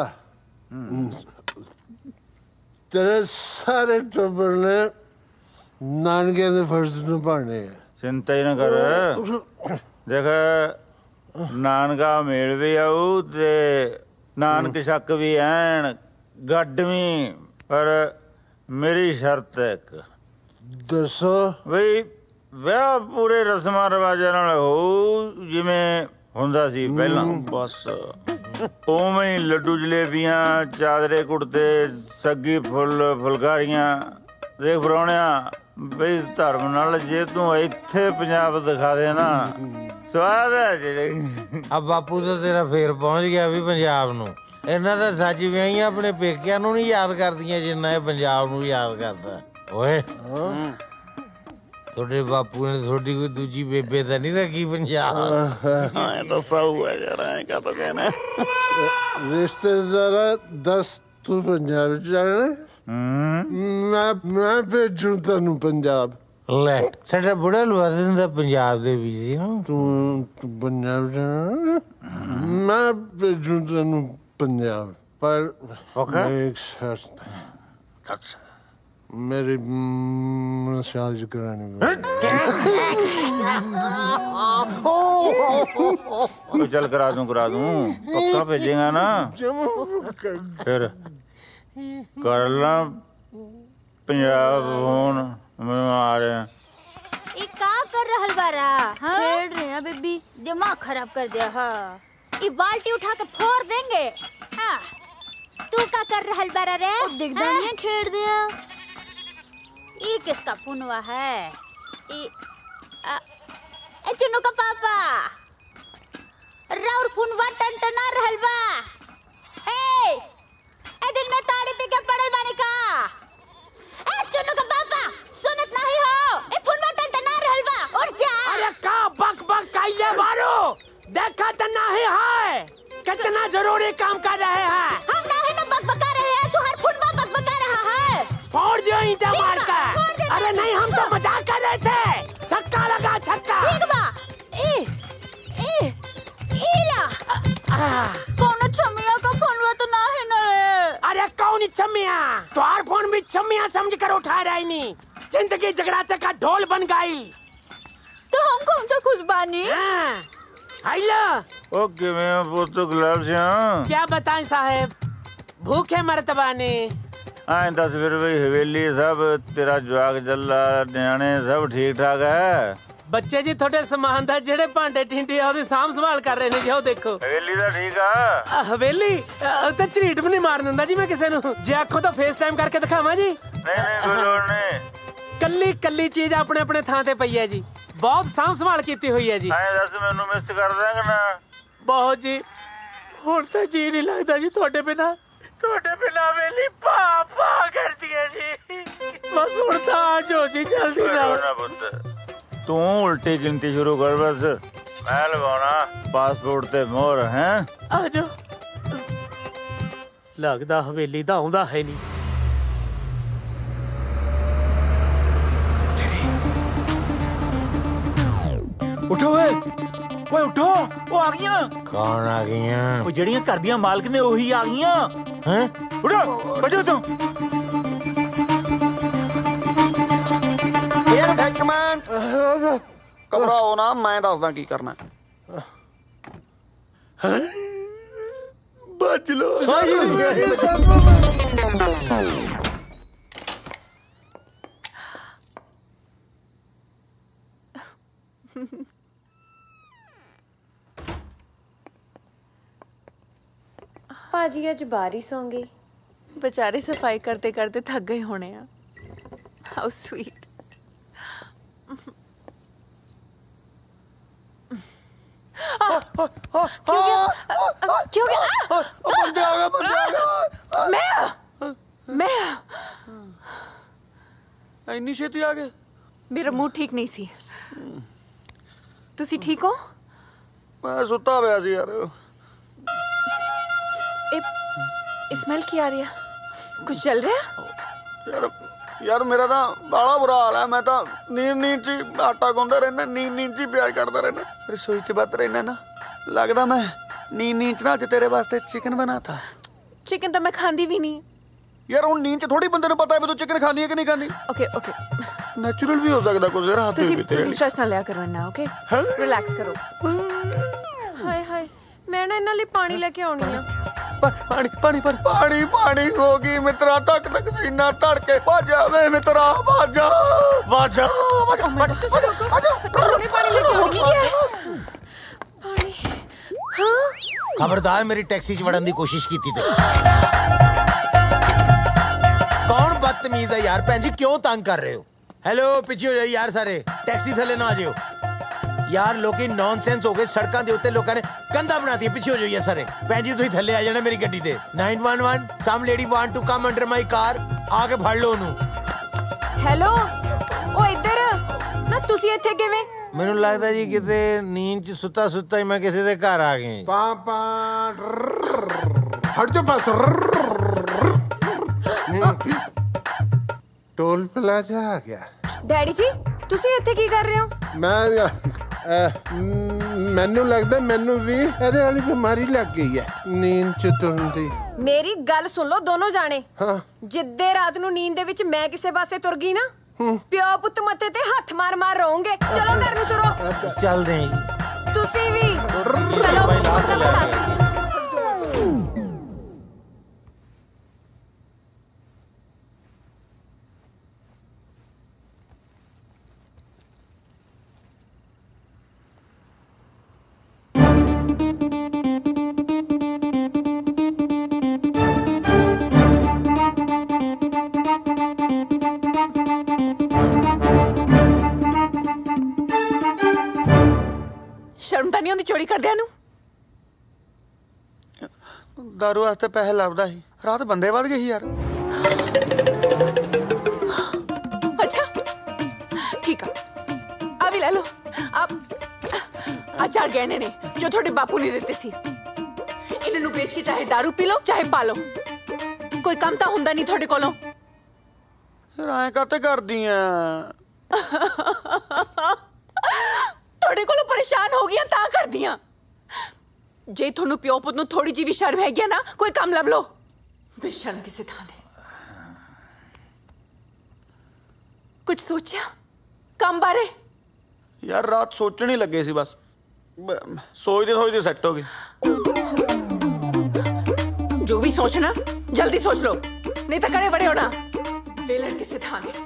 ਵਿਆਹ। ਤੇਰੇ ਸਾਰੇ ਟੱਬਰ ਨੇ नानके दे फर्ज निभाने हैं। चिंता ही ना कर। देख नानका मेल भी आऊ ते नानक शक भी ऐन गड्ड भी, पर मेरी शर्त है एक। दसो बई ਵਿਆਹ ਪੂਰੇ ਰਸਮਾਂ ਰਿਵਾਜਾਂ ਨਾਲ ਹੋਊ ਜਿਵੇਂ ਹੁੰਦਾ ਸੀ ਪਹਿਲਾਂ। ਬਸ ਉਵੇਂ ਹੀ ਲੱਡੂ ਜਲੇਬੀਆਂ, ਚਾਦਰੇ ਕੁੜਤੇ, ਸੱਗੀ ਫੁੱਲ ਫੁਲਕਾਰੀਆਂ। ਦੇਖ ਪ੍ਰਾਹੁਣਿਆ ਬਈ ਧਰਮ ਨਾਲ ਜੇ ਤੂੰ ਇੱਥੇ ਪੰਜਾਬ ਦਿਖਾ ਦੇ ਨਾ ਸਵਾਦ ਹੈ ਜੀ। ਆ ਬਾਪੂ ਤਾਂ ਤੇਰਾ ਫੇਰ ਪਹੁੰਚ ਗਿਆ ਵੀ ਪੰਜਾਬ ਨੂੰ। ਇਹਨਾਂ ਦਾ ਸੱਚ ਵਿਆਹੀਆਂ ਆਪਣੇ ਪੇਕਿਆਂ ਨੂੰ ਨਹੀਂ ਯਾਦ ਕਰਦੀਆਂ ਜਿੰਨਾ ਇਹ ਪੰਜਾਬ ਨੂੰ ਯਾਦ ਕਰਦਾ। ਓਏ ਤੁਹਾਡੇ ਬਾਪੂ ਨੇ ਤੁਹਾਡੀ ਕੋਈ ਦੂਜੀ ਬੇਬੇ ਤਾਂ ਨਹੀਂ ਰੱਖੀ ਪੰਜਾਬ? ਐ ਤਾਂ ਸਾਊ ਹੈ ਯਾਰ, ਐ ਕਾ ਤਾਂ ਕਹਿਣਾ। रिश्तेदार दस तू पंजाब जाना, मैं भेजू तेन पंजाब। ਲੈ ਸਾਡਾ ਬੁੜਾ ਲਵਾ ਦਿੰਦਾ ਪੰਜਾਬ ਦੇ ਵੀ ਜੀ। तू पंजाब जाना, मैं भेजू तेन पंजाब, पर एक शर्त है। मेरी मसाज करानी चल करा दूं पक्का भेजेगा ना? फिर कर ला पंजाब फोन मैं आ रहे हैं। ये का कर रहल बारा? खेल रहे हैं बेबी। दिमाग खराब कर दिया। हाँ ये बाल्टी उठा के फोड़ देंगे। हाँ तू का कर रहल बारा रे? दिखदा नहीं खेल दिया। ये किसका पुनवा है? चुन्नू का पापा राउर पुनवा टनटना रहल बा। ए दिल में ताड़ी पी के पड़ल बानी का? ए चुन्नू का पापा सुनत नहीं हो? ए पुनवा टनटना रहल बा। उठ जा। अरे का बक बक काइले बारो? देखा त नहीं है कितना जरूरी काम कर रहे हैं। हम नहीं ना बकबका रहे हैं, तू हर पुनवा बकबका रहा है। फोड़ दियो ईंटा मार कर। अरे नहीं हम तो मजाक कर रहे थे। छक्का लगा छक्का। ठीक बा। ला कौन छमिया का फोनवा तो ना है ना रे? अरे कौन छमिया? तुम्हार फोन भी छमिया समझ कर उठा रही नहीं। जिंदगी जगराते का ढोल बन गई तो हम कौन सा खुश बानी? आइला ओके मैं पुत गुलाब से। क्या बताएं साहेब, भूखे मरतबाने। हाँ दस फिर भाई हवेली सब तेरा जवाक जल्ला न्याणे सब ठीक ठाक है? ਬੱਚੇ ਜੀ ਤੁਹਾਡੇ ਸਮਾਨ ਦਾ ਜਿਹੜੇ ਭਾਂਡੇ ਟਿੰਡੇ ਆ ਉਹਦੀ ਸਾਂਭ ਸੰਭਾਲ ਕਰ ਰਹੇ ਨੇ ਜੀ। ਉਹ ਦੇਖੋ ਹਵੇਲੀ ਦਾ ਠੀਕ ਆ। ਹਵੇਲੀ ਤਾਂ ਝਰੀਟ ਵੀ ਨਹੀਂ ਮਾਰਨ ਦਿੰਦਾ ਜੀ ਮੈਂ ਕਿਸੇ ਨੂੰ। ਜੇ ਆਖੋ ਤਾਂ ਫੇਸ ਟਾਈਮ ਕਰਕੇ ਦਿਖਾਵਾਂ ਜੀ? ਨਹੀਂ ਕੋਈ ਲੋੜ ਨਹੀਂ। ਕੱਲੀ ਕੱਲੀ ਚੀਜ਼ ਆਪਣੇ ਆਪਣੇ ਥਾਂ ਤੇ ਪਈ ਹੈ ਜੀ। ਬਹੁਤ ਸਾਂਭ ਸੰਭਾਲ ਕੀਤੀ ਹੋਈ ਹੈ ਜੀ। ਐਂ ਦੱਸ ਮੈਨੂੰ ਮਿਸ ਕਰ ਦਾਂਗਾ ਨਾ? ਬਹੁਤ ਜੀ। ਹੁਣ ਤਾਂ ਜੀ ਨਹੀਂ ਲੱਗਦਾ ਜੀ ਤੁਹਾਡੇ ਬਿਨਾ। ਤੁਹਾਡੇ ਬਿਨਾ ਹਵੇਲੀ ਪਾ ਕਰਦੀ ਹੈ ਜੀ। ਬਸ ਹੁਣ ਤਾਂ ਆ ਜਾਓ ਜੀ ਜਲਦੀ ਨਾਲ। तू उल्टी गिनती शुरू कर बस। मैं लगाना पासपोर्ट ते मोहर है। आजो लगदा हवेली दा आउंदा है नहीं। उठो ओए उठो। वो आ गईयां। कौन आ गईयां? वो जड़ियां घर दियां मालक ने वही आ गईयां। हैं? उठो बजो तो। घबराओ ना, मैं दसदा की करना। बच लो। भाजी अज बारिश होंगी। बेचारे सफाई करते करते थक गए होने। How sweet. क्यों गया? मैं इन्नी छेती आ गए? मेरा मूड ठीक नहीं सी। तुसी ठीक हो? मैं सुता पिया सी यार। स्मेल की आ रही है? कुछ चल रहा है? यार मेरा तो बड़ा बुरा हाल है। मैं तो नींद च आटा गुंदा रहना, नींद च प्याज करता रहना, रसोई च बत रहना ना। लगता मैं नींद च ना तेरे वास्ते चिकन बना था। चिकन तो मैं खांदी भी नहीं। यार हुण नींद च थोड़ी बंदे नूं पता है भी तू चिकन खानी है कि नहीं खानी। ओके ओके नेचुरल भी हो सकदा कुछ यार हाथ ਤੁਸੀਂ में ਤੁਸੀਂ ਸਟ੍ਰੈਸ ਨਾ ਲਿਆ ਕਰੋ ਨਾ ਓਕੇ ਰਿਲੈਕਸ ਕਰੋ। ਹਾਏ ਹਾਏ ਮੈਂ ਨਾ ਇਹਨਾਂ ਲਈ ਪਾਣੀ ਲੈ ਕੇ ਆਉਣੀ ਆ। पानी पानी पानी पानी पानी होगी मित्रा तक तक सीना तड़के भाजा वे मित्रा भाजा भाजा पानी पानी लेके आऊंगी पानी। हाँ खबरदार मेरी टैक्सी च वड़न दी कोशिश की थी ते कौन बदतमीज है यार भैन जी क्यों तंग कर रहे हो। हेलो पीछे हो जाइए यार सारे टैक्सी थले ना आ जाओ यार लोकी नॉनसेंस हो गए सड़कों के उत्ते लोगों ने कंधा बना दिया पीछे हो जाइए सारे भैन जी तुम थले आ जाना मेरी गड्डी ते 911 some lady want to come under my car आके फड़ लो ओनू। हेलो ओ इधर ना तुसी ਇੱਥੇ ਕਿਵੇਂ। ਮੈਨੂੰ ਲੱਗਦਾ ਜੀ ਕਿਤੇ ਨੀਂਦ ਚ ਸੁੱਤਾ ਸੁੱਤਾ ਹੀ ਮੈਂ ਕਿਸੇ ਦੇ ਘਰ ਆ ਗਏ। पापा हट जा पास टोल प्लाजा आ गया। ਡੈਡੀ ਜੀ ਤੁਸੀਂ ਇੱਥੇ ਕੀ ਕਰ ਰਹੇ ਹੋ। ਮੈਨੂੰ ਲੱਗਦਾ ਮੈਨੂੰ ਵੀ ਇਹਦੇ ਵਾਲੀ ਬਿਮਾਰੀ ਲੱਗ ਗਈ ਹੈ ਨੀਂਦ ਚ ਤੁਰਨ ਦੀ। ਮੇਰੀ ਗੱਲ ਸੁਣ ਲਓ ਦੋਨੋਂ ਜਾਣੇ। ਜਿੱਦੇ ਰਾਤ ਨੂੰ ਨੀਂਦ ਦੇ ਵਿੱਚ ਮੈਂ ਕਿਸੇ ਪਾਸੇ ਤੁਰ ਗਈ ਨਾ ਪਿਓ ਪੁੱਤ ਮੱਥੇ ਤੇ ਹੱਥ ਮਾਰ ਮਾਰ ਰਹੋਗੇ। ਚਲੋ ਘਰ ਨੂੰ ਤੁਰੋ। ਚੱਲਦੇ ਹਾਂ ਤੁਸੀਂ ਵੀ ਚਲੋ ਆਪਣਾ ਬਤਾ। ਸ਼ਰਮ ਤਾਂ ਨਹੀਂ ਆਉਂਦੀ ਚੋਰੀ ਕਰਦਿਆਂ ਨੂੰ। दारू वास्ते पैसे लभदा ही रात बंदे वध गए ही यार। अच्छा ठीक है आ भी ले लो आप आ 4 गहने ने जो थोड़े बापू ने दिते सी इन्हों बेच के चाहे दारू पी लो चाहे पा लो कोई काम तो हुंदा नहीं थोड़े कोलों। यार ऐ काते करदी आ थोड़े कोलों परेशान हो गया ता कर दियां। जे थोनू प्यो पुत नू थोड़ी जी भी शर्म है गया ना कोई काम लब लो बेशर्म किसे थां दे। कुछ सोचा काम बारे। यार रात सोचने ही लगे सी बस सोचते सोचते सेट हो गई। जो भी सोचना जल्दी सोच लो नहीं तो करे बड़े होना वेलड़ किसे थां दे।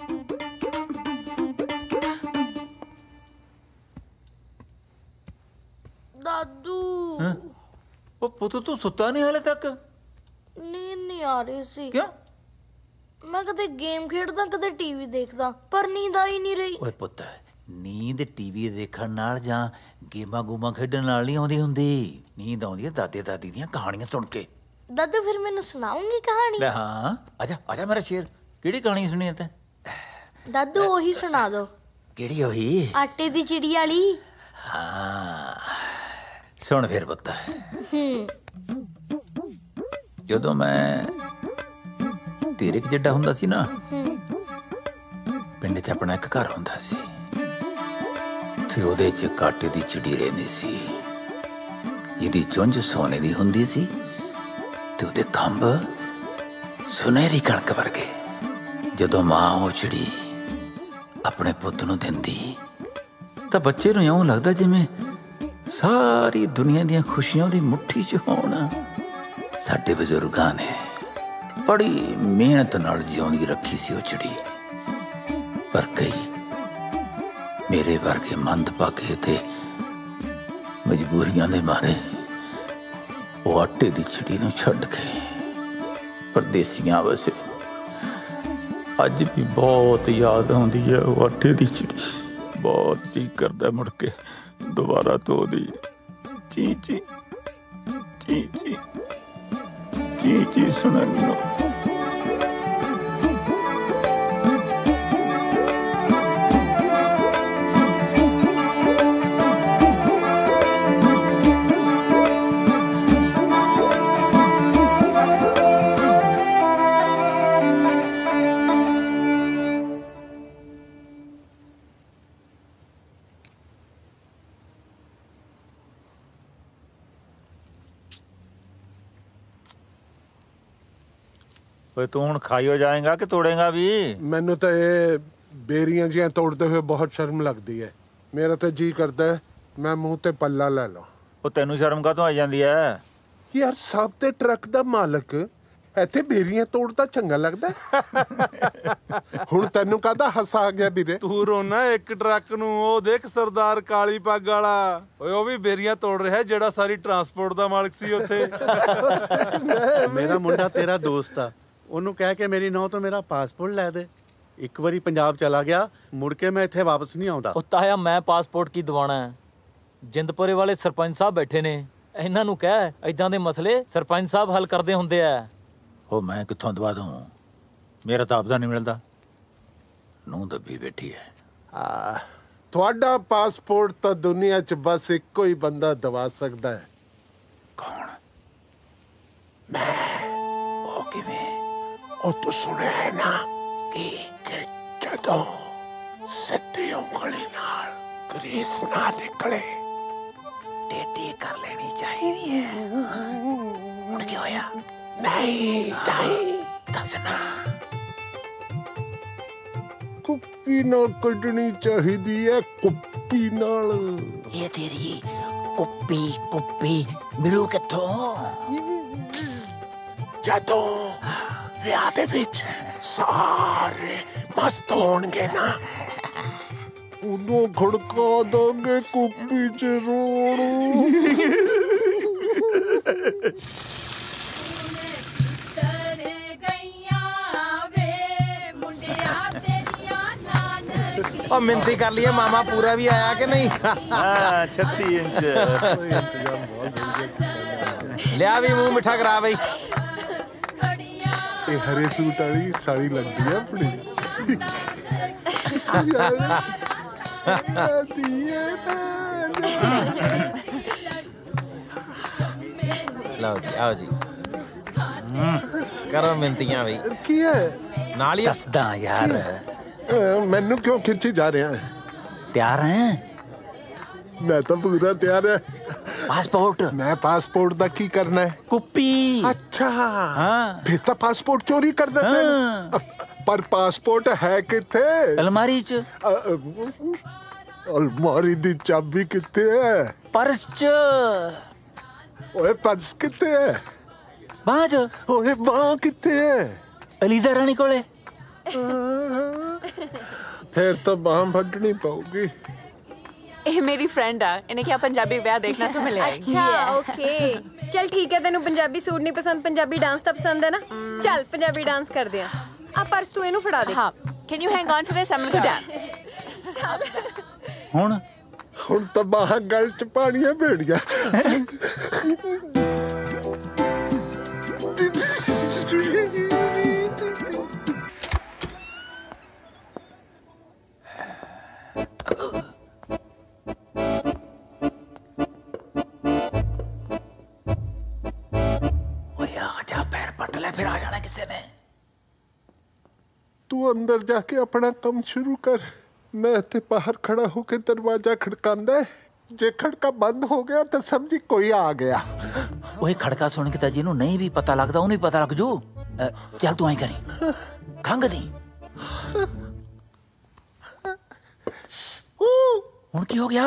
दादू ਉਹ ਪੁੱਤ ਤੂੰ ਸੁੱਤਾ ਨਹੀਂ ਹਾਲੇ ਤੱਕ। नींद नहीं आ रही सी। क्यों? मैं कदे गेम खेडदा कदे टीवी देखदा पर नींद आ ही नहीं रही। ਓਏ ਪੁੱਤ ਨੀਂਦ ਟੀਵੀ ਦੇਖਣ ਨਾਲ ਜਾਂ ਗੇਮਾਂ ਗੂਮਾਂ ਖੇਡਣ ਨਾਲ ਨਹੀਂ ਆਉਂਦੀ ਹੁੰਦੀ। ਨੀਂਦ ਆਉਂਦੀ ਹੈ ਦਾਦੇ ਦਾਦੀ ਦੀਆਂ ਕਹਾਣੀਆਂ ਸੁਣ ਕੇ। दादू फिर मैनू सुनाऊंगी कहानी। ਲੈ ਹਾਂ ਆਜਾ ਆਜਾ ਮੇਰਾ ਸ਼ੇਰ ਕਿਹੜੀ ਕਹਾਣੀ ਸੁਣੀ ਹੈ ਤੈਂ। दादू वही सुना दो। ਕਿਹੜੀ ਹੋਈ। आटे दी चिड़ी वाली। ਹਾਂ ਸੁਣ ਫਿਰ ਪੁੱਤ। ਜਦੋਂ ਮੈਂ ਤੇਰੇ ਜਿੱਡਾ ਹੁੰਦਾ ਸੀ ਨਾ ਪਿੰਡ 'ਚ ਆਪਣਾ ਇੱਕ ਘਰ ਹੁੰਦਾ ਸੀ ਤੇ ਉਹਦੇ 'ਚ ਕਾਟੇ ਦੀ ਚਿੜੀ ਰਹਿੰਦੀ ਸੀ ਜਿਹਦੀ ਚੁੰਝ ਸੋਨੇ ਦੀ ਹੁੰਦੀ ਸੀ ਤੇ ਉਹਦੇ ਖੰਭ ਸੁਨਹਿਰੀ ਕਣਕ ਵਰਗੇ। ਜਦੋਂ ਮਾਂ ਉਹ ਚਿੜੀ ਆਪਣੇ ਪੁੱਤ ਨੂੰ ਦਿੰਦੀ ਤਾਂ ਬੱਚੇ ਨੂੰ ਇਉਂ ਲੱਗਦਾ ਜਿਵੇਂ ਸਾਰੀ ਦੁਨੀਆ ਦੀਆਂ ਖੁਸ਼ੀਆਂ ਉਹਦੀ ਮੁੱਠੀ 'ਚ ਹੋਣ। ਸਾਡੇ ਬਜ਼ੁਰਗਾਂ ਨੇ ਬੜੀ ਮਿਹਨਤ ਨਾਲ ਜਿਉਂਦੀ ਰੱਖੀ ਸੀ ਉਹ ਚਿੜੀ ਪਰ ਕਈ ਮੇਰੇ ਵਰਗੇ ਮੰਦਭਾਗੇ ਤੇ ਮਜਬੂਰੀਆਂ ਦੇ ਮਾਰੇ ਉਹ ਆਟੇ ਦੀ ਚਿੜੀ ਨੂੰ ਛੱਡ ਕੇ ਪਰਦੇਸੀਆਂ ਵਸੇ। ਅੱਜ ਵੀ ਬਹੁਤ ਯਾਦ ਆਉਂਦੀ ਹੈ ਉਹ ਆਟੇ ਦੀ ਚਿੜੀ। ਬਹੁਤ ਜੀ ਕਰਦਾ ਮੁੜ ਕੇ ਦੁਬਾਰਾ ਤੋਂ ਉਹਦੀ ਚੀ ਚੀ ਚੀ ਚੀ ਚੀ ਚੀ ਸੁਣਨ ਨੂੰ। ਓਏ ਤੂੰ ਹੁਣ ਖਾਈਓ ਜਾਏਗਾ ਕਿ ਤੋੜੇਗਾ ਵੀ? ਮੈਨੂੰ ਤਾਂ ਇਹ ਬੇਰੀਆਂ ਜਿਹੀਆਂ ਤੋੜਦੇ ਹੋਏ ਬਹੁਤ ਸ਼ਰਮ ਲੱਗਦੀ ਹੈ। ਮੇਰਾ ਤਾਂ ਜੀ ਕਰਦਾ ਹੈ ਮੈਂ ਮੂੰਹ ਤੇ ਪੱਲਾ ਲੈ ਲਾਂ। ਉਹ ਤੈਨੂੰ ਸ਼ਰਮ ਕਾਹਤੋਂ ਆ ਜਾਂਦੀ ਹੈ? ਯਾਰ ਸਭ ਤੇ ਟਰੱਕ ਦਾ ਮਾਲਕ ਇੱਥੇ ਬੇਰੀਆਂ ਤੋੜਦਾ ਚੰਗਾ ਲੱਗਦਾ। ਹੁਣ ਤੈਨੂੰ ਕਾਹਦਾ ਹਾਸਾ ਆ ਗਿਆ ਵੀਰੇ? ਤੂੰ ਰੋਣਾ ਇੱਕ ਟਰੱਕ ਨੂੰ, ਉਹ ਦੇਖ ਸਰਦਾਰ ਕਾਲੀ ਪੱਗ ਵਾਲਾ, ਓਏ ਉਹ ਵੀ ਬੇਰੀਆਂ ਤੋੜ ਰਿਹਾ ਜਿਹੜਾ ਸਾਰੀ ਟਰਾਂਸਪੋਰਟ ਦਾ ਮਾਲਕ ਸੀ ਉੱਥੇ। ਮੇਰਾ ਮੁੰਡਾ ਤੇਰਾ ਦੋਸਤ ਆ, ਉਹਨੂੰ ਕਹਿ ਕੇ ਮੇਰੀ ਨੌਂ ਤੋਂ ਮੇਰਾ ਪਾਸਪੋਰਟ ਲੈ ਦੇ। ਇੱਕ ਵਾਰੀ ਪੰਜਾਬ ਚਲਾ ਗਿਆ, ਮੁੜ ਕੇ ਮੈਂ ਇੱਥੇ ਵਾਪਸ ਨਹੀਂ ਆਉਂਦਾ। ਉਹ ਤਾਇਆ ਮੈਂ ਪਾਸਪੋਰਟ ਕੀ ਦਵਾਣਾ ਹੈ? ਜਿੰਦਪੁਰੇ ਵਾਲੇ ਸਰਪੰਚ ਸਾਹਿਬ ਬੈਠੇ ਨੇ, ਇਹਨਾਂ ਨੂੰ ਕਹਿ ਏਦਾਂ ਦੇ ਮਸਲੇ ਸਰਪੰਚ ਸਾਹਿਬ ਹੱਲ ਕਰਦੇ ਹੁੰਦੇ ਆ। ਉਹ ਮੈਂ ਕਿੱਥੋਂ ਦਵਾ ਦੂੰ? ਮੇਰਾ ਤਾਂ ਆਪਦਾ ਨਹੀਂ ਮਿਲਦਾ। ਨੂੰ ਦੱਬੀ ਬੈਠੀ ਹੈ। ਤੁਹਾਡਾ ਪਾਸਪੋਰਟ ਤਾਂ ਦੁਨੀਆ 'ਚ ਬਸ ਇੱਕੋ ਹੀ ਬੰਦਾ ਦਵਾ ਸਕਦਾ ਹੈ। ਕੌਣ? ਮੈਂ। ਉਹ ਕਿਵੇਂ? ਉਹ ਤੂੰ ਸੁਣਿਆ ਹੈ ਨਾ ਕਿ ਜਦੋਂ ਸਿੱਧੀ ਉਂਗਲੀ ਨਾਲ ਗਰੀਸ ਨਾ ਨਿਕਲੇ ਟੇਢੀ ਕਰ ਲੈਣੀ ਚਾਹੀਦੀ ਹੈ। ਹੁਣ ਕੀ ਹੋਇਆ? ਨਹੀਂ ਦੱਸਣਾ। ਕੁੱਪੀ ਨਾਲ ਕੱਢਣੀ ਚਾਹੀਦੀ ਹੈ, ਕੁੱਪੀ ਨਾਲ। ਇਹ ਤੇਰੀ ਕੁੱਪੀ ਮਿਲੂ ਕਿੱਥੋਂ? ਜਦੋਂ ਵਿਆਹ ਦੇ ਵਿੱਚ ਸਾਰੇ ਮਸਤ ਹੋਣਗੇ ਨਾ, ਉਦੋਂ ਖੜਕਾ ਦੋਗੇ ਕੁੱਪੀ 'ਚ ਰੋਣ। ਉਹ ਮਿੰਤੀ ਕਰ ਲਈਏ ਮਾਮਾ ਪੂਰਾ ਵੀ ਆਇਆ ਕਿ ਨਹੀਂ? ਹਾਂ 36 ਇੰਚ। ਲਿਆ ਵੀ ਮੂੰਹ ਮਿੱਠਾ ਕਰਾ ਬਈ। ਇਹ ਹਰੇ ਸੂਟ ਵਾਲੀ ਸਾੜੀ ਲੱਗਦੀ ਹੈ ਆਪਣੀ। ਲਓ ਜੀ ਆਓ ਜੀ ਕਰੋ ਮਿੰਤੀਆਂ ਬਈ। ਕੀ ਹੈ? ਨਾਲ ਹੀ ਦੱਸਦਾ ਯਾਰ। ਮੈਨੂੰ ਕਿਉਂ ਖਿੱਚੀ ਜਾ ਰਿਹਾ ਹੈ? ਤਿਆਰ ਹੈ? ਮੈਂ ਤਾਂ ਪੂਰਾ ਤਿਆਰ ਹੈ। ਪਾਸਪੋਰਟ? ਮੈਂ ਪਾਸਪੋਰਟ ਦਾ ਕੀ ਕਰਨਾ ਹੈ? ਕੁੱਪੀ। ਅੱਛਾ ਹਾਂ, ਫਿਰ ਤਾਂ ਪਾਸਪੋਰਟ ਚੋਰੀ ਕਰਨਾ ਪੈਣਾ। ਪਰ ਪਾਸਪੋਰਟ ਹੈ ਕਿੱਥੇ? ਅਲਮਾਰੀ 'ਚ। ਅਲਮਾਰੀ ਦੀ ਚਾਬੀ ਕਿੱਥੇ ਹੈ? ਪਰਸ 'ਚ। ਓਏ ਪਰਸ ਕਿੱਥੇ ਹੈ? ਬਾਂਹ 'ਚ। ਓਏ ਬਾਂਹ ਕਿੱਥੇ ਹੈ? ਅਲੀਜ਼ਾ ਰਾਣੀ ਕੋਲੇ। फिर तो बाम फटनी पड़ेगी। ਇਹ ਮੇਰੀ ਫਰੈਂਡ ਆ, ਇਹਨੇ ਕਿਹਾ ਪੰਜਾਬੀ ਵਿਆਹ ਦੇਖਣਾ ਸੋ ਮੈਂ ਲੈ ਆਈ। अच्छा ओके चल ठीक है। तेनू पंजाबी सूट नहीं पसंद, पंजाबी डांस तो पसंद है ना? चल पंजाबी डांस कर दे। आ पर्स तू इनू फड़ा दे। हाँ can you hang on to this? I am going to dance. हुण तो बाहर गल च पानियां भेड़ियां। फिर आ जाना किसी ने। तू अंदर जाके अपना काम शुरू कर। मैं इत्थे बाहर खड़ा होके दरवाजा खड़कांदा है। जे खड़का बंद हो गया तो समझी कोई आ गया। ओए खड़का सुन के ताजी नहीं भी पता लगता, उन्हें पता लग जो। चल तू आई करी खंग दी। हुण की हो गया?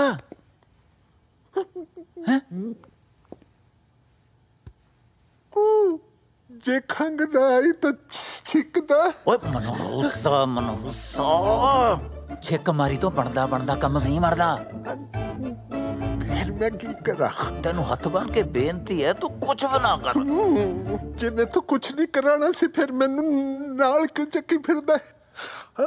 जे खंग ना आई तो छिकदा। ओए मनहूसा छिक मारी तो बनदा बनदा कम नहीं मरदा। फिर मैं की करा? तेनू हथ बन के बेनती है तू कुछ भी ना कर। जिन्हें तो कुछ नहीं कराना सी फिर मैनू नाल क्यों चक्की फिरदा है?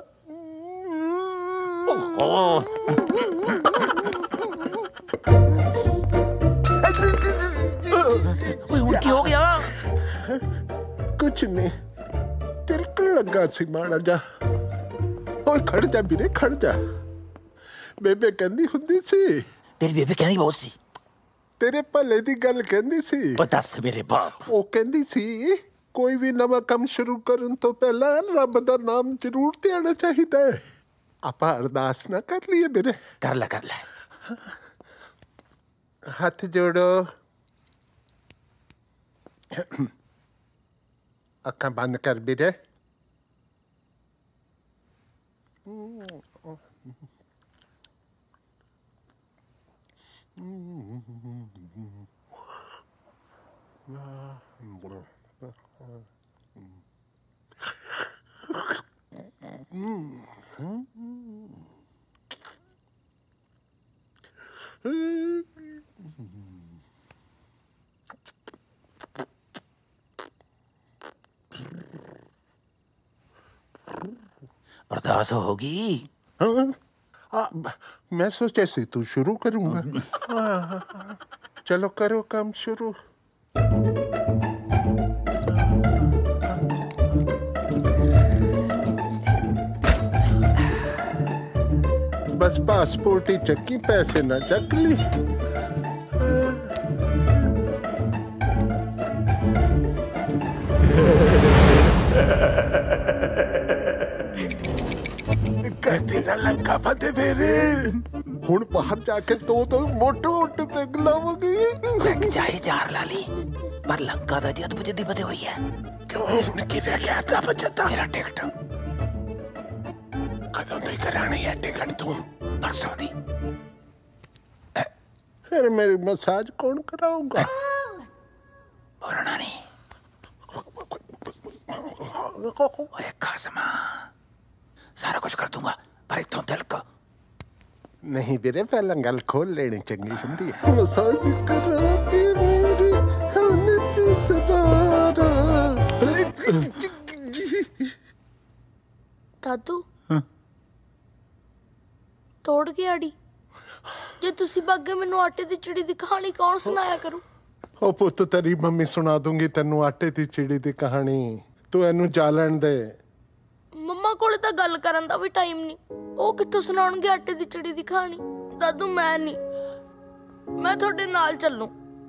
हुण की हो गया? कुछ नहीं, तिलकन लगा सी माड़ा जा। ओए खड़ जा वीरे खड़ जा। बेबे कहंदी हुंदी सी। तेरी बेबे कहंदी बहुत सी। तेरे भले दी गल कहंदी सी। दस मेरे बाप। ओ कहंदी सी कोई भी नवा काम शुरू करन तो पहला रब दा नाम जरूर ते आना चाहिदा है। आपा अरदास ना कर लिए मेरे? कर ले कर ले। हाथ जोड़ो। अक्खां बंद कर बीरे। अरदास होगी। मैं सोचा से तू शुरू करूंगा। चलो करो काम शुरू। बस पासपोर्ट ही चक्की, पैसे ना चक ली। करती ना लंका फते फेरे। हुण बाहर जाके तो मोटो मोटो पैग लावोगे। पैग चाहे जार लाली, पर लंका दा जद बजदी बदे हुई है। क्यों उनकी रह गया था बचता मेरा टिकट कदों तो करानी है टिकट तू? परसों दी। फिर मेरी मसाज कौन कराऊंगा? बोलना नहीं। ओए खासमा, सारा कुछ कर दूंगा पर इथों दिल को नहीं। मेरे पहला गल खोल लेनी चंगी हुंदी है। मसाज कराती मेरी दादू तोड़ के आड़ी जे तुसी बागे मैनू आटे दी चिड़ी दी कहानी कौन सुनाया करू? ओ पुੱਤ तेरी मम्मी सुना दूंगी तेनू आटे दी चिड़ी दी कहानी। तू एनू जा लैण दे। मम्मा कोले तां गल करन दा भी टाइम नहीं। ओ कित्थों सुनाउणगे आटे दी चिड़ी दी कहानी? दादू मैं नहीं, मैं तुहाडे नाल चलूं।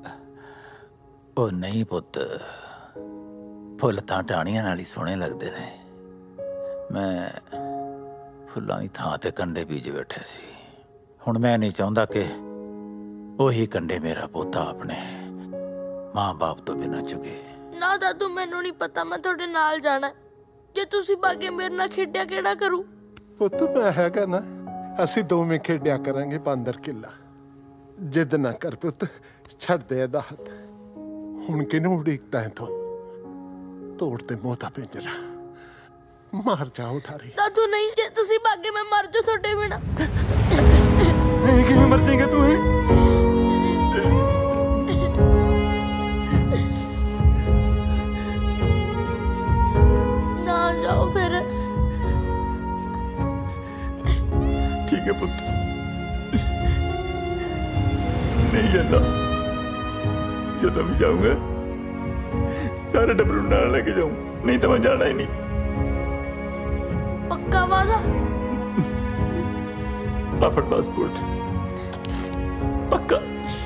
ओ नहीं पुੱਤ, फुੱਲ ਤਾਂ ਟਾਹਣੀਆਂ ਨਾਲ ਹੀ ਸੋਹਣੇ ਲੱਗਦੇ ਨੇ। ਮੈਂ ਫੁੱਲਾਂ ਦੀ ਥਾਂ ਤੇ ਕੰਡੇ ਬੀਜ ਬੈਠੇ ਸੀ। ਹੁਣ ਮੈਂ ਨਹੀਂ ਚਾਹੁੰਦਾ ਕਿ ਉਹੀ ਕੰਡੇ ਮੇਰਾ ਪੋਤਾ ਆਪਣੇ ਮਾਂ-ਬਾਪ ਤੋਂ ਬਿਨਾਂ ਚੁਗੇ। ਨਾ ਦਾਦੂ ਮੈਨੂੰ ਨਹੀਂ ਪਤਾ, ਮੈਂ ਤੁਹਾਡੇ ਨਾਲ ਜਾਣਾ। ਜੇ ਤੁਸੀਂ ਬਾਗੇ ਮੇਰੇ ਨਾਲ ਖੇਡਿਆ ਕਿਹੜਾ ਕਰੂ? ਪੁੱਤ ਮੈਂ ਹੈਗਾ ਨਾ, ਅਸੀਂ ਦੋਵੇਂ ਖੇਡਿਆ ਕਰਾਂਗੇ ਬਾਂਦਰ ਕਿੱਲਾ। ਜਿੱਦ ਨਾ ਕਰ ਪੁੱਤ, ਛੱਡ ਦੇ ਇਹਦਾ ਹੱਥ। ਹੁਣ ਕਿਹਨੂੰ ਉਡੀਕਦਾ ਹੈ ਤੂੰ? ਤੋੜ ਤੇ ਮੂੰਹ ਦਾ ਪਿੰਜਰਾ, ਮਾਰ ਜਾ ਉਠਾਰੀ। ਦਾਦੂ ਨਹੀਂ, ਜੇ ਤੁਸੀਂ ਬਾਗੇ ਮੈਂ ਮਰ ਜਾ ਤੁਹਾਡੇ ਬਿਨਾਂ। ਕਿਵੇਂ ਮਰ ਜਾਏਗਾ ਤੂੰ? ਨਾ ਜਾਓ ਫਿਰ। ठीक है पुत्र, नहीं जाना। जो तो भी जाऊंगा सारे डबरू नाल लेके जाऊं, नहीं तो मैं जाना ही नहीं। पक्का वादा? पापड़ पासपोर्ट पक्का।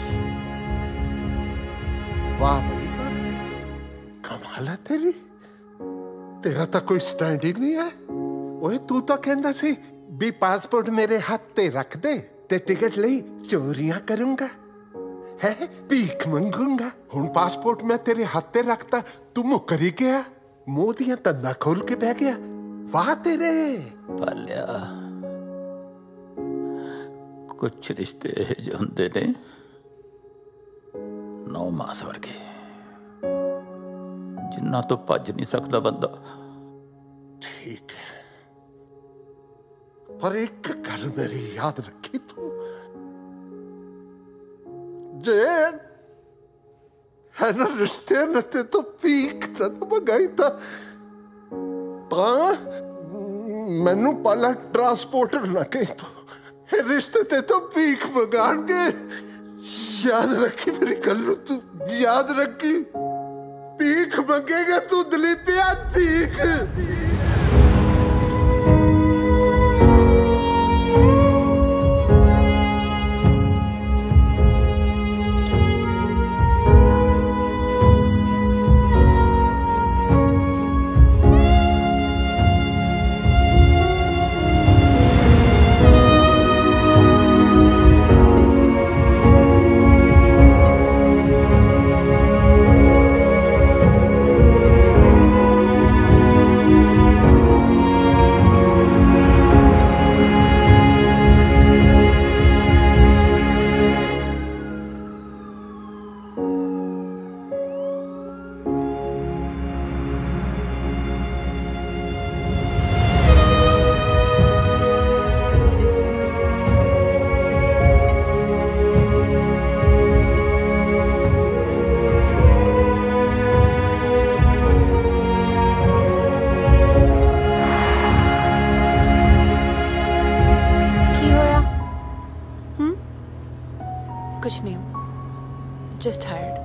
वाह भाई वाह, कमाल है तेरी। तेरा तो कोई स्टैंड ही नहीं है। ओए तू तो कहंदा सी भी पासपोर्ट मेरे हाथ ते रख दे ते टिकट ਲਈ ਚੋਰੀਆਂ ਕਰੂੰਗਾ, है भीख मंगूंगा। हुण पासपोर्ट मैं तेरे हाथ ते रखता, तू मुकर ही गया, मुंह दियां तंदा खोल के बह गया। वाह तेरे पालिया। कुछ रिश्ते जो होंदे ने 9 मास वर्गे, जिन्ना तो भज नहीं सकता बंदा। ठीक है, पर एक गल मेरी याद रखी तू, जे है ना रिश्ते न ते तो भीख न मंगाई था मैनू पाला ट्रांसपोर्टर ना कही तू। रिश्ते ते तो भीख मंगाणगे। याद रखी मेरी गल, तू याद रखी। भीख मंगेगा तू दलीपिया, भीख। Just tired.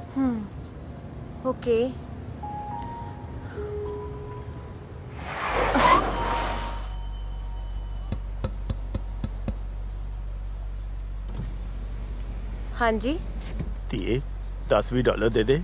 Okay. हाँ जी ਧੀਏ $10-20 ਦੇ ਦੇ।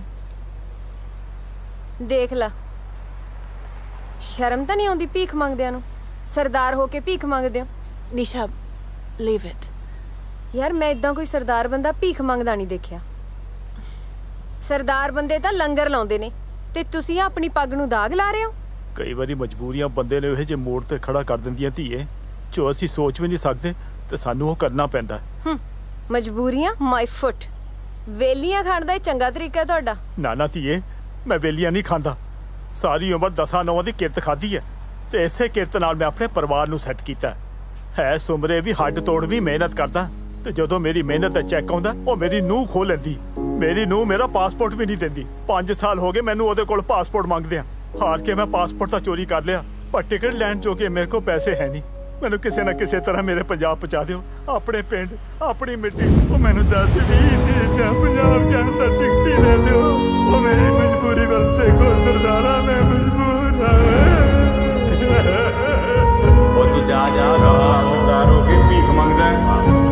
ਦੇਖ ਲਾ, ਸ਼ਰਮ ਤਾਂ ਨਹੀਂ ਆਉਂਦੀ ਭੀਖ ਮੰਗਦਿਆਂ ਨੂੰ? ਸਰਦਾਰ ਹੋ ਕੇ ਭੀਖ ਮੰਗਦੇ ਹੋ। Nisha, leave it. ਯਾਰ ਮੈਂ ਇਦਾਂ ਕੋਈ ਸਰਦਾਰ ਬੰਦਾ ਭੀਖ ਮੰਗਦਾ ਨਹੀਂ ਦੇਖਿਆ। ਸਰਦਾਰ ਬੰਦੇ ਤਾਂ ਲੰਗਰ ਲਾਉਂਦੇ ਨੇ ਤੇ ਤੁਸੀਂ ਆਪਣੀ ਪੱਗ ਨੂੰ ਦਾਗ ਲਾ ਰਹੇ ਹੋ। ਕਈ ਵਾਰੀ ਮਜਬੂਰੀਆਂ ਬੰਦੇ ਨੇ ਇਹ ਜੇ ਮੋੜ ਤੇ ਖੜਾ ਕਰ ਦਿੰਦੀਆਂ ਧੀਏ, ਜੋ ਅਸੀਂ ਸੋਚ ਵੀ ਨਹੀਂ ਸਕਦੇ ਤੇ ਸਾਨੂੰ ਉਹ ਕਰਨਾ ਪੈਂਦਾ। ਮਜਬੂਰੀਆਂ ਮਾਈ ਫੁੱਟ। ਵੇਲੀਆਂ ਖਾਣ ਦਾ ਇਹ ਚੰਗਾ ਤਰੀਕਾ ਤੁਹਾਡਾ? ਨਾ ਧੀਏ, ਮੈਂ ਵੇਲੀਆਂ ਨਹੀਂ ਖਾਂਦਾ। ਸਾਰੀ ਉਮਰ 10-9 ਦੀ ਕਿਰਤ ਖਾਧੀ ਹੈ ਤੇ ਇਸੇ ਕਿਰਤ ਨਾਲ ਮੈਂ ਆਪਣੇ ਪਰਿਵਾਰ ਨੂੰ ਸੈੱਟ ਕੀਤਾ ਹੈ। ਸੁਮਰੇ ਵੀ ਹੱਡ ਤੋੜ ਵੀ ਮਿਹਨਤ ਕਰਦਾ ਤੇ ਜਦੋਂ ਮੇਰੀ ਮਿਹਨਤ ਦਾ ਚੈੱਕ ਆਉਂਦਾ ਉਹ ਮੇਰੀ ਨੂੰਹ ਖੋਹ ਲੈਂਦੀ। ਮੇਰੀ ਨੂੰਹ ਮੇਰਾ ਪਾਸਪੋਰਟ ਵੀ ਨਹੀਂ ਦਿੰਦੀ। 5 ਸਾਲ ਹੋ ਗਏ ਮੈਨੂੰ ਉਹਦੇ ਕੋਲ ਪਾਸਪੋਰਟ ਮੰਗਦੇ ਆ। ਹਾਰ ਕੇ ਮੈਂ ਪਾਸਪੋਰਟ ਤਾਂ ਚੋਰੀ ਕਰ ਲਿਆ, ਪਰ ਟਿਕਟ ਲੈਣ ਜੋਗੇ ਮੇਰੇ ਕੋਲ ਪੈਸੇ ਹੈ ਨਹੀਂ। ਮੈਨੂੰ ਕਿਸੇ ਨਾ ਕਿਸੇ ਤਰ੍ਹਾਂ ਮੇਰੇ ਪੰਜਾਬ ਪਹੁੰਚਾ ਦਿਓ, ਆਪਣੇ ਪਿੰਡ, ਆਪਣੀ ਮਿੱਟੀ। ਉਹ ਮੈਨੂੰ 10-20 ਦਿਨ ਜਾਂ ਪੰਜਾਬ ਜਾਣ ਦਾ ਟਿਕਟ ਹੀ ਦੇ ਦਿਓ। ਉਹ ਮੇਰੀ ਮਜਬੂਰੀ ਵੱਲ ਦੇਖੋ ਸਰਦਾਰਾ, ਮੈਂ ਮਜਬੂਰ ਹਾਂ। ਉਹ ਤੂੰ ਜਾ ਸਰਦਾਰ ਹੋ ਕੇ ਭੀਖ ਮੰਗਦਾ ਹੈ।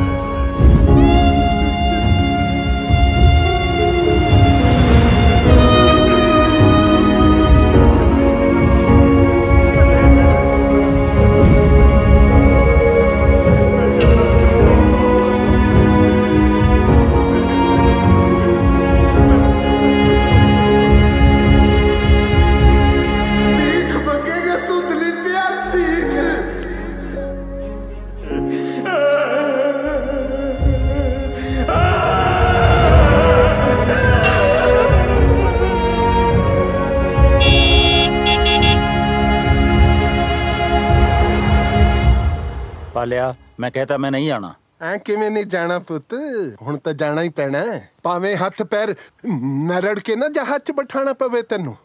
ਪਾਲਿਆ, ਮੈਂ ਕਹਤਾ ਮੈਂ ਨਹੀਂ ਆਣਾ। ਐ ਕਿਵੇਂ ਨਹੀਂ ਜਾਣਾ ਪੁੱਤ? ਹੁਣ ਤਾਂ ਜਾਣਾ ਹੀ ਪੈਣਾ, ਭਾਵੇਂ ਹੱਥ ਪੈਰ ਨਰੜ ਕੇ ਨਾ ਜਹਾਜ਼ 'ਚ ਬਿਠਾਣਾ ਪਵੇ ਤੈਨੂੰ।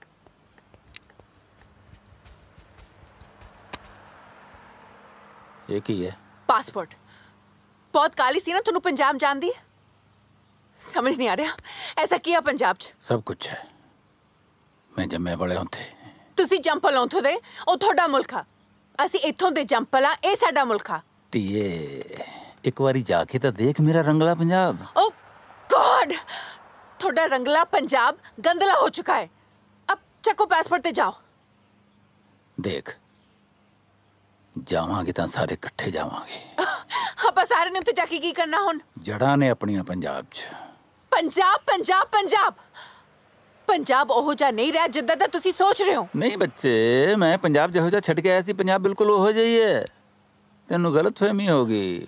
ਇਹ ਕੀ ਹੈ? ਪਾਸਪੋਰਟ। ਬਹੁਤ ਕਾਲੀ ਸੀ ਨਾ ਤੁਹਾਨੂੰ ਪੰਜਾਬ ਜਾਣ ਦੀ? ਸਮਝ ਨਹੀਂ ਆ ਰਿਹਾ ਐਸਾ ਕੀ ਆ ਪੰਜਾਬ 'ਚ? ਸਭ ਕੁਝ ਹੈ। ਮੈਂ ਜੰਮੇ ਬੜੇ ਉੱਥੇ। ਤੁਸੀਂ ਜੰਪਲ ਉੱਥੋਂ ਦੇ, ਉਹ ਤੁਹਾਡਾ ਮੁਲਕ ਆ। ਅਸੀਂ ਇੱਥੋਂ ਦੇ ਜੰਪਲ ਆ, ਇਹ ਸਾਡਾ ਮੁਲਕ ਆ। ਧੀਏ ਇੱਕ ਵਾਰੀ ਜਾ ਕੇ ਤਾਂ ਦੇਖ ਮੇਰਾ ਰੰਗਲਾ ਪੰਜਾਬ। ਓ ਗॉड, ਤੁਹਾਡਾ ਰੰਗਲਾ ਪੰਜਾਬ ਗੰਦਲਾ ਹੋ ਚੁੱਕਾ ਹੈ। ਅਬ ਚੱਕੋ ਪਾਸਪੋਰਟ ਤੇ ਜਾਓ। ਦੇਖ ਜਾਵਾਂਗੇ ਤਾਂ ਸਾਰੇ ਇਕੱਠੇ ਜਾਵਾਂਗੇ। ਆਪਾਂ ਸਾਰੇ ਨੇ ਉੱਥੇ ਜਾ ਕੇ ਕੀ ਕਰਨਾ ਹੁਣ? ਜੜਾਂ ਨੇ ਆਪਣੀਆਂ ਪੰਜਾਬ 'ਚ। ਪੰਜਾਬ ਪੰਜਾਬ ਪੰਜਾਬ ਪੰਜਾਬ ਉਹੋ ਜਿਹਾ ਨਹੀਂ ਰਿਹਾ ਜਿੱਦਾਂ ਦਾ ਤੁਸੀਂ ਸੋਚ ਰਹੇ ਹੋ। ਨਹੀਂ ਬੱਚੇ, ਮੈਂ ਪੰਜਾਬ ਜਿਹੋ ਜਿਹਾ ਛੱਡ ਕੇ ਆਇਆ ਸੀ, ਪੰਜਾਬ ਬਿਲਕੁਲ ਉਹੋ ਜਿਹਾ ਹੀ ਹੈ। ਤੈਨੂੰ ਗਲਤਫਹਿਮੀ ਹੋ ਗਈ।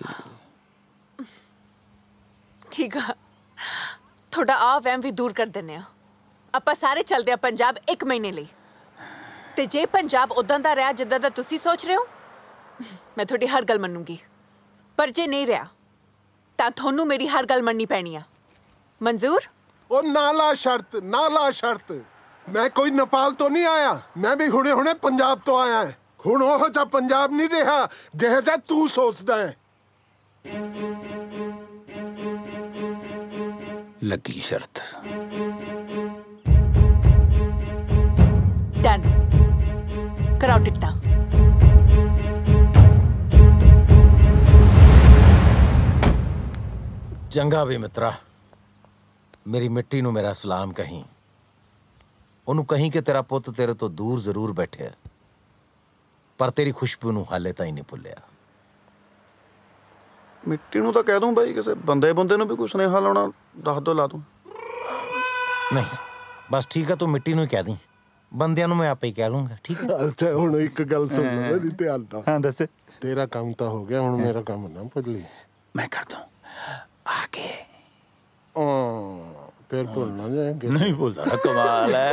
ਠੀਕ ਆ, ਤੁਹਾਡਾ ਆ ਵਹਿਮ ਵੀ ਦੂਰ ਕਰ ਦਿੰਦੇ ਆ। ਆਪਾਂ ਸਾਰੇ ਚੱਲਦੇ ਆ ਪੰਜਾਬ 1 ਮਹੀਨੇ ਲਈ। ਤੇ ਜੇ ਪੰਜਾਬ ਉਦਾਂ ਦਾ ਰਿਹਾ ਜਿੱਦਾਂ ਦਾ ਤੁਸੀਂ ਸੋਚ ਰਹੇ ਹੋ, ਮੈਂ ਤੁਹਾਡੀ ਹਰ ਗੱਲ ਮੰਨੂਗੀ। ਪਰ ਜੇ ਨਹੀਂ ਰਿਹਾ ਤਾਂ ਤੁਹਾਨੂੰ ਮੇਰੀ ਹਰ ਗੱਲ ਮੰਨਣੀ ਪੈਣੀ ਆ। ਮਨਜ਼ੂਰ? ਉਹ ਨਾਲਾ ਸ਼ਰਤ, ਨਾਲਾ ਸ਼ਰਤ। ਮੈਂ ਕੋਈ ਨੇਪਾਲ ਤੋਂ ਨਹੀਂ ਆਇਆ, ਮੈਂ ਵੀ ਹੁਣੇ ਪੰਜਾਬ ਤੋਂ ਆਇਆ ਹੈ। ਹੁਣ ਉਹ ਜਿਹਾ ਪੰਜਾਬ ਨਹੀਂ ਰਿਹਾ ਜਿਹੋ ਜਿਹਾ ਤੂੰ ਸੋਚਦਾ ਹੈ। ਲੱਗੀ ਸ਼ਰਤ। ਡਨ। ਕਰਾਓ ਟਿਕਟਾਂ। ਚੰਗਾ ਵੀ ਮਿੱਤਰਾ, ਮੇਰੀ ਮਿੱਟੀ ਨੂੰ ਮੇਰਾ ਸਲਾਮ ਕਹੀਂ। ਉਹਨੂੰ ਕਹੀਂ ਕਿ ਤੇਰਾ ਪੁੱਤ ਤੇਰੇ ਤੋਂ ਦੂਰ ਜ਼ਰੂਰ ਬੈਠਿਆ, ਪਰ ਤੇਰੀ ਖੁਸ਼ਬੂ ਨੂੰ ਹਾਲੇ ਤਾਂ ਹੀ ਨਹੀਂ ਭੁੱਲਿਆ। ਮਿੱਟੀ ਨੂੰ ਤਾਂ ਕਹਿ ਦੂੰ ਬਾਈ, ਕਿਸੇ ਬੰਦੇ ਨੂੰ ਵੀ ਕੋਈ ਸੁਨੇਹਾ ਲਾਉਣਾ ਦੱਸ ਦੋ, ਲਾ ਦੂੰ। ਨਹੀਂ ਬਸ ਠੀਕ ਆ, ਤੂੰ ਮਿੱਟੀ ਨੂੰ ਹੀ ਕਹਿ ਦੀ, ਬੰਦਿਆਂ ਨੂੰ ਮੈਂ ਆਪੇ ਹੀ ਕਹਿ ਲੂੰਗਾ। ਠੀਕ ਹੈ? ਅੱਛਾ ਹੁਣ ਇੱਕ ਗੱਲ ਸੁਣ ਲੈ ਮੇਰੀ ਧਿਆਨ ਨਾਲ। ਹਾਂ ਦੱਸ। ਤੇਰਾ ਕੰਮ ਤਾਂ ਹੋ ਗਿਆ, ਹੁਣ ਮੇਰਾ ਕੰਮ ਨਾ ਭੁੱਲੀ। ਮੈਂ ਕਰ ਦੂੰ ਆਗੇ। ਫਿਰ ਭੁੱਲਣਾ ਜਾਏਂਗੇ। ਨਹੀਂ ਭੁੱਲਦਾ। ਕਮਾਲ ਹੈ।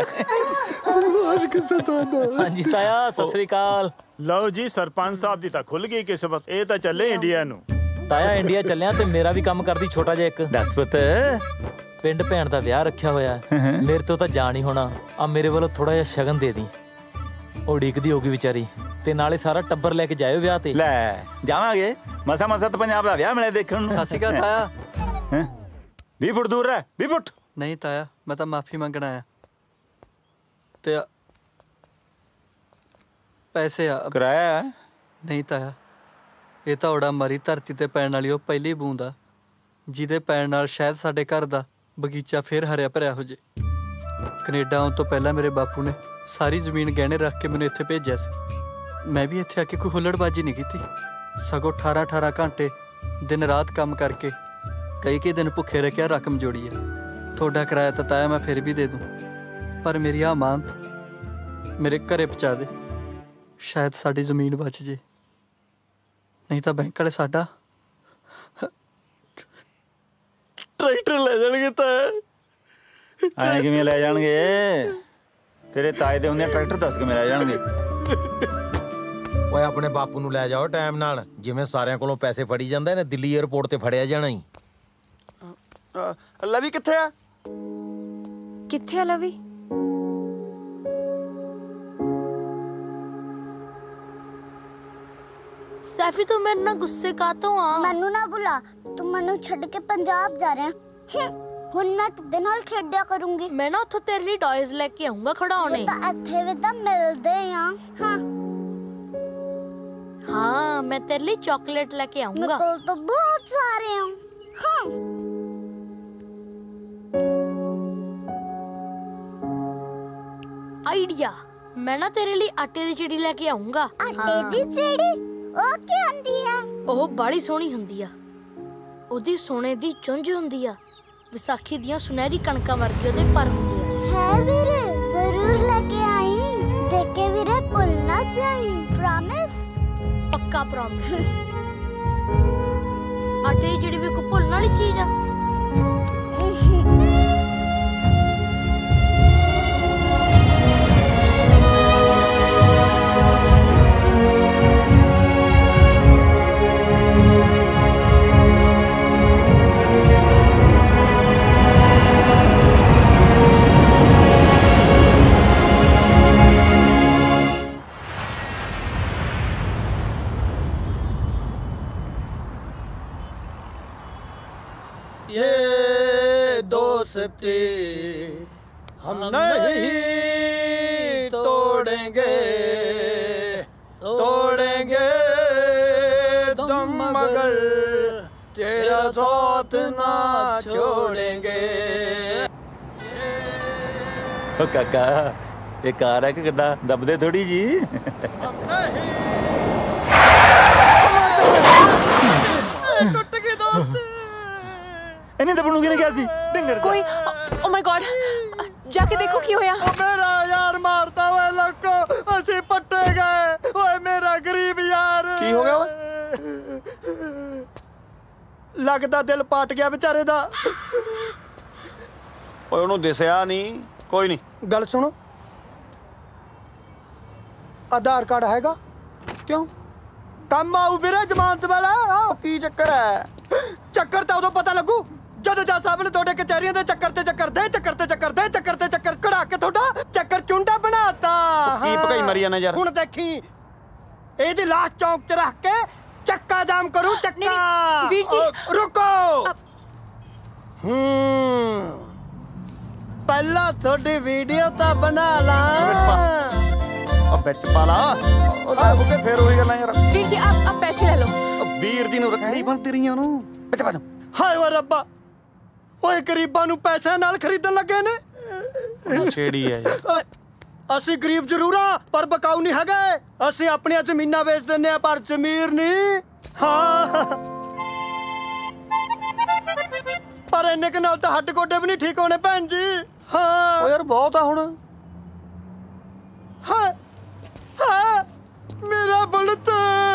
ਹਾਂਜੀ ਤਾਇਆ, ਸਤਿ ਸ੍ਰੀ ਅਕਾਲ। ਲਓ ਜੀ, ਸਰਪੰਚ ਸਾਹਿਬ ਦੀ ਤਾਂ ਖੁੱਲ ਗਈ ਕਿਸਮਤ। ਇਹ ਤਾਂ ਚੱਲੇ ਇੰਡੀਆ ਨੂੰ। ਤਾਇਆ ਇੰਡੀਆ ਚੱਲਿਆ ਤੇ ਮੇਰਾ ਵੀ ਕੰਮ ਕਰਦੀ ਛੋਟਾ ਜਿਹਾ ਇੱਕ। ਦੱਸ ਪੁੱਤ। ਪਿੰਡ ਭੈਣ ਦਾ ਵਿਆਹ ਰੱਖਿਆ ਹੋਇਆ, ਮੇਰੇ ਤੋਂ ਤਾਂ ਜਾਣ ਹੀ ਹੋਣਾ। ਆ ਮੇਰੇ ਵੱਲੋਂ ਥੋੜਾ ਜਿਹਾ ਸ਼ਗਨ ਦੇ ਦੀ। ਉਡੀਕਦੀ ਹੋਗੀ ਵਿਚਾਰੀ, ਤੇ ਨਾਲੇ ਸਾਰਾ ਟੱਬਰ ਲੈ ਕੇ ਜਾਇਓ ਵਿਆਹ ਤੇ। ਲੈ ਜਾਵਾਂਗੇ, ਮਸਾ ਤਾਂ ਪੰਜਾਬ ਦਾ ਵਿਆਹ ਮਿਲਿਆ ਦੇਖਣ ਨੂੰ। ਸਤਿ ਸ਼੍ਰੀ ਅਕਾਲ ਤਾਇਆ। 20 फुट दूर रह 20 फुट। नहीं ताया मैं तो माफी मंगना आया ते पैसे किराया नहीं ताया ਇਹ ਤਾਂ ओड़ा मरी धरती ते पैण वाली ਉਹ ਪਹਿਲੀ ਬੂੰਦ ਆ ਜਿਹਦੇ ਪੈਣ ਨਾਲ ਸ਼ਾਇਦ ਸਾਡੇ ਘਰ ਦਾ ਬਗੀਚਾ ਫੇਰ ਹਰਿਆ ਭਰਿਆ ਹੋ ਜੇ। ਕੈਨੇਡਾ ਆਉਣ ਤੋਂ ਪਹਿਲਾਂ ਮੇਰੇ ਬਾਪੂ ਨੇ ਸਾਰੀ ਜ਼ਮੀਨ ਗਹਿਣੇ ਰੱਖ ਕੇ ਮੈਨੂੰ ਇੱਥੇ ਭੇਜਿਆ ਸੀ। ਮੈਂ ਵੀ ਇੱਥੇ ਆ ਕੇ ਕੋਈ ਹੁੱਲੜਬਾਜੀ ਨਹੀਂ ਕੀਤੀ, ਸਗੋਂ 18-18 ਘੰਟੇ ਦਿਨ ਰਾਤ ਕੰਮ ਕਰਕੇ ਕਈ ਦਿਨ ਭੁੱਖੇ ਰਹਿ ਕੇ ਰਕਮ ਜੋੜੀ ਹੈ। ਤੁਹਾਡਾ ਕਿਰਾਇਆ ਤਾਂ ਤਾਇਆ ਮੈਂ ਫਿਰ ਵੀ ਦੇ ਦੂੰ, ਪਰ ਮੇਰੀ ਆ ਅਮਾਨਤ ਮੇਰੇ ਘਰੇ ਪਹੁੰਚਾ ਦੇ, ਸ਼ਾਇਦ ਸਾਡੀ ਜ਼ਮੀਨ ਬਚ ਜੇ। नहीं तो बैंक वाले साडा ट्रैक्टर ले जाएंगे। ਐਂ ਕਿਵੇਂ ਲੈ ਜਾਣਗੇ? ਤੇਰੇ ਤਾਏ ਦੇ ਹੁੰਦੇ ਟਰੈਕਟਰ ਦੱਸ ਕਿਵੇਂ ਲੈ ਜਾਣਗੇ? ਓਏ ਆਪਣੇ ਬਾਪੂ ਨੂੰ ਲੈ ਜਾਓ ਟਾਈਮ ਨਾਲ, ਜਿਵੇਂ ਸਾਰਿਆਂ ਕੋਲੋਂ ਪੈਸੇ ਫੜੀ ਜਾਂਦੇ ਨੇ ਦਿੱਲੀ 에ਅਰਪੋਰਟ ਤੇ ਫੜਿਆ ਜਾਣਾ ਹੀ। ਲਵੀ ਕਿੱਥੇ ਆ? ਕਿੱਥੇ ਆ ਲਵੀ? सैफी तू मेरे ना गुस्से का तो आ। मैनू ना बुला, तू मैनू छड़ के पंजाब जा रहे हैं। हुन मैं किदे नाल खेडिया करूंगी? मैं ना उत्थों तेरे लिए टॉयज लेके आऊंगा खिडौने। तो इत्थे भी तो मिलदे आ। हां हाँ मैं तेरे लिए चॉकलेट लेके आऊंगा। मेरे कोल तो बहुत सारे हैं। हां आइडिया, मैं ना तेरे लिए आटे दी चिड़ी लेके आऊंगा। आटे दी चिड़ी ਉਹ ਕੀ ਹੁੰਦੀ ਆ? ਉਹ ਬਾਲੀ ਸੋਹਣੀ ਹੁੰਦੀ ਆ, ਉਹਦੀ ਸੋਨੇ ਦੀ ਚੁੰਝ ਹੁੰਦੀ ਆ, ਵਿਸਾਖੀ ਦੀਆਂ ਸੁਨਹਿਰੀ ਕਣਕਾਂ ਵਰਗੀ ਉਹਦੇ ਪਰ ਹੁੰਦੇ ਆ। ਹੈ ਵੀਰੇ ਜ਼ਰੂਰ ਲੈ ਕੇ ਆਈ, ਦੇਖ ਕੇ ਵੀਰੇ ਭੁੱਲ ਨਾ ਜਾਈ। ਪ੍ਰੋਮਿਸ? ਪੱਕਾ ਪ੍ਰੋਮਿਸ। ਆਟੇ ਦੀ ਜਿਹੜੀ ਵੀ ਕੋਈ ਭੁੱਲਣ ਵਾਲੀ ਚੀਜ਼ ਆ। हम नहीं तोड़ेंगे तोड़ेंगे तुम मगर तेरा साथ ना छोड़ेंगे। ओ काका ये कार है कि गड्ढा दबदे थोड़ी जी। टूट गई दोस्त। इन्हें दबनू किने क्या सी? डंगर कोई ओ माय गॉड जाके देखो की होया। ओ मेरा यार मारता हुआ लोको ਅਸੀਂ ਪੱਟੇ ਗਏ। ਓਏ ਮੇਰਾ ਗਰੀਬ ਯਾਰ ਕੀ ਹੋ ਗਿਆ ਓਏ? ਲੱਗਦਾ ਦਿਲ ਪਾਟ ਗਿਆ ਵਿਚਾਰੇ ਦਾ। ਓਏ ਉਹਨੂੰ ਦਿਸਿਆ ਨਹੀਂ। ਕੋਈ ਨਹੀਂ, ਗੱਲ ਸੁਣੋ, ਆਧਾਰ ਕਾਰਡ ਹੈਗਾ? ਕਿਉਂ ਕੰਮ ਆਊ ਵੀਰੇ ਜ਼ਮਾਨਤ ਵਾਲਾ। ਆਹ ਕੀ ਚੱਕਰ ਹੈ? ਚੱਕਰ ਤਾਂ ਉਦੋਂ ਪਤਾ ਲੱਗੂ ਜਦੋਂ ਜੱਜ ਸਾਹਿਬ ਨੇ ਤੁਹਾਡੇ ਕਚਹਿਰੀਆਂ ਦੇ ਚੱਕਰ ਤੇ ਚੱਕਰ ਕਢਾ ਕੇ ਤੁਹਾਡਾ ਚੱਕਰ ਚੁੰਡਾ ਬਣਾਤਾ। ਕੀ ਭਗਾਈ ਮਰੀ ਜਾਣਾ ਯਾਰ। ਹੁਣ ਦੇਖੀ ਇਹਦੀ ਲਾਸ਼ ਚੌਂਕ 'ਚ ਰੱਖ ਕੇ ਚੱਕਾ ਜਾਮ ਕਰੂ। ਚੱਕਾ ਵੀਰ ਜੀ ਰੁਕੋ। ਪਹਿਲਾਂ ਤੁਹਾਡੀ ਵੀਡੀਓ ਤਾਂ ਬਣਾ ਲਾਂ। ਵਿੱਚ ਪਾ ਲਾ। ਉਹ ਲੈ ਬੁੱਕੇ ਫੇਰ ਉਹੀ ਗੱਲਾਂ ਯਾਰ। ਵੀਰ ਜੀ ਆਪ ਪੈਸੇ ਲੈ ਲਓ। ਵੀਰ ਜੀ ਨੂੰ ਰੱਖੜੀ ਬੰਨ੍ਹਦੀ ਰਹੀਆਂ ਉਹਨੂੰ। ਵਿੱਚ ਪਾ ਦੋ। ਹਾਏ ਓ ਰੱਬਾ, ਓਏ ਗਰੀਬਾਂ ਨੂੰ ਪੈਸਿਆਂ ਨਾਲ ਖਰੀਦਣ ਲੱਗੇ ਨੇ। ਛੇੜੀ ਹੈ ਯਾਰ। ਅਸੀਂ ਗਰੀਬ ਜ਼ਰੂਰ ਆ ਪਰ ਬਕਾਊ ਨਹੀਂ ਹੈਗੇ। ਅਸੀਂ ਆਪਣੀਆਂ ਜ਼ਮੀਨਾਂ ਵੇਚ ਦਿੰਨੇ ਆ ਪਰ ਜ਼ਮੀਰ ਨਹੀਂ। ਹਾਂ ਪਰ ਇੰਨੇ ਕੁ ਨਾਲ ਤਾਂ ਹੱਡ ਗੋਡੇ ਵੀ ਨਹੀਂ ਠੀਕ ਹੋਣੇ ਭੈਣ ਜੀ। ਹਾਂ ਓ ਯਾਰ ਬਹੁਤ ਆ ਹੁਣ। ਹਾਂ ਹਾਂ ਮੇਰਾ ਬੁਲਤ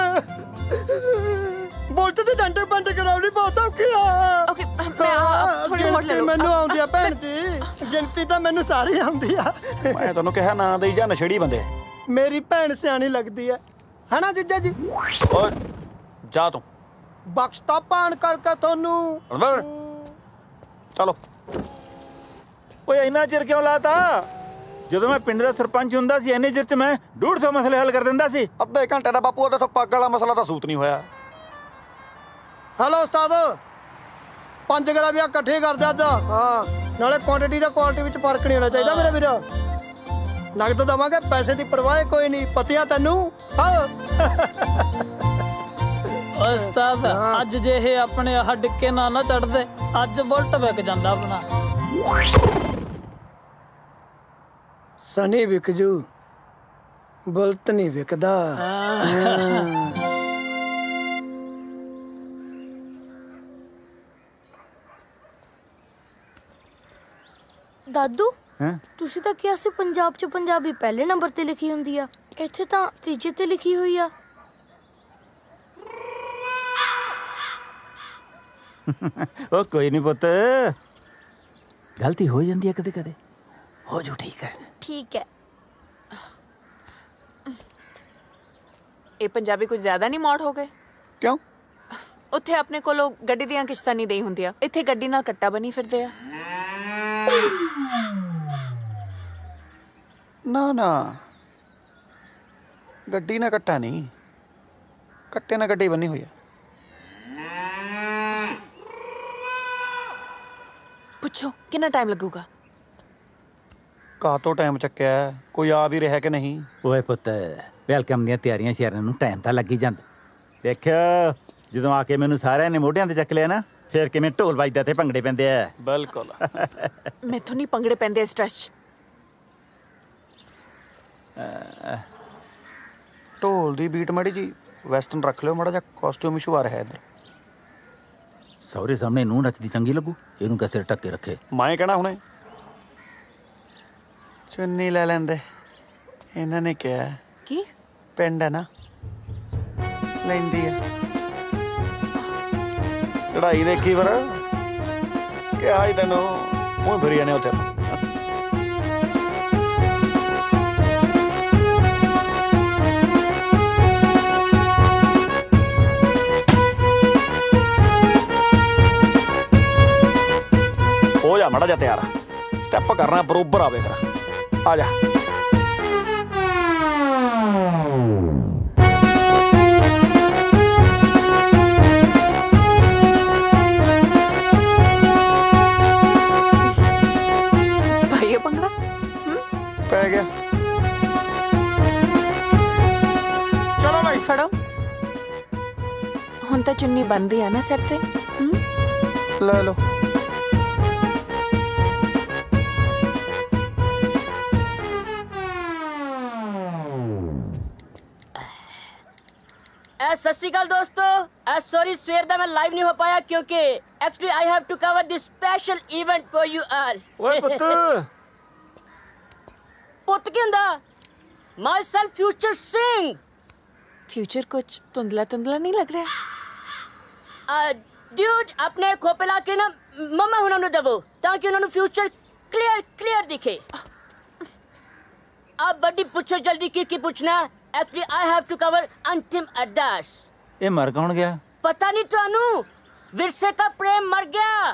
ਬੁਲਤ ਤੇ ਡੰਡੇ ਬੰਦ ਕਰਾਉਣੀ ਬਹੁਤ ਔਖੀ ਆ। ਓਕੇ ਮੈਂ ਥੋੜੀ ਹੋਰ ਲੈ ਲਓ। ਮੈਨੂੰ ਆਉਂਦੀ ਆ ਭੈਣ ਜੀ, ਗਿਣਤੀ ਤਾਂ ਮੈਨੂੰ ਸਾਰੀ ਆਉਂਦੀ ਆ। ਮੈਂ ਤੁਹਾਨੂੰ ਕਿਹਾ ਨਾ ਦੇਈ ਜਾ ਨਸ਼ੇੜੀ ਬੰਦੇ। ਮੇਰੀ ਭੈਣ ਸਿਆਣੀ ਲੱਗਦੀ ਹੈ ਹਨਾ ਜੀਜਾ ਜੀ? ਓਏ ਜਾ ਤੂੰ ਬਖਸ਼ ਤਾਂ ਪਾਣ ਕਰਕੇ ਤੁਹਾਨੂੰ। ਚਲੋ। ਓਏ ਇੰਨਾ ਚਿਰ ਕਿਉਂ ਲਾਤਾ? ਜਦੋਂ ਮੈਂ ਪਿੰਡ ਦਾ ਸਰਪੰਚ ਹੁੰਦਾ ਸੀ ਇੰਨੇ ਚਿਰ 'ਚ ਮੈਂ 150 ਮਸਲੇ ਹੱਲ ਕਰ ਦਿੰਦਾ ਸੀ। ਅੱਧੇ ਘੰਟੇ ਦਾ ਬਾਪੂ ਉਹਦੇ ਤੋਂ ਪੱਗ ਵਾਲਾ ਮਸਲਾ ਤਾਂ ਸੂਤ ਨਹੀਂ ਹੋਇਆ। ਹੈਲੋ ਉਸਤਾਦ, 5 ਗਰਾ ਵੀ ਇਕੱਠੇ ਕਰ ਦੇ ਅੱਜ। ਹਾਂ ਨਾਲੇ ਕੁਆਂਟੀਟੀ ਦਾ ਕੁਆਲਿਟੀ ਵਿੱਚ ਫਰਕ ਨਹੀਂ ਹੋਣਾ ਚਾਹੀਦਾ ਮੇਰੇ ਵੀਰ। ਨਗਦ ਦਵਾਂਗੇ, ਪੈਸੇ ਦੀ ਪਰਵਾਹ ਕੋਈ ਨਹੀਂ, ਪਤਿਆ ਤੈਨੂੰ। ਹਾਂ ਉਸਤਾਦ ਅੱਜ ਜੇ ਇਹ ਆਪਣੇ ਆਹ ਡਿੱਕੇ ਨਾ ਚੜਦੇ, ਅੱਜ ਬੁਲਟ ਵਿਕ ਜਾਂਦਾ ਆਪਣਾ। ਸਨੀ ਵਿਕ ਜੂ, ਬੁਲਟ ਨਹੀਂ ਵਿਕਦਾ। ਦਾਦੂ ਤੁਸੀਂ ਤਾਂ ਕਿਹਾ ਸੀ ਪੰਜਾਬ 'ਚ ਪੰਜਾਬੀ ਪਹਿਲੇ ਨੰਬਰ ਤੇ ਲਿਖੀ ਹੁੰਦੀ ਆ, ਇੱਥੇ ਤਾਂ ਤੀਜੇ ਤੇ ਲਿਖੀ ਹੋਈ ਆ। ਉਹ ਕੋਈ ਨਹੀਂ ਪੁੱਤ, ਗਲਤੀ ਹੋ ਜਾਂਦੀ ਹੈ ਕਦੇ ਕਦੇ, ਹੋ ਜੂ ਠੀਕ ਹੈ। ਠੀਕ ਹੈ। ਇਹ ਪੰਜਾਬੀ ਕੁਝ ਜ਼ਿਆਦਾ ਨਹੀਂ ਮੌੜ ਹੋ ਗਏ? ਕਿਉਂ? ਉੱਥੇ ਆਪਣੇ ਕੋਲੋਂ ਗੱਡੀ ਦੀਆਂ ਕਿਸ਼ਤਾਂ ਨਹੀਂ ਦੇਈ ਹੁੰਦੀਆਂ, ਇੱਥੇ ਗੱਡੀ ਨਾਲ ਕੱਟਾ ਬਣੀ ਫਿਰਦੇ ਆ। ਨਾ ਗੱਡੀ ਨਾਲ ਕੱਟਾ ਨਹੀਂ, ਕੱਟੇ ਨਾਲ ਗੱਡੀ ਬੰਨੀ ਹੋਈ ਆ। ਪੁੱਛੋ ਕਿੰਨਾ ਟਾਈਮ ਲੱਗੂਗਾ? ਕਾਹਤੋਂ ਟਾਈਮ ਚੱਕਿਆ, ਕੋਈ ਆ ਵੀ ਰਿਹਾ ਕਿ ਨਹੀਂ? ਓਏ ਪੁੱਤ, ਵੈਲਕਮ ਦੀਆਂ ਤਿਆਰੀਆਂ ਸ਼ਿਆਰਾਂ ਨੂੰ ਟਾਈਮ ਤਾਂ ਲੱਗ ਹੀ ਜਾਂਦਾ। ਦੇਖਿਓ ਜਦੋਂ ਆ ਕੇ ਮੈਨੂੰ ਸਾਰਿਆਂ ਨੇ ਮੋਢਿਆਂ ਤੇ ਚੱਕ ਲਿਆ ਨਾ, ਫਿਰ ਕਿਵੇਂ ਢੋਲ ਵੱਜਦਾ ਤੇ ਭੰਗੜੇ ਪੈਂਦੇ ਆ। ਬਿਲਕੁਲ। ਮੈਥੋਂ ਨਹੀਂ ਭੰਗੜੇ ਪੈਂਦੇ ਇਸ ਸਟ੍ਰੈਸ 'ਚ। ਢੋਲ ਦੀ ਬੀਟ ਮਾੜੀ ਜੀ ਵੈਸਟਰਨ ਰੱਖ ਲਿਓ, ਮਾੜਾ ਜਿਹਾ ਕਾਸਟਿਊਮ ਇਸ਼ੂ ਆ ਰਿਹਾ ਇੱਧਰ। ਸਹੁਰੇ ਸਾਹਮਣੇ ਨੂੰ ਨੱਚਦੀ ਚੰਗੀ ਲੱਗੂ, ਇਹਨੂੰ ਕਿਸੇ ਟੱਕੇ ਰੱਖੇ। ਮੈਂ ਕਹਿਣਾ ਹੁਣੇ ਚੁੰਨੀ ਲੈ ਲੈਂਦੇ, ਇਹਨਾਂ ਨੇ ਕਿਹਾ। ਕੀ ਪਿੰਡ ਹੈ ਨਾ, ਲੈਂਦੀ ਆ। ਚੜਾਈ ਦੇਖੀ ਫਿਰ, ਕਿਹਾ ਹੀ ਤੈਨੂੰ, ਉਹ ਫਿਰੀ ਜਾਣੇ ਉੱਥੇ। ਹੋ ਜਾ ਮਾੜਾ ਜਿਹਾ ਤਿਆਰ, ਸਟੈਪ ਕਰਨਾ ਬਰੋਬਰ ਆਵੇ ਫਿਰ। ਆ ਜਾ। ਭਾਈ ਇਹ ਭੰਗੜਾ ਪੈ ਗਿਆ। ਚਲੋ ਭਾਈ ਫੜੋ। ਹੁਣ ਤਾਂ ਚੁੰਨੀ ਬੰਦੀ ਆ ਨਾ ਸਿਰ ਤੇ। ਲੈ ਲਓ। सत श्री अकाल दोस्तों, सॉरी सवेर दा मैं लाइव नहीं हो पाया क्योंकि actually I have to cover this special event for you all. ओए पुत्त पुत्त की हुंदा? Myself future Singh. Future कुछ धुंधला धुंधला नहीं लग रहा? ड्यूड अपने खोपे ला के ना मम्मा हुणां नूं दवो ताकि उन्हां नूं फ्यूचर क्लियर दिखे। अब बड़ी पूछो जल्दी की पूछना। Actually I have to cover अंतिम अरदास। ये मर कौन गया? पता नहीं थानू, विरसे का प्रेम मर गया।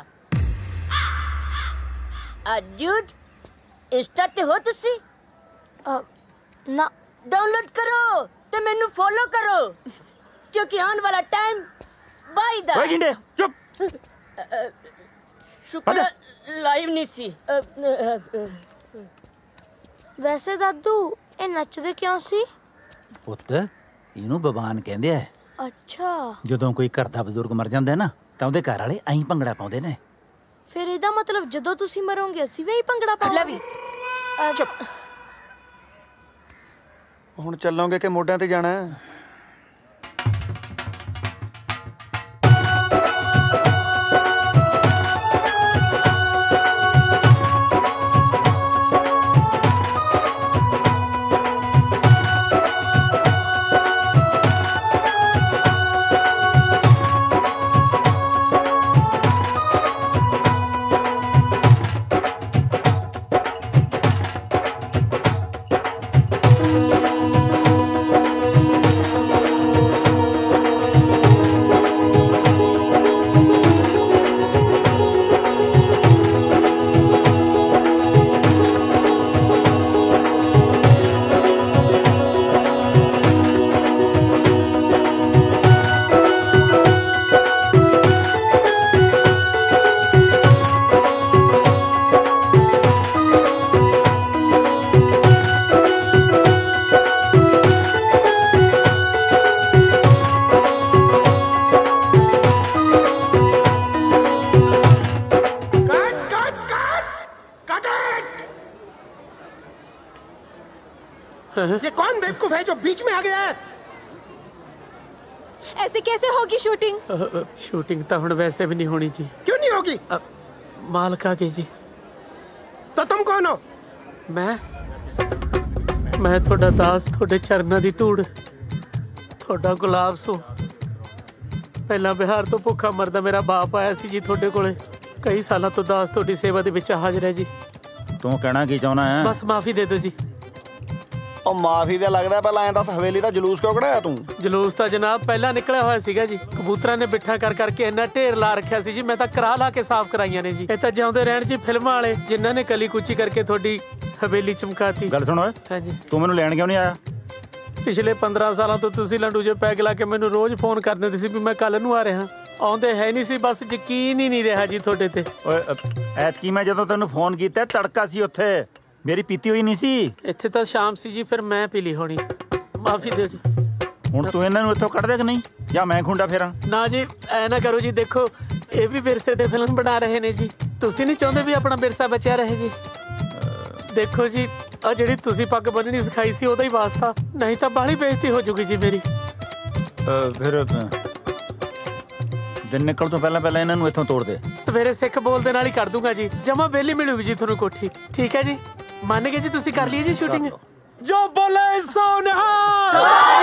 ड्यूड इंस्टा ते हो तुसी? ना। डाउनलोड करो ते मैनू फॉलो करो क्योंकि आने वाला टाइम बाई दा। ओए गिंडे चुप। शुक्र लाइव नहीं सी। वैसे दादू ये नचदे क्यों सी? ਪੁੱਤ ਇਹਨੂੰ ਬਬਾਨ ਕਹਿੰਦੇ ਆ। ਅੱਛਾ। ਜਦੋਂ ਕੋਈ ਘਰ ਦਾ ਬਜ਼ੁਰਗ ਮਰ ਜਾਂਦਾ ਨਾ ਤਾਂ ਉਹਦੇ ਘਰ ਵਾਲੇ ਐਂ ਭੰਗੜਾ ਪਾਉਂਦੇ ਨੇ। ਫਿਰ ਇਹਦਾ ਮਤਲਬ ਜਦੋਂ ਤੁਸੀਂ ਮਰੋਗੇ ਅਸੀਂ ਵੀ ਭੰਗੜਾ ਪਾਵਾਂਗੇ। ਚੁੱਪ। ਹੁਣ ਚੱਲੋਗੇ ਕਿ ਮੋਢਿਆਂ ਤੇ ਜਾਣਾ? ये कौन बेवकूफ है जो बीच में आ गया है? ऐसे कैसे होगी शूटिंग? शूटिंग तो हुण वैसे भी नहीं होनी जी। क्यों नहीं होगी? मालका की जी। तो तुम कौन हो? मैं थोड़ा दास, थोड़े चरना दी धूड़, थोड़ा गुलाब सो। पहला बिहार तो भुखा मरदा मेरा बाप आया सी जी थोड़े कोले। कई सालों तो दास थोड़ी सेवा दे विच हाजिर है जी। तू कहना की चाहना है? बस माफी दे दो जी। ਉਹ ਮਾਫੀ ਦਾ ਲੱਗਦਾ ਪਹਿਲਾਂ ਐਂ ਦੱਸ ਹਵੇਲੀ ਦਾ ਜਲੂਸ ਕਿਉਂ ਕਢਾਇਆ ਤੂੰ? ਜਲੂਸ ਤਾਂ ਜਨਾਬ ਪਹਿਲਾਂ ਨਿਕਲਿਆ ਹੋਇਆ ਸੀਗਾ ਜੀ। ਕਬੂਤਰਾਂ ਨੇ ਬਿੱਠਾ ਕਰ ਕਰਕੇ ਇੰਨਾ ਢੇਰ ਲਾ ਰੱਖਿਆ ਸੀ ਜੀ, ਮੈਂ ਤਾਂ ਕਰਾ ਲਾ ਕੇ ਸਾਫ਼ ਕਰਾਈਆਂ ਨੇ ਜੀ। ਇਹ ਤਾਂ ਜਿਉਂਦੇ ਰਹਿਣ ਜੀ ਫਿਲਮਾਂ ਵਾਲੇ ਜਿਨ੍ਹਾਂ ਨੇ ਕਲੀ ਕੁਚੀ ਕਰਕੇ ਤੁਹਾਡੀ ਹਵੇਲੀ ਚਮਕਾਤੀ। ਗੱਲ ਸੁਣ ਓਏ, ਹਾਂਜੀ ਤੂੰ ਮੈਨੂੰ ਲੈਣ ਕਿਉਂ ਨਹੀਂ ਆਇਆ? ਪਿਛਲੇ 15 ਸਾਲਾਂ ਤੋਂ ਤੁਸੀਂ ਲੰਡੂ ਜੇ ਪੈਗ ਲਾ ਕੇ ਮੈਨੂੰ ਰੋਜ਼ ਫੋਨ ਕਰਦੇ ਸੀ ਵੀ ਮੈਂ ਕੱਲ ਨੂੰ ਆ ਰਿਹਾ। ਆਉਂਦੇ ਹੈ ਨਹੀਂ ਸੀ, ਬਸ ਯਕੀਨ ਹੀ ਨਹੀਂ ਰਿਹਾ ਜੀ ਤੁਹਾਡੇ ਤੇ। ਓਏ ਐਤਕੀ ਮੈਂ ਜਦੋਂ ਤੈਨੂੰ ਫੋਨ ਕੀਤਾ ਤੜਕਾ ਸੀ ਉੱਥੇ, ਮੇਰੀ ਪੀਤੀ ਹੋਈ ਨਹੀਂ ਸੀ। ਇੱਥੇ ਤਾਂ ਸ਼ਾਮ ਸੀ ਜੀ, ਫਿਰ ਮੈਂ ਪੀ ਲਈ ਹੋਣੀ। ਮਾਫੀ ਦਿਓ ਜੀ। ਹੁਣ ਤੂੰ ਇਹਨਾਂ ਨੂੰ ਇੱਥੋਂ ਕੱਢ ਦੇ ਕਿ ਨਹੀਂ, ਜਾਂ ਮੈਂ ਖੁੰਡਾ ਫੇਰਾਂ? ਨਾ ਜੀ ਐ ਨਾ ਕਰੋ ਜੀ, ਦੇਖੋ ਇਹ ਵੀ ਵਿਰਸੇ ਤੇ ਫਿਲਮ ਬਣਾ ਰਹੇ ਨੇ ਜੀ। ਤੁਸੀਂ ਨਹੀਂ ਚਾਹੁੰਦੇ ਵੀ ਆਪਣਾ ਵਿਰਸਾ ਬਚਿਆ ਰਹੇ ਜੀ? ਦੇਖੋ ਜੀ ਆ ਜਿਹੜੀ ਤੁਸੀਂ ਪੱਗ ਬੰਨਣੀ ਸਿਖਾਈ ਸੀ ਉਹਦਾ ਹੀ ਵਾਸਤਾ, ਨਹੀਂ ਤਾਂ ਬਾਹਲੀ ਬੇਇੱਜ਼ਤੀ ਹੋ ਜੂਗੀ ਜੀ ਮੇਰੀ। ਫਿਰ ਦਿਨ ਨਿਕਲ ਤੋਂ ਪਹਿਲਾਂ ਇਹਨਾਂ ਨੂੰ ਇੱਥੋਂ ਤੋੜ ਦੇ। ਸਵੇਰੇ ਸਿੱਖ ਬੋਲਦੇ ਨਾਲ ਹੀ ਕਰ ਦੂੰਗਾ ਜੀ, ਜਮਾ ਬੇਲੀ ਮਿਲੂਗੀ ਜੀ ਤੁਹਾਨੂੰ ਕੋਠੀ। ਠੀਕ ਹੈ ਜੀ, ਮੰਨ ਗਏ ਜੀ? ਤੁਸੀਂ ਕਰ ਲਈ ਜੀ ਸ਼ੂਟਿੰਗ? ਜੋ ਬੋਲੇ ਸੋ ਨਿਹਾਲ,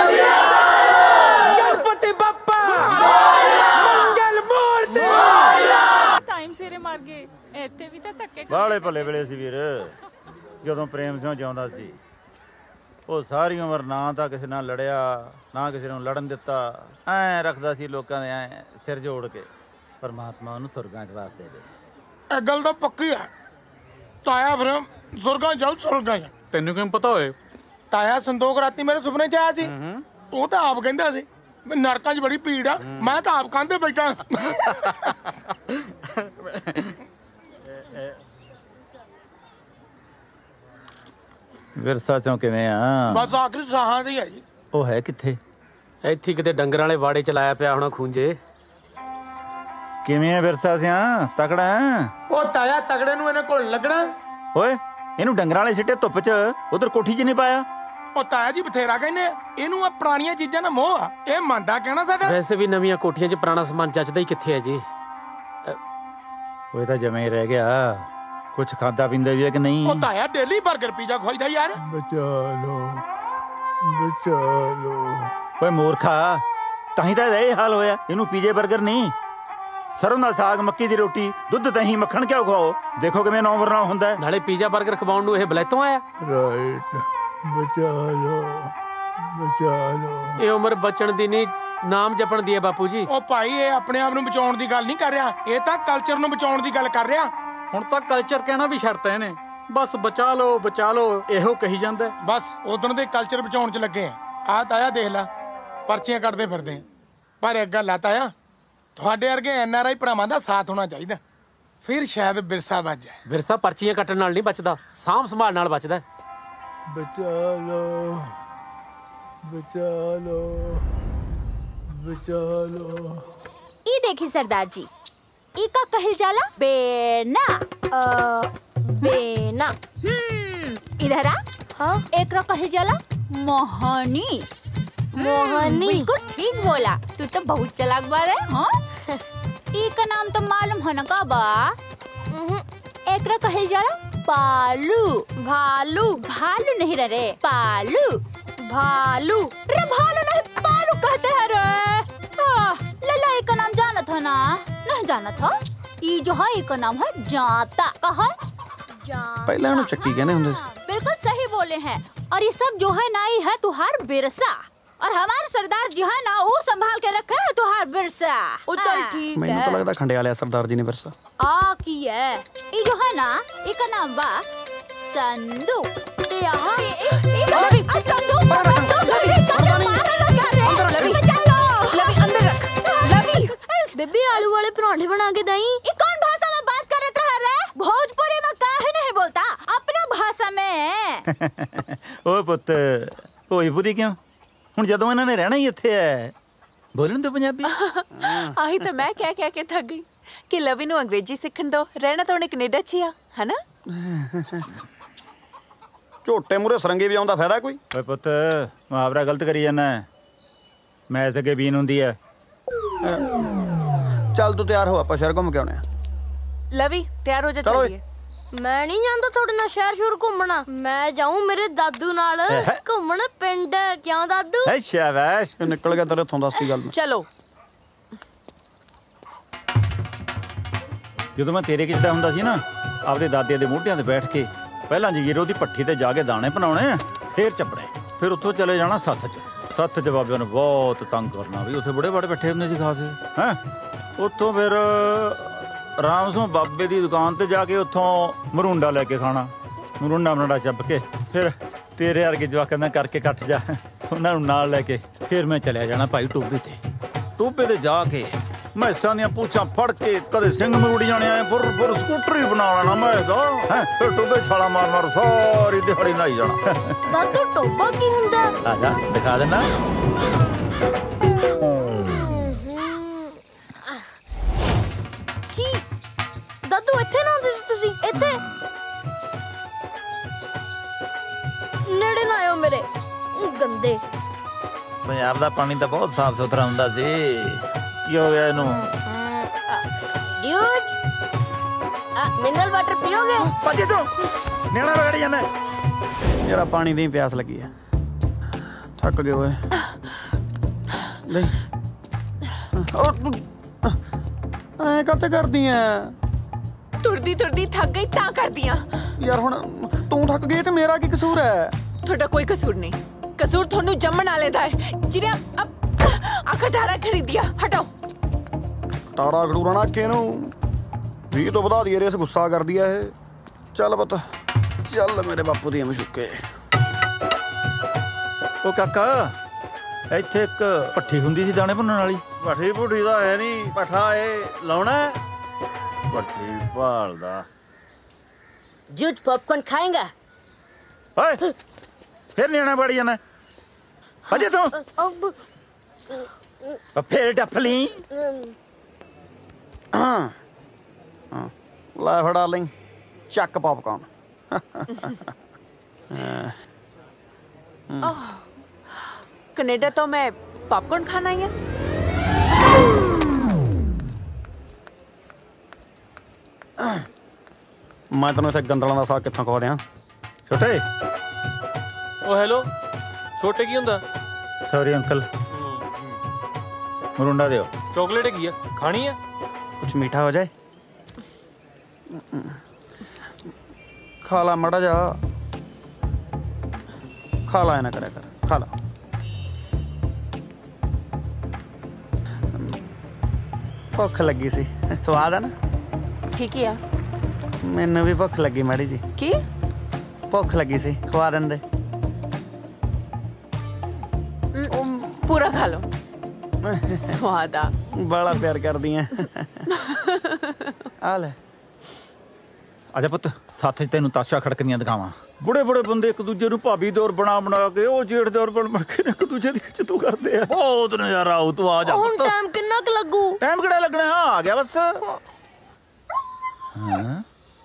ਗਣਪਤੀ ਬੱਪਾ ਮੰਗਲ ਮੂਰਤੀ। ਟਾਈਮ ਸਿਰੇ ਮਰ ਗਏ। ਇੱਥੇ ਵੀ ਤਾਂ ਧੱਕੇ ਬਾਲੇ ਭਲੇ ਵੇਲੇ ਸੀ ਵੀਰ, ਜਦੋਂ ਪ੍ਰੇਮ ਸਿੰਘ ਜਿਉਂਦਾ ਸੀ। ਉਹ ਸਾਰੀ ਉਮਰ ਨਾ ਤਾਂ ਕਿਸੇ ਨਾਲ ਲੜਿਆ, ਨਾ ਕਿਸੇ ਨੂੰ ਲੜਨ ਦਿੱਤਾ। ਐ ਰੱਖਦਾ ਸੀ ਲੋਕਾਂ ਦੇ ਐ ਸਿਰ ਜੋੜ ਕੇ। ਪਰਮਾਤਮਾ ਉਹਨੂੰ ਸੁਰਗਾਂ 'ਚ ਵਾਸਤੇ ਦੇ। ਇਹ ਗੱਲ ਤਾਂ ਪੱਕੀ ਹੈ। ਤਾਇਆ ਫਿਰ ਸੁਰਗਾਂ ਜਾਊ, ਸੁਰਗਾਂ ਜਾ। ਤੈਨੂੰ ਕਿਵੇਂ ਪਤਾ ਹੋਏ? ਤਾਇਆ ਸੰਦੋਖ ਰਾਤੀ ਮੇਰੇ ਸੁਪਨੇ 'ਚ ਆਇਆ ਸੀ। ਉਹ ਤਾਂ ਆਪ ਕਹਿੰਦਾ ਸੀ ਵੀ ਨਰਕਾਂ 'ਚ ਬੜੀ ਭੀੜ ਆ, ਮੈਂ ਤਾਂ ਆਪ ਕੰਧ ਤੇ ਬੈਠਾ। ਵਿਰਸਾ ਚੋਂ ਕਿਵੇਂ ਆ? ਬਸ ਆਖਰੀ ਸਾਹਾਂ ਦੀ ਹੈ ਜੀ। ਉਹ ਹੈ ਕਿੱਥੇ? ਇੱਥੇ ਕਿਤੇ ਡੰਗਰਾਂ ਵਾਲੇ ਵਾੜੇ ਚ ਲਾਇਆ ਪਿਆ ਹੋਣਾ ਖੂੰਜੇ। ਕਿਵੇਂ ਆ ਵਿਰਸਾ ਸਿਆ? ਤਕੜਾ? ਉਹ ਤਾਇਆ ਤਗੜੇ ਨੂੰ ਇਹਨੇ ਕੋਲ ਲੱਗਣਾ। ਓਏ ਇਹਨੂੰ ਡੰਗਰਾਂ ਵਾਲੇ ਸਿੱਟੇ ਧੁੱਪ 'ਚ ਉਧਰ ਕੋਠੀ 'ਚ ਨਹੀਂ ਪਾਇਆ? ਉਹ ਤਾਇਆ ਜੀ ਬਥੇਰਾ ਕਹਿੰਦੇ ਇਹਨੂੰ ਆ ਪੁਰਾਣੀਆਂ ਚੀਜ਼ਾਂ ਦਾ ਮੋਹ ਆ। ਇਹ ਮੰਨਦਾ ਕਹਿਣਾ ਸਾਡਾ। ਵੈਸੇ ਵੀ ਨਵੀਆਂ ਕੋਠੀਆਂ 'ਚ ਪੁਰਾਣਾ ਸਮਾਨ ਜੱਚਦਾ ਹੀ ਕਿੱਥੇ ਹੈ ਜੀ। ਉਹ ਤਾਂ ਜਮੇ ਹੀ ਰਹਿ ਗਿਆ। ਕੁਛ ਖਾਦਾ ਪੀਂਦਾ ਵੀ ਹੈ ਕਿ ਨਹੀਂ? ਉਹ ਤਾਇਆ ਡੇਲੀ 버ਗਰ ਪੀਜ਼ਾ ਖਵਾਈਦਾ ਯਾਰ। ਬਚਾ ਲੋ, ਬਚਾ ਲੋ। ਓਏ ਮੂਰਖਾ, ਤਾਂ ਹੀ ਤਾਂ ਇਹ ਹਾਲ ਹੋਇਆ। ਇਹਨੂੰ ਪੀਜੇ 버ਗਰ ਨਹੀਂ, ਸਰੋਂ ਦਾ ਸਾਗ, ਮੱਕੀ ਦੀ ਰੋਟੀ, ਦੁੱਧ, ਦਹੀਂ, ਮੱਖਣ ਕਿਉਂ ਖਵਾਓ? ਦੇਖੋ ਕਿਵੇਂ ਨੌ ਵਰਨਾ ਹੁੰਦਾ। ਨਾਲੇ ਪੀਜ਼ਾ 버ਗਰ ਖਵਾਉਣ ਨੂੰ ਇਹ ਬਲੈਤੋਂ ਆਇਆ। ਰਾਈਟ, ਬਚਾ ਲੋ, ਬਚਾ ਲੋ। ਇਹ ਉਮਰ ਬਚਣ ਦੀ ਨਹੀਂ, ਨਾਮ ਜਪਣ ਦੀ ਹੈ ਬਾਪੂ ਜੀ। ਉਹ ਭਾਈ ਇਹ ਆਪਣੇ ਆਪ ਨੂੰ ਬਚਾਉਣ ਦੀ ਗੱਲ ਨਹੀਂ ਕਰ ਰਿਹਾ, ਇਹ ਤਾਂ ਕਲਚਰ ਨੂੰ ਬਚਾਉਣ ਦੀ ਗੱਲ ਕਰ ਰਿਹਾ। ਹੁਣ ਤਾਂ ਕਲਚਰ ਕਹਿਣਾ ਵੀ ਛੱਡਤਾ ਇਹਨੇ। ਬਸ ਬਚਾ ਲੋ, ਬਚਾ ਲੋ ਇਹੋ ਕਹੀ ਜਾਂਦਾ। ਬਸ ਉਦੋਂ ਦੇ ਕਲਚਰ ਬਚਾਉਣ 'ਚ ਲੱਗੇ ਆ। ਆਹ ਤਾਇਆ ਦੇਖ ਲੈ, ਪਰਚੀਆਂ ਕੱਢਦੇ ਫਿਰਦੇ ਆ। ਪਰ ਇੱਕ ਗੱਲ ਆ ਤਾਇਆ, ਤੁਹਾਡੇ ਵਰਗੇ NRI ਭਰਾਵਾਂ ਦਾ ਸਾਥ ਹੋਣਾ ਚਾਹੀਦਾ, ਫਿਰ ਸ਼ਾਇਦ ਵਿਰਸਾ ਬਚ ਜਾਏ। ਵਿਰਸਾ ਪਰਚੀਆਂ ਕੱਟਣ ਨਾਲ ਨਹੀਂ ਬਚਦਾ, ਸਾਂਭ ਸੰਭਾਲ ਨਾਲ ਬਚਦਾ। ਬਚਾ ਲੋ, बचा लो, बचा लो। ये देखिए सरदार जी, ई का कहल जाला बेना। बेना। इधर आ। हाँ। एक रा कहल जाला मोहनी। मोहनी। बिल्कुल ठीक बोला, तू तो बहुत चालाक बारे। हाँ। ई का नाम तो मालूम है ना का बा? एक रा कहल जाला पालू। भालू। भालू नहीं रे, पालू। भालू। रे भालू नहीं, पालू कहते हैं रे। लला एक का नाम जाना था ना? नहीं जाना था? ये जो है एक का नाम है जाता। कहा? पहले उन्हें चक्की कहने होंगे। बिल्कुल सही बोले हैं। और ये सब जो है ना, ये है तुहार विरसा। और हमारे सरदार जी है ना, वो संभाल के रखे है तुहार विरसा। ओ चल ठीक है। मैंने तो लगता खंडेवाले सरदार जी ने विरसा आ की है। ये जो है ना, इसका नाम बा संदू। ते यहाँ बेबी आलू वाले पराठे बना के दई। ये कौन भाषा में बात कर रहा है? भोजपुरी में काहे नहीं बोलता अपना भाषा में? ਓਏ ਪੁੱਤ, ਭੋਜਪੁਰੀ ਕਿਉਂ? ਹੁਣ ਜਦੋਂ ਇਹਨਾਂ ਨੇ ਰਹਿਣਾ ਹੀ ਇੱਥੇ ਹੈ, ਬੋਲਣ ਤੋਂ ਪੰਜਾਬੀ। ਆਹੀ ਤਾਂ ਮੈਂ ਕਹਿ ਕੇ ਥੱਕ ਗਈ ਕਿ ਲਵੀ ਨੂੰ ਅੰਗਰੇਜ਼ੀ ਸਿੱਖਣ ਦੋ, ਰਹਿਣਾ ਤਾਂ ਉਹਨੇ ਕੈਨੇਡਾ 'ਚ ਹੀ ਆ, ਹਨਾ? ਝੋਟੇ ਮੂਰੇ ਸਰੰਗੇ ਵੀ ਆਉਂਦਾ ਫਾਇਦਾ ਕੋਈ? ਓਏ ਪੁੱਤ ਮੁਹਾਵਰਾ ਗਲਤ ਕਰੀ ਜਾਂਦਾ। ਮੈਚ ਅੱਗੇ ਬੀਨ ਹੁੰਦੀ ਹੈ। ਚੱਲ ਤੂੰ ਤਿਆਰ ਹੋ, ਆਪਾਂ ਸ਼ਹਿਰ ਘੁੰਮ ਕੇ ਆਉਣੇ ਆ। ਲਵੀ ਤਿਆਰ ਹੋ ਜਾ, ਚੱਲੀਏ। ਮੈਂ ਨਹੀਂ ਜਾਂਦਾ ਤੁਹਾਡੇ ਨਾਲ ਸ਼ਹਿਰ ਸ਼ੁਰ ਘੁੰਮਣਾ। ਮੈਂ ਜਾਊਂ ਮੇਰੇ ਦਾਦੂ ਨਾਲ ਘੁੰਮਣ ਪਿੰਡ। ਕਿਉਂ ਦਾਦੂ? ਸ਼ਾਬਾਸ਼, ਨਿਕਲ ਗਿਆ ਤੇਰੇ ਇੱਥੋਂ, ਦੱਸਤੀ ਗੱਲ। ਚਲੋ। ਜਦੋਂ ਮੈਂ ਤੇਰੇ ਕਿਸਦਾ ਹੁੰਦਾ ਸੀ ਨਾ, ਆਪਦੇ ਦਾਦੇ ਦੇ ਮੋਢਿਆਂ ਤੇ ਬੈਠ ਕੇ ਪਹਿਲਾਂ ਜਗੀਰੋ ਦੀ ਭੱਠੀ ਤੇ ਜਾ ਕੇ ਦਾਣੇ ਬਣਾਉਣੇ, ਫੇਰ ਚੱਪਣੇ, ਫਿਰ ਉੱਥੋਂ ਚਲੇ ਜਾਣਾ ਸੱਥ 'ਚ। ਸੱਥ 'ਚ ਬਾਬਿਆਂ ਨੂੰ ਬਹੁਤ ਤੰਗ ਕਰਨਾ ਵੀ ਉੱਥੇ ਬੜੇ ਬੜੇ ਬੈਠੇ ਹੁੰਦੇ ਸੀ ਖਾਸੇ। ਹੈਂ, ਉੱਥੋਂ ਫਿਰ ਆਰਾਮ ਸੋਂ ਬਾਬੇ ਦੀ ਦੁਕਾਨ ਤੇ ਜਾ ਕੇ ਉੱਥੋਂ ਮਰੂੰਡਾ ਲੈ ਕੇ ਖਾਣਾ। ਮਰੂੰਡਾ ਮਰੂੰਡਾ ਚੱਪ ਕੇ ਫਿਰ ਤੇਰੇ ਵਰਗੇ ਜਵਾਕਾਂ ਦਾ ਕਰਕੇ ਕੱਟ ਜਾ, ਉਹਨਾਂ ਨੂੰ ਨਾਲ ਲੈ ਕੇ ਫਿਰ ਮੈਂ ਚਲਿਆ ਜਾਣਾ ਭਾਈ ਟੋਬੇ ਤੇ। ਟੋਬੇ ਤੇ ਜਾ ਕੇ ਮੈਸਾਂ ਦੀਆਂ ਪੂਛਾਂ ਫੜ ਕੇ ਕਦੇ ਸਿੰਘ ਮਰੂੜੀ ਜਾਣੇ ਆਏ, ਬੁਰ ਬੁਰ ਸਕੂਟਰ ਹੀ ਬਣਾ ਲੈਣਾ ਮੈਂ ਦਾ। ਫਿਰ ਟੋਬੇ ਛਾਲਾ ਮਾਰ ਮਾਰ ਸਾਰੀ ਦਿਹਾੜੀ ਨਹਾਈ ਜਾਣਾ। ਦਾਦੂ ਟੋਬਾ ਕੀ ਹੁੰਦਾ? ਆ ਜਾ ਦਿਖਾ ਦੇਣਾ। ਜੀ ਦਾਦੂ ਇੱਥੇ ਨਾ ਹੁੰਦੇ ਸੀ ਤੁਸੀਂ? ਇੱਥੇ ਨੇੜੇ ਨਾ ਆਇਓ ਮੇਰੇ, ਗੰਦੇ। ਪੰਜਾਬ ਦਾ ਪਾਣੀ ਤਾਂ ਬਹੁਤ ਸਾਫ਼ ਸੁਥਰਾ ਹੁੰਦਾ ਸੀ। ਕੀ ਹੋ ਗਿਆ ਇਹਨੂੰ? ਡਿਊਡ ਮਿਨਰਲ ਵਾਟਰ ਪੀਓਗੇ? ਭੱਜੇ ਤੂੰ, ਨਿਆਣਾ ਰਗੜੀ ਜਾਂਦਾ। ਯਾਰ ਪਾਣੀ ਦੀ ਪਿਆਸ ਲੱਗੀ ਆ, ਥੱਕ ਗਏ ਓਏ। ਲੈ ਐ ਕਾਤੇ ਕਰਦੀ ਐ? ਤੁਰਦੀ ਤੁਰਦੀ ਥੱਕ ਗਈ ਤਾਂ ਕਰਦੀ ਆ। ਯਾਰ ਹੁਣ ਤੂੰ ਥੱਕ ਗਈ ਤੇ ਮੇਰਾ ਕੀ ਕਸੂਰ ਹੈ? ਤੁਹਾਡਾ ਕੋਈ ਕਸੂਰ ਨਹੀਂ। ਕਸੂਰ ਤੁਹਾਨੂੰ ਜੰਮਣ ਵਾਲੇ ਦਾ ਹੈ, ਜਿਹਨੇ ਆ ਖਟਾਰਾ ਖਰੀਦਿਆ। ਹਟਾਓ। ਟਾਰਾ ਖੜੂਰਾ ਨਾ ਕਿਹਨੂੰ 20 ਤੋਂ ਵਧਾ ਦਈਏ, ਰੇਸ ਗੁੱਸਾ ਕਰਦੀ ਐ ਇਹ। ਚੱਲ ਪੁੱਤ ਚੱਲ ਮੇਰੇ ਬਾਪੂ ਦੀਆਂ ਮਸ਼ੂਕੇ। ਉਹ ਕਾਕਾ, ਇੱਥੇ ਇੱਕ ਭੱਠੀ ਹੁੰਦੀ ਸੀ ਦਾਣੇ ਭੁੰਨਣ ਵਾਲੀ। ਭੱਠੀ ਭੁੱਠੀ ਦਾ ਹੈ ਨਹੀਂ, ਭੱਠਾ ਇਹ ਲਾਉਣਾ ਭੱਠੀ ਭਾਲਦਾ। ਜੂਜ ਪੌਪਕੌਰਨ ਖਾਏਗਾ? ਓਏ ਫਿਰ ਨਿਆਣਾ ਬੜੀ ਜਾਣਾ। ਅਜੇ ਤੂੰ ਫੇਰ ਡੱਫ ਲਈ। ਲੈ ਫੜ ਡਾਰਲਿੰਗ, ਚੱਕ ਪੌਪਕੌਰਨ। कनाडा तो मैं पॉपकॉर्न खाना ही है। मैं तेन इतने गंदलों का साग कितों खवा दिया? छोटे ओ हेलो, छोटे की हुंदा? सॉरी अंकल, मरुंडा दियो। चॉकलेट की है, खानी है? कुछ मीठा हो जाए। खा ला मड़ा जा, खा ला, ना करे कर, खा ला। भुख लगी सी, स्वाद है ना? ठीक ही है। मैनू भी भुख लगी माड़ी जी। की? भुख लगी सी, खवा देंदे। पूरा खा लो। स्वाद आ। बड़ा प्यार कर दी है। आ ले। आजा पुत, साथ च तेनू ताशा खड़कदियां दिखावां। बुढ़े बुढ़े बंदे एक दूजे नू भाभी दौर बना बना के ओ जेठ दौर बन बन के एक दूजे दी खिचतू करदे आ। बहुत नजारा आऊ। तू आ जा हुण टाइम किन्ना क लगू? टाइम किहड़ा लगना? हां आ गया बस। हां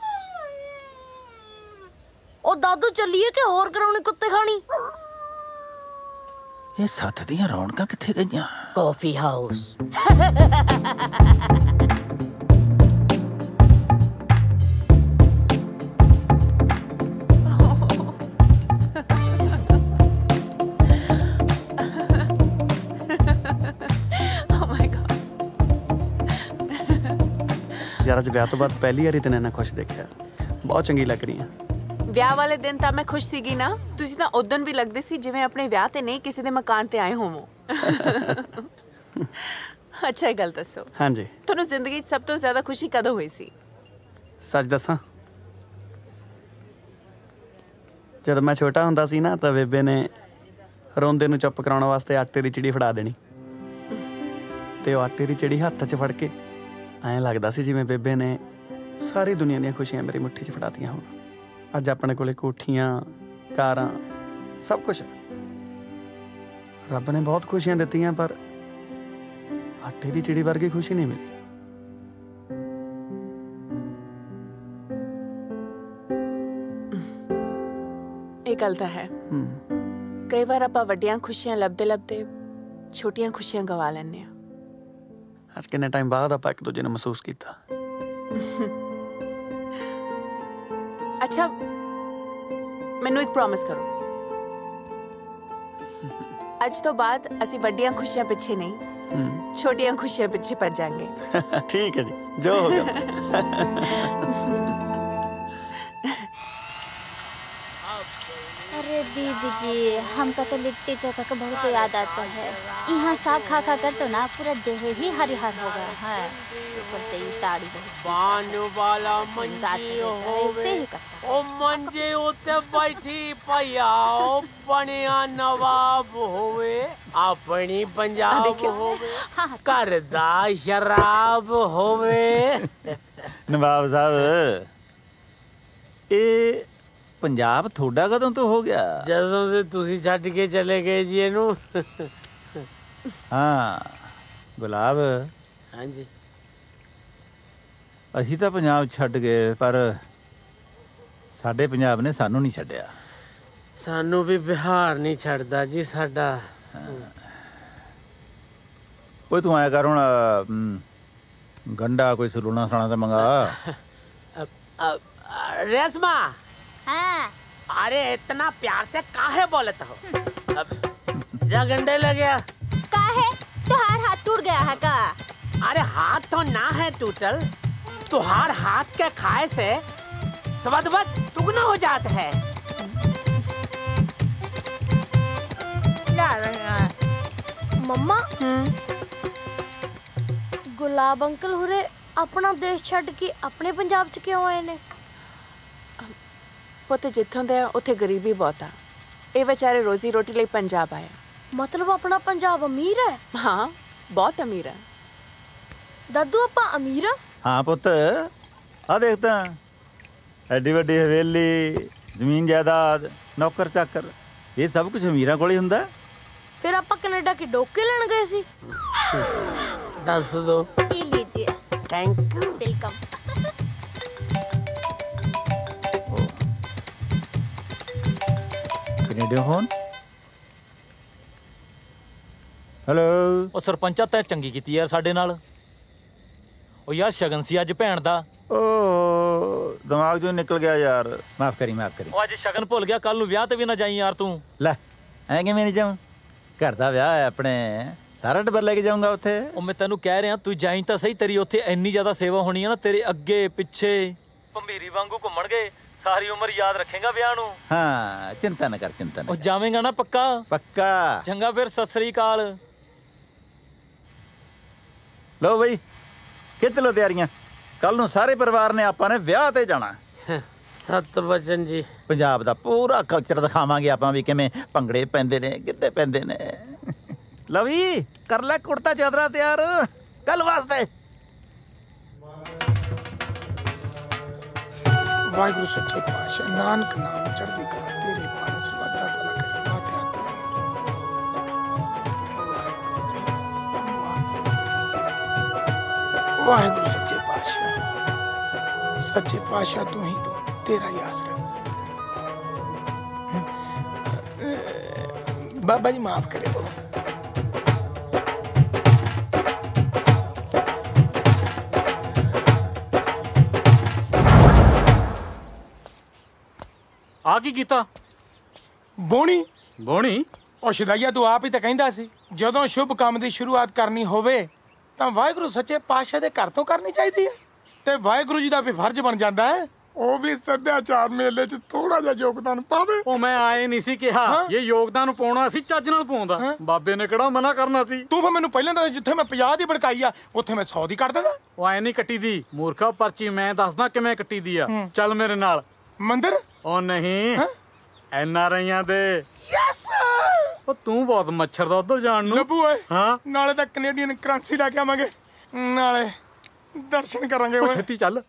ओ दादू चलिए कि होर कराउणी कुत्ते खानी? ये साथ दियां रौनकां कित्थे गईयां? Coffee house. यार अज विआह तो बाद पहली बारी तैਨੂੰ ਇੰਨਾ ਖੁਸ਼ ਦੇਖਿਆ। ਬਹੁਤ ਚੰਗੀ ਲੱਗ ਰਹੀ ਹੈ। ਵਿਆਹ ਵਾਲੇ ਦਿਨ ਤਾਂ ਮੈਂ ਖੁਸ਼ ਸੀਗੀ ਨਾ। ਤੁਸੀਂ ਤਾਂ ਉਦੋਂ ਵੀ ਲੱਗਦੇ ਸੀ ਜਿਵੇਂ ਆਪਣੇ ਵਿਆਹ ਤੇ ਨਹੀਂ ਕਿਸੇ ਦੇ ਮਕਾਨ ਤੇ ਆਏ ਹੋਵੋ। ਅੱਛਾ, ਇਹ ਗੱਲ ਦੱਸੋ। ਹਾਂਜੀ, ਤੁਹਾਨੂੰ ਜ਼ਿੰਦਗੀ 'ਚ ਸਭ ਤੋਂ ਜ਼ਿਆਦਾ ਖੁਸ਼ੀ ਕਦੋਂ ਹੋਈ ਸੀ? ਸੱਚ ਦੱਸਾਂ, ਜਦੋਂ ਮੈਂ ਛੋਟਾ ਹੁੰਦਾ ਸੀ ਨਾ ਤਾਂ ਬੇਬੇ ਨੇ ਰੋਂਦੇ ਨੂੰ ਚੁੱਪ ਕਰਾਉਣ ਵਾਸਤੇ ਆਟੇ ਦੀ ਚਿੜੀ ਫੜਾ ਦੇਣੀ, ਤੇ ਉਹ ਆਟੇ ਦੀ ਚਿੜੀ ਹੱਥ 'ਚ ਫੜ ਕੇ ਐਂ ਲੱਗਦਾ ਸੀ ਜਿਵੇਂ ਬੇਬੇ ਨੇ ਸਾਰੀ ਦੁਨੀਆ ਦੀਆਂ ਖੁਸ਼ੀਆਂ ਮੇਰੀ ਮੁੱਠੀ 'ਚ ਫੜਾਤੀਆਂ ਹੋਣ। ਅੱਜ ਆਪਣੇ ਕੋਲੇ ਕੋਠੀਆਂ, ਕਾਰਾਂ, ਸਭ ਕੁਝ। ਰੱਬ ਨੇ ਬਹੁਤ ਖੁਸ਼ੀਆਂ ਦਿੱਤੀਆਂ, ਪਰ ਆਟੇ ਦੀ ਚਿੜੀ ਵਰਗੀ ਖੁਸ਼ੀ ਨਹੀਂ ਮਿਲੀ। ਇਹ ਗੱਲ ਤਾਂ ਹੈ। ਕਈ ਵਾਰ ਆਪਾਂ ਵੱਡੀਆਂ ਖੁਸ਼ੀਆਂ ਲੱਭਦੇ ਛੋਟੀਆਂ ਖੁਸ਼ੀਆਂ ਗਵਾ ਲੈਂਦੇ ਆ। ਅੱਜ ਕਿੰਨੇ ਟਾਈਮ ਬਾਅਦ ਆਪਾਂ ਇੱਕ ਦੂਜੇ ਨੂੰ ਮਹਿਸੂਸ ਕੀਤਾ। ਅੱਛਾ ਮੈਨੂੰ ਇੱਕ ਪ੍ਰੋਮਿਸ ਕਰੋ, ਅੱਜ ਤੋਂ ਬਾਅਦ ਅਸੀਂ ਵੱਡੀਆਂ ਖੁਸ਼ੀਆਂ ਪਿੱਛੇ ਨਹੀਂ ਛੋਟੀਆਂ ਖੁਸ਼ੀਆਂ ਪਿੱਛੇ ਭੱਜ ਜਾएंगे। ठीक है जी, जो होगा। अरे दीदी जी, हमको तो लिट्टी चोखा का बहुत याद आता है। यहाँ साग खा खा कर तो ना पूरा देह ही हरिहर हो गया है। ऊपर से ये ताड़ी बान वाला मंजे होवे ओ मंजे उते बैठी पया बनिया नवाब होवे अपनी पंजाब होवे करदा शराब होवे। नवाब साहब ये ਪੰਜਾਬ ਤੁਹਾਡਾ ਕਦੋਂ ਤੋਂ ਹੋ ਗਿਆ? ਜਦੋਂ ਤੇ ਤੁਸੀਂ ਛੱਡ ਕੇ ਚਲੇ ਗਏ ਜੀ ਇਹਨੂੰ। ਹਾਂ ਗੁਲਾਬ। ਹਾਂਜੀ ਅਸੀਂ ਤਾਂ ਪੰਜਾਬ ਛੱਡ ਗਏ ਪਰ ਸਾਡੇ ਪੰਜਾਬ ਨੇ ਸਾਨੂੰ ਨਹੀਂ ਛੱਡਿਆ। ਸਾਨੂੰ ਵੀ ਬਿਹਾਰ ਨਹੀਂ ਛੱਡਦਾ ਜੀ ਸਾਡਾ। ਓਏ ਤੂੰ ਆਇਆ ਕਰ ਹੁਣ ਗੰਡਾ ਕੋਈ ਸਲੂਣਾ ਸਾਣਾ ਤਾਂ ਮੰਗਾ। रेशमा हाँ। अरे इतना प्यार से काहे बोलत हो? जा गंडे लगे काहे? तुहार हाथ टूट गया है का? अरे हाथ तो ना है टूटल, तुहार हाथ के खाए से स्वाद दुगना हो जाता है। मम्मा गुलाब अंकल हुरे अपना देश छड़ के अपने पंजाब च क्यों आए ने? ਪੁੱਤ ਜਿੱਥੋਂ ਦੇ ਉੱਥੇ ਗਰੀਬੀ ਬਹੁਤ ਆ। ਇਹ ਵਿਚਾਰੇ ਰੋਜ਼ੀ ਰੋਟੀ ਲਈ ਪੰਜਾਬ ਆਏ। मतलब अपना पंजाब अमीर है? हाँ बहुत अमीर है। दादू अपा अमीर? हाँ पुत आ देखता एडी वड्डी हवेली जमीन जायदाद नौकर चाकर ये सब कुछ अमीरां कोल ही हुंदा। फिर अपा कनाडा के डोके लेन गए सी। दस दो। ये लीजिए। Thank you. Welcome. Canadian phone hello. ਉਹ ਸਰਪੰਚਾ ਤੈਂ ਚੰਗੀ ਕੀਤੀ ਯਾਰ ਸਾਡੇ ਨਾਲ। ਉਹ ਯਾਰ ਸ਼ਗਨ ਸੀ ਅੱਜ ਭੈਣ ਦਾ। ओ दिमाग जो निकल गया यार, माफ करी माफ करी। ਉਹ ਅੱਜ ਸ਼ਗਨ ਭੁੱਲ ਗਿਆ, ਕੱਲ ਨੂੰ ਵਿਆਹ ਤੇ ਵੀ ਨਾ ਜਾਈਂ ਯਾਰ ਤੂੰ। ਲੈ ਐਂ ਕਿਵੇਂ ਨਹੀਂ ਜਾਵਾਂ? ਘਰ ਦਾ ਵਿਆਹ ਹੈ ਆਪਣੇ, ਸਾਰਾ ਟੱਬਰ ਲੈ ਕੇ ਜਾਊਂਗਾ ਉੱਥੇ। ਉਹ ਮੈਂ ਤੈਨੂੰ ਕਹਿ ਰਿਹਾ ਤੂੰ ਜਾਈਂ ਤਾਂ ਸਹੀ, ਤੇਰੀ ਉੱਥੇ ਇੰਨੀ ਜ਼ਿਆਦਾ ਸੇਵਾ ਹੋਣੀ ਹੈ ਨਾ, ਤੇਰੇ ਅੱਗੇ ਪਿੱਛੇ ਭੰਬੀਰੀ ਵਾਂਗੂ ਘੁੰਮਣਗੇ। ਸਾਰੀ ਉਮਰ ਯਾਦ ਰੱਖੇਗਾ ਵਿਆਹ ਨੂੰ। ਹਾਂ ਚਿੰਤਾ ਨਾ ਕਰ, ਚਿੰਤਾ ਨਾ। ਉਹ ਜਾਵੇਂਗਾ ਨਾ ਪੱਕਾ? ਪੱਕਾ। ਚੰਗਾ ਫਿਰ ਸਤਿ ਸ੍ਰੀ ਅਕਾਲ। ਲਓ ਬਈ ਖਿੱਚ ਲਓ ਤਿਆਰੀਆਂ, ਕੱਲ ਨੂੰ ਸਾਰੇ ਪਰਿਵਾਰ ਨੇ ਆਪਾਂ ਨੇ ਵਿਆਹ ਤੇ ਜਾਣਾ। ਸਤ ਬਚਨ ਜੀ। ਪੰਜਾਬ ਦਾ ਪੂਰਾ ਕਲਚਰ ਦਿਖਾਵਾਂਗੇ ਆਪਾਂ ਵੀ ਕਿਵੇਂ ਭੰਗੜੇ ਪੈਂਦੇ ਨੇ, ਗਿੱਧੇ ਪੈਂਦੇ ਨੇ। ਲਵੀ ਕਰ ਲੈ ਕੁੜਤਾ ਚਾਦਰਾ ਤਿਆਰ ਕੱਲ ਵਾਸਤੇ। ਵਾਹਿਗੁਰੂ ਸੱਚੇ ਪਾਤਸ਼ਾਹ ਨਾਨਕ ਨਾਮ ਚੜ੍ਹਦੀ ਕਲਾ ਤੇਰੇ ਬਾਣੇ ਸਰਬੱਤਾ ਭਲਾ ਕਰੇ ਦਾਤਿਆ। ਵਾਹਿਗੁਰੂ ਸੱਚੇ ਪਾਤਸ਼ਾਹ ਤੂੰ ਹੀ ਤੂੰ, ਤੇਰਾ ਹੀ ਆਸਰਾ। ਬਾਬਾ ਜੀ ਮਾਫ ਕਰੇ ਬੋ। ਆ ਕੀ ਕੀਤਾ? ਬੋਣੀ ਬੋਣੀ? ਉਹ ਸ਼ਦਾਈਆ ਤੂੰ ਆਪ ਹੀ ਤਾਂ ਕਹਿੰਦਾ ਸੀ ਜਦੋਂ ਸ਼ੁਭ ਕੰਮ ਦੀ ਸ਼ੁਰੂਆਤ ਕਰਨੀ ਹੋਵੇ ਤਾਂ ਵਾਹਿਗੁਰੂ ਸੱਚੇ ਪਾਤਸ਼ਾਹ ਦੇ ਘਰ ਤੋਂ ਕਰਨੀ ਚਾਹੀਦੀ ਹੈ, ਤੇ ਵਾਹਿਗੁਰੂ ਜੀ ਦਾ ਵੀ ਫਰਜ਼ ਬਣ ਜਾਂਦਾ ਹੈ ਉਹ ਵੀ ਸੱਭਿਆਚਾਰ ਮੇਲੇ 'ਚ ਥੋੜਾ ਜਿਹਾ ਯੋਗਦਾਨ ਪਾਵੇ। ਉਹ ਮੈਂ ਆਏ ਨਹੀਂ ਸੀ ਕਿਹਾ, ਇਹ ਯੋਗਦਾਨ ਪਾਉਣਾ ਸੀ ਚੱਜ ਨਾਲ ਪਾਉਂਦਾ। ਬਾਬੇ ਨੇ ਕਿਹੜਾ ਮਨਾ ਕਰਨਾ ਸੀ? ਤੂੰ ਫਿਰ ਮੈਨੂੰ ਪਹਿਲਾਂ ਤਾਂ ਜਿੱਥੇ ਮੈਂ 50 ਦੀ ਭੜਕਾਈ ਆ ਉੱਥੇ ਮੈਂ 100 ਦੀ ਕਰ ਦੇਣਾ। ਉਹ ਐ ਨਹੀਂ ਕੱਟੀ ਦੀ ਮੂਰਖਾ, ਪਰਚੀ ਮੈਂ ਦੱਸਦਾ ਕਿਵੇਂ ਕੱਟੀ ਦੀ ਆ। ਚੱਲ ਮੇਰੇ ਨਾਲ। ਮੰਦਰ? ਉਹ ਨਹੀਂ, NRIਆਂ ਦੇ। ਯੈਸ। ਉਹ ਤੂੰ ਬਹੁਤ ਮੱਛਰ ਦਾ ਉਧਰ ਜਾਣ ਨੂੰ। ਲੱਭੂ ਓਏ। ਹਾਂ ਨਾਲੇ ਤਾਂ ਕੈਨੇਡੀਅਨ ਕਰੰਸੀ ਲੈ ਕੇ ਆਵਾਂਗੇ, ਨਾਲੇ ਦਰਸ਼ਨ ਕਰਾਂਗੇ। ਓਏ ਛੇਤੀ ਚੱਲ।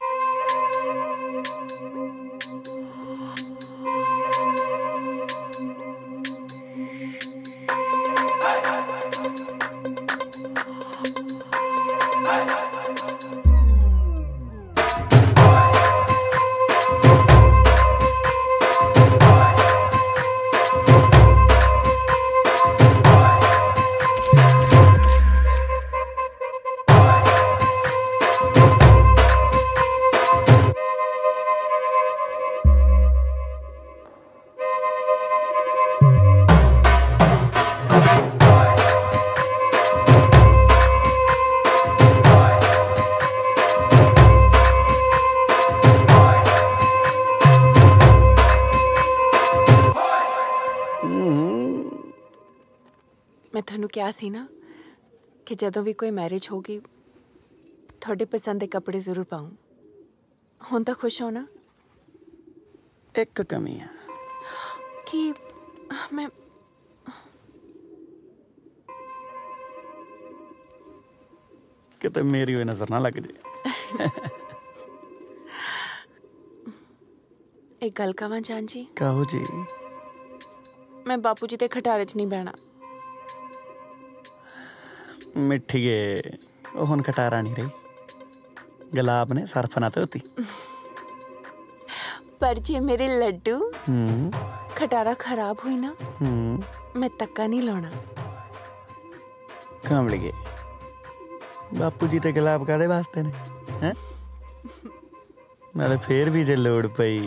ਕਿਹਾ ਸੀ ਨਾ ਕਿ ਜਦੋਂ ਵੀ ਕੋਈ ਮੈਰਿਜ ਹੋਗੀ ਤੁਹਾਡੇ ਪਸੰਦ ਦੇ ਕੱਪੜੇ ਜ਼ਰੂਰ ਪਾऊं। ਹੁਣ ਤਾਂ ਖੁਸ਼ ਹੋ ਨਾ? ਇੱਕ ਕਮੀ ਆ ਕਿ ਮੈਂ ਕਿਤੇ ਮੇਰੀ ਹੋਈ ਨਜ਼ਰ ਨਾ ਲੱਗ ਜੇ। एक गल कहां जान जी? कहो जी। मैं बापू जी ते खटारे च नहीं बहना। मिठिए ਉਹ ਹੁਣ ਖਟਾਰਾ ਨਹੀਂ ਰਹੀ, ਗੁਲਾਬ ਨੇ ਸਰਫ ਨਾ ਧੋਤੀ। पर जे मेरे लड्डू खटारा खराब हुई ना मैं तक्का नहीं लाना। कामलिए बापू जी ते गुलाब कादे वास्ते ने हैं? नाले फिर भी जे लोड़ पई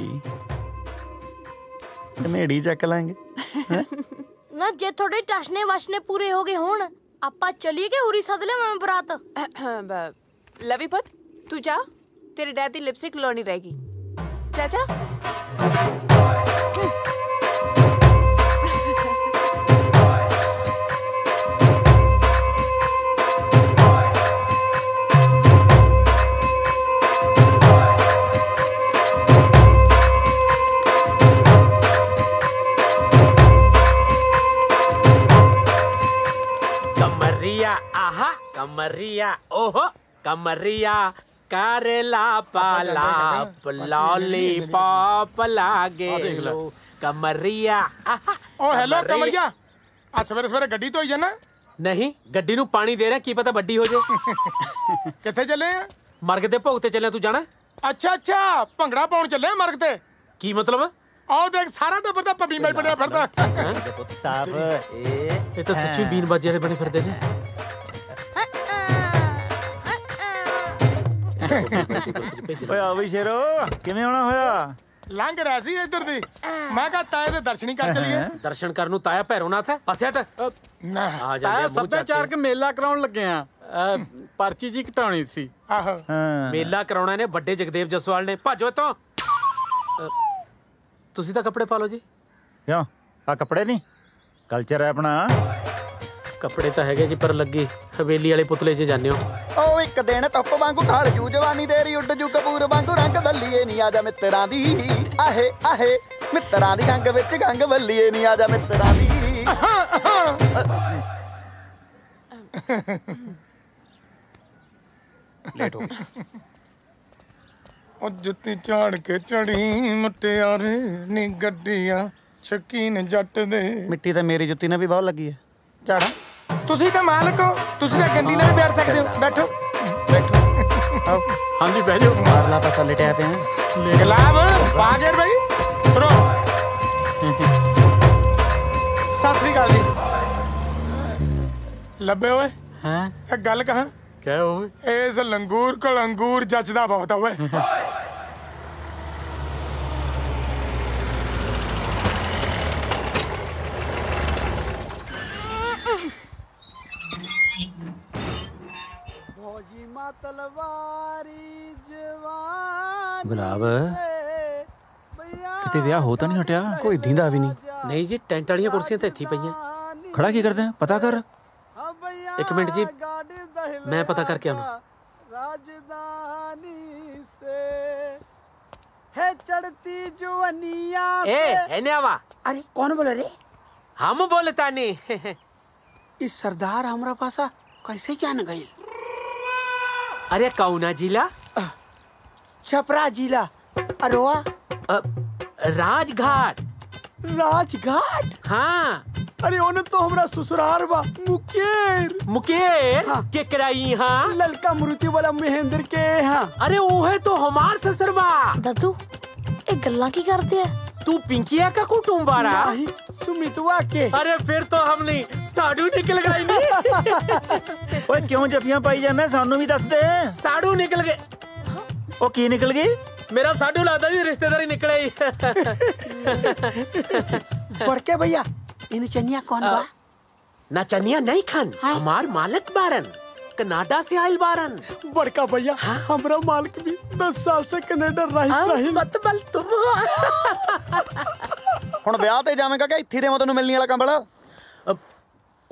नेड़ी चक लांगे ना। जे थोड़े टसने वसने पूरे हो गए होण आपा चलिए के उरी सद ले मैं बरात। लवी पुत तू जा, तेरे डैड दी लिपस्टिक लानी रहेगी। चाचा कमरिया ओहो कमरिया करेला पाला लॉलीपॉप लागे लो कमरिया। ओ हेलो कमरिया आ सवेरे सवेरे गड्डी तो होई ना? नहीं गड्डी नू पानी दे रहा की पता बड्डी हो जाए। किथे चले हैं? मर्ग दे भोग ते चले तू जाना? अच्छा अच्छा भंगड़ा पाउण चले मर्ग ते। की मतलब? आओ देख सारा टब्बर दा पब्बी मैं बनया फिरदा। साहब ये तो सच्ची बीन बाजे बने फिरदे ने। ਓਏ ਆ ਵੀ ਸ਼ੇਰੋ ਕਿਵੇਂ ਆਉਣਾ ਹੋਇਆ? ਲੰਘ ਰਿਹਾ ਸੀ ਇੱਧਰ ਦੀ, ਮੈਂ ਕਿਹਾ ਤਾਏ ਦੇ ਦਰਸ਼ਨ ਹੀ ਕਰ ਚਲੀਏ। ਦਰਸ਼ਨ ਕਰਨ ਨੂੰ ਤਾਇਆ ਭੈਰੋਨਾਥ ਹੈ? ਪਾਸੇ ਹਟ ਨਾ ਆ ਜਾ। ਤਾਇਆ ਸੱਭਿਆਚਾਰਕ ਮੇਲਾ ਕਰਾਉਣ ਲੱਗੇ ਆ, ਪਰਚੀ ਜੀ ਘਟਾਉਣੀ ਸੀ। ਆਹੋ ਮੇਲਾ ਕਰਾਉਣਾ ਨੇ ਵੱਡੇ ਜਗਦੇਵ ਜਸਵਾਲ ਨੇ। ਭਾਜੋ ਇੱਥੋਂ। ਤੁਸੀਂ ਤਾਂ ਕੱਪੜੇ ਪਾ ਲਓ ਜੀ। ਕਿਉਂ ਆ ਕੱਪੜੇ ਨਹੀਂ ਕਲਚਰ ਹੈ ਆਪਣਾ। ਕੱਪੜੇ ਤਾਂ ਹੈਗੇ ਜੀ ਪਰ ਲੱਗੀ ਹਵੇਲੀ ਵਾਲੇ ਪੁਤਲੇ 'ਚ ਜਾਂਦੇ ਹੋ। ਉਹ ਇੱਕ ਦਿਨ ਧੁੱਪ ਵਾਂਗੂ ਢਾਲ ਜੂ ਜਵਾਨੀ ਤੇਰੀ ਉੱਡ ਜੂ ਕਪੂਰ ਵਾਂਗੂ ਰੰਗ ਬੱਲੀਏ ਨਹੀਂ ਆਜਾ ਮਿੱਤਰਾਂ ਦੀ। ਆਹੇ ਆਹੇ ਮਿੱਤਰਾਂ ਦੀ ਗੰਗ ਵਿੱਚ ਗੰਗ ਬੱਲੀਏ ਨਹੀਂ ਆਜਾ ਮਿੱਤਰਾਂ ਦੀ। ਲੇਟ ਹੋ ਗਈ। ਉਹ ਜੁੱਤੀ ਝਾੜ ਕੇ ਚੜੀ ਮੁਟਿਆਰੇ ਨੀ ਗੱਡੀਆਂ ਸ਼ਕੀਨ ਜੱਟ ਦੇ। ਮਿੱਟੀ ਤਾਂ ਮੇਰੀ ਜੁੱਤੀ ਨਾਲ ਵੀ ਬਹੁਤ ਲੱਗੀ ਹੈ। ਝਾੜਾ ਤੁਸੀਂ ਤਾਂ ਮਾਲਕ ਹੋ, ਤੁਸੀਂ ਤਾਂ ਗੰਦੀ ਨਾਲ ਵੀ ਬੈਠ ਸਕਦੇ ਹੋ। ਬੈਠੋ ਬੈਠੋ। ਹਾਂਜੀ ਬਹਿ ਜਾਓ। ਮਾਰਲਾ ਪਾਸਾ ਲਟਿਆ ਪਿਆ। ਗੁਲਾਬ ਪਾ ਗਏ ਭਾਈ ਤੁਰੋ। ਸਤਿ ਸ੍ਰੀ ਅਕਾਲ ਜੀ। ਲੱਭੇ ਓਏ ਹਾਂ ਇੱਕ ਗੱਲ ਕਹਾਂ? ਕਹਿ ਓਏ। ਇਸ ਲੰਗੂਰ ਕੋਲ ਅੰਗੂਰ ਜੱਜਦਾ ਬਹੁਤ ਓਏ। ਗੁਲਾਬ ਕਿਤੇ ਵਿਆਹ ਹੋ ਤਾਂ ਨਹੀਂ ਹਟਿਆ? ਕੋਈ ਦੀਂਦਾ ਵੀ ਨਹੀਂ। ਨਹੀਂ ਜੀ ਟੈਂਟ ਵਾਲੀਆਂ ਕੁਰਸੀਆਂ ਤਾਂ ਇੱਥੇ ਹੀ ਪਈਆਂ। ਖੜਾ ਕੀ ਕਰਦੇ ਆ? ਪਤਾ ਕਰ। ਇੱਕ ਮਿੰਟ ਜੀ मैं पता करके आऊँ। राजधानी से है चढ़ती जुवनिया ए न्यावा। अरे कौन बोल रे? हम बोलता नहीं। इस सरदार हमरा पासा कैसे जान गई? अरे कौना जिला? छपरा जिला। अरवा राजघाट। राजघाट? हाँ। अरे ओने तो हमरा ससुराल बा मुकेर। मुकेर हाँ। के कराई हाँ? ललका मुरुति वाला महेंद्र के हाँ। अरे वो है तो हमार ससुर बा। दादू ये गल्ला की करते है? तू पिंकिया का कुटुंब बारा? नहीं सुमितवा के। अरे फिर तो हमने साड़ू निकल गई नहीं। ओए क्यों जफियां पाई जाना? सानू भी दस दे। साड़ू निकल गए। ओ की निकल गई? मेरा साडू लादा जी रिश्तेदारी निकले। बड़के भैया इन चनिया कौन बा? ना चनिया नहीं खान हमार मालिक बारन कनाडा से आयल बारन। बड़का भैया हाँ? हमरा मालिक भी 10 साल से कनाडा रही। मत बल तुम। ਹੁਣ ਵਿਆਹ ਤੇ ਜਾਵੇਂਗਾ ਕਿ ਇੱਥੇ ਦੇ ਮੈਂ ਤੈਨੂੰ ਮਿਲਣੀ ਵਾਲਾ ਕੰਬਲ?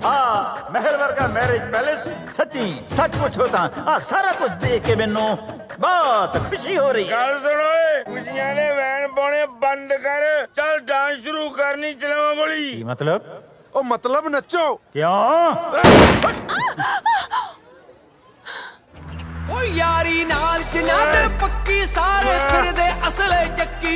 महल वर्गा मैरिज पैलेस सच्ची सच कुछ होता सारा कुछ देख के मैनू बहुत खुशी हो रही है। गल सुनो खुशियां ने वैन पाने बंद कर, चल डांस शुरू करनी चलावा गोली। मतलब? ओ मतलब नचो। क्यों? ओ यारी नाल जिन्हां दे पक्की सारे फिरदे असले चक्की।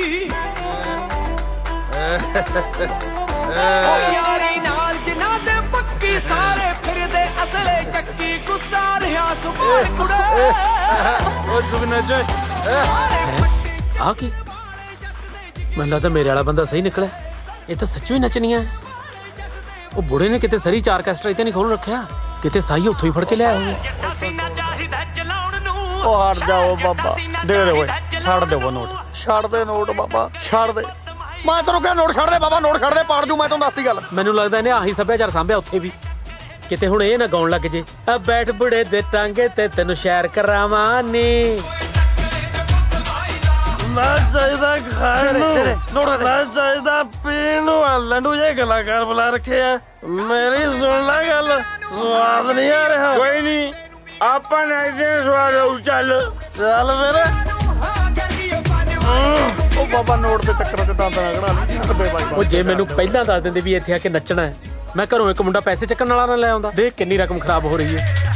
ओ यारी नाल जिन्हां दे पक्की सारे फिरदे असले चक्की। गुस्सा रिहा सुभान कुड़े ओ जुग नच आ की ਮੈਨੂੰ ਲੱਗਦਾ ਮੇਰੇ ਵਾਲਾ ਬੰਦਾ ਸਹੀ ਨਿਕਲਿਆ। ਇਹ ਤਾਂ ਸੱਚੀ ਹੀ ਨੱਚਣੀਆਂ। ਉਹ ਬੁੜੇ ਨੇ ਕਿਤੇ ਸਰੀ ਚਾਰ ਕੈਸਟਰ ਇੱਥੇ ਨਹੀਂ ਖੋਲ ਰੱਖਿਆ, ਕਿਤੇ ਸਾਈ ਉੱਥੋਂ ਹੀ ਫੜ ਕੇ ਲਿਆਇਆ ਹੋਵੇ। ਉਹ ਹਟ ਜਾਓ ਬਾਬਾ, ਦੇ ਦੇ ਓਏ, ਛੱਡ ਦੇ ਉਹ ਨੋਟ, ਛੱਡ ਦੇ ਨੋਟ ਬਾਬਾ, ਛੱਡ ਦੇ। ਮੈਂ ਤੈਨੂੰ ਕਿਹਾ ਨੋਟ ਛੱਡ ਦੇ ਬਾਬਾ, ਨੋਟ ਛੱਡ ਦੇ, ਪਾੜ ਜੂ ਮੈਂ ਤੈਨੂੰ ਦੱਸਦੀ ਗੱਲ। ਮੈਨੂੰ ਲੱਗਦਾ ਇਹਨੇ ਆਹੀ ਸੱਭਿਆਚਾਰ ਸਾਂਭਿਆ ਉੱਥੇ ਵੀ, ਕਿਤੇ ਹੁਣ ਇਹ ਨਾ ਗਾਉਣ ਲੱਗ ਜੇ ਆ ਬੈਠ ਬੁੜੇ ਦੇ ਟਾਂਗੇ ਤੇ ਤੈਨੂੰ ਸ਼ੈਰ ਕਰਾਵਾਂ ਨੀ। ਨਾ ਚਾਹੀਦਾ ਖਾਣ ਨੂੰ, ਨਾ ਚਾਹੀਦਾ ਪੀਣ ਨੂੰ, ਲੰਡੂ ਜੇ ਕਲਾਕਾਰ ਬੁਲਾ ਰੱਖੇ ਆ। ਮੇਰੀ ਸੁਣ ਲੈ ਗੱਲ, ਸਵਾਦ ਨਹੀਂ ਆ ਰਿਹਾ। ਕੋਈ ਨਹੀਂ ਆਪਾਂ ਨਾਈਦੇ ਸਵਾਦ ਆਉ। ਚੱਲ ਚੱਲ ਫਿਰ। ਉਹ ਬਾਬਾ ਨੋਟ ਦੇ ਚੱਕਰਾਂ 'ਚ ਦੰਦ ਨਾ ਕਢਾ ਲਈ। ਉਹ ਜੇ ਮੈਨੂੰ ਪਹਿਲਾਂ ਦੱਸ ਦਿੰਦੇ ਵੀ ਇੱਥੇ ਆ ਕੇ ਨੱਚਣਾ ਹੈ, ਮੈਂ ਘਰੋਂ ਇੱਕ ਮੁੰਡਾ ਪੈਸੇ ਚੱਕਣ ਵਾਲਾ ਨਾ ਲੈ ਆਉਂਦਾ। ਦੇਖ ਕਿੰਨੀ ਰਕਮ ਖਰਾਬ ਹੋ ਰਹੀ ਹੈ।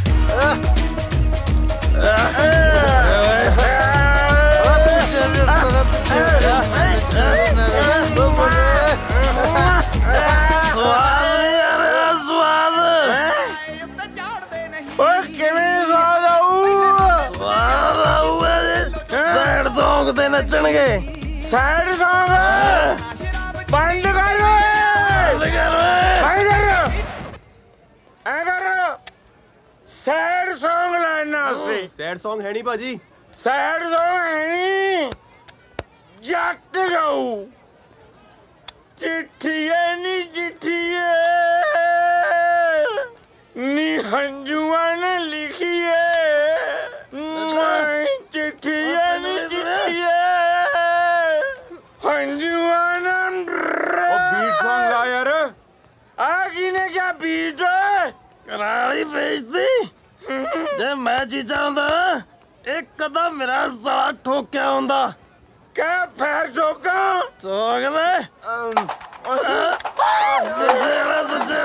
ਤੇ ਨੱਚਣਗੇ ਸੈਡ ਸੌਂਗ ਬੰਦ ਕਰ ਸੈਡ ਸੌਂਗ ਲਾਈਨ ਵਾਸਤੇ। ਸੈਡ ਸੌਂਗ ਹੈ ਨਹੀਂ ਭਾਜੀ, ਸੈਡ ਸੌਂਗ ਹੈ ਨਹੀਂ, ਜੱਟ ਗਾਊ। ਚਿੱਠੀਏ ਨੀ ਚਿੱਠੀਏ ਨੀ ਹੰਝੂਆਂ ਨੇ ਲਿਖੀਏ, ਚਿੱਠੀਏ ਨੀ ਚਿੱਠੀਏ ਹੰਝੂਆਂ ਨੇ। ਉਹ ਬੀਟ ਸੌਂਗ ਲਾ ਯਾਰ। ਆ ਕਿਨੇ ਕਿਆ ਬੀਟ ਕਰਾਲੀ ਵੇਚਦੀ। ਜੇ ਮੈਂ ਚੀਜ਼ਾਂ ਹੁੰਦਾ ਨਾ, ਇੱਕ ਕਦਮ ਮੇਰਾ ਸਾਲਾ ਠੋਕਿਆ ਹੁੰਦਾ। ਕਹਿ ਫੇਰ ਠੋਕਾਂ ਠੋਕਦੇ ਸੱਚੇ ਸੱਚੇ।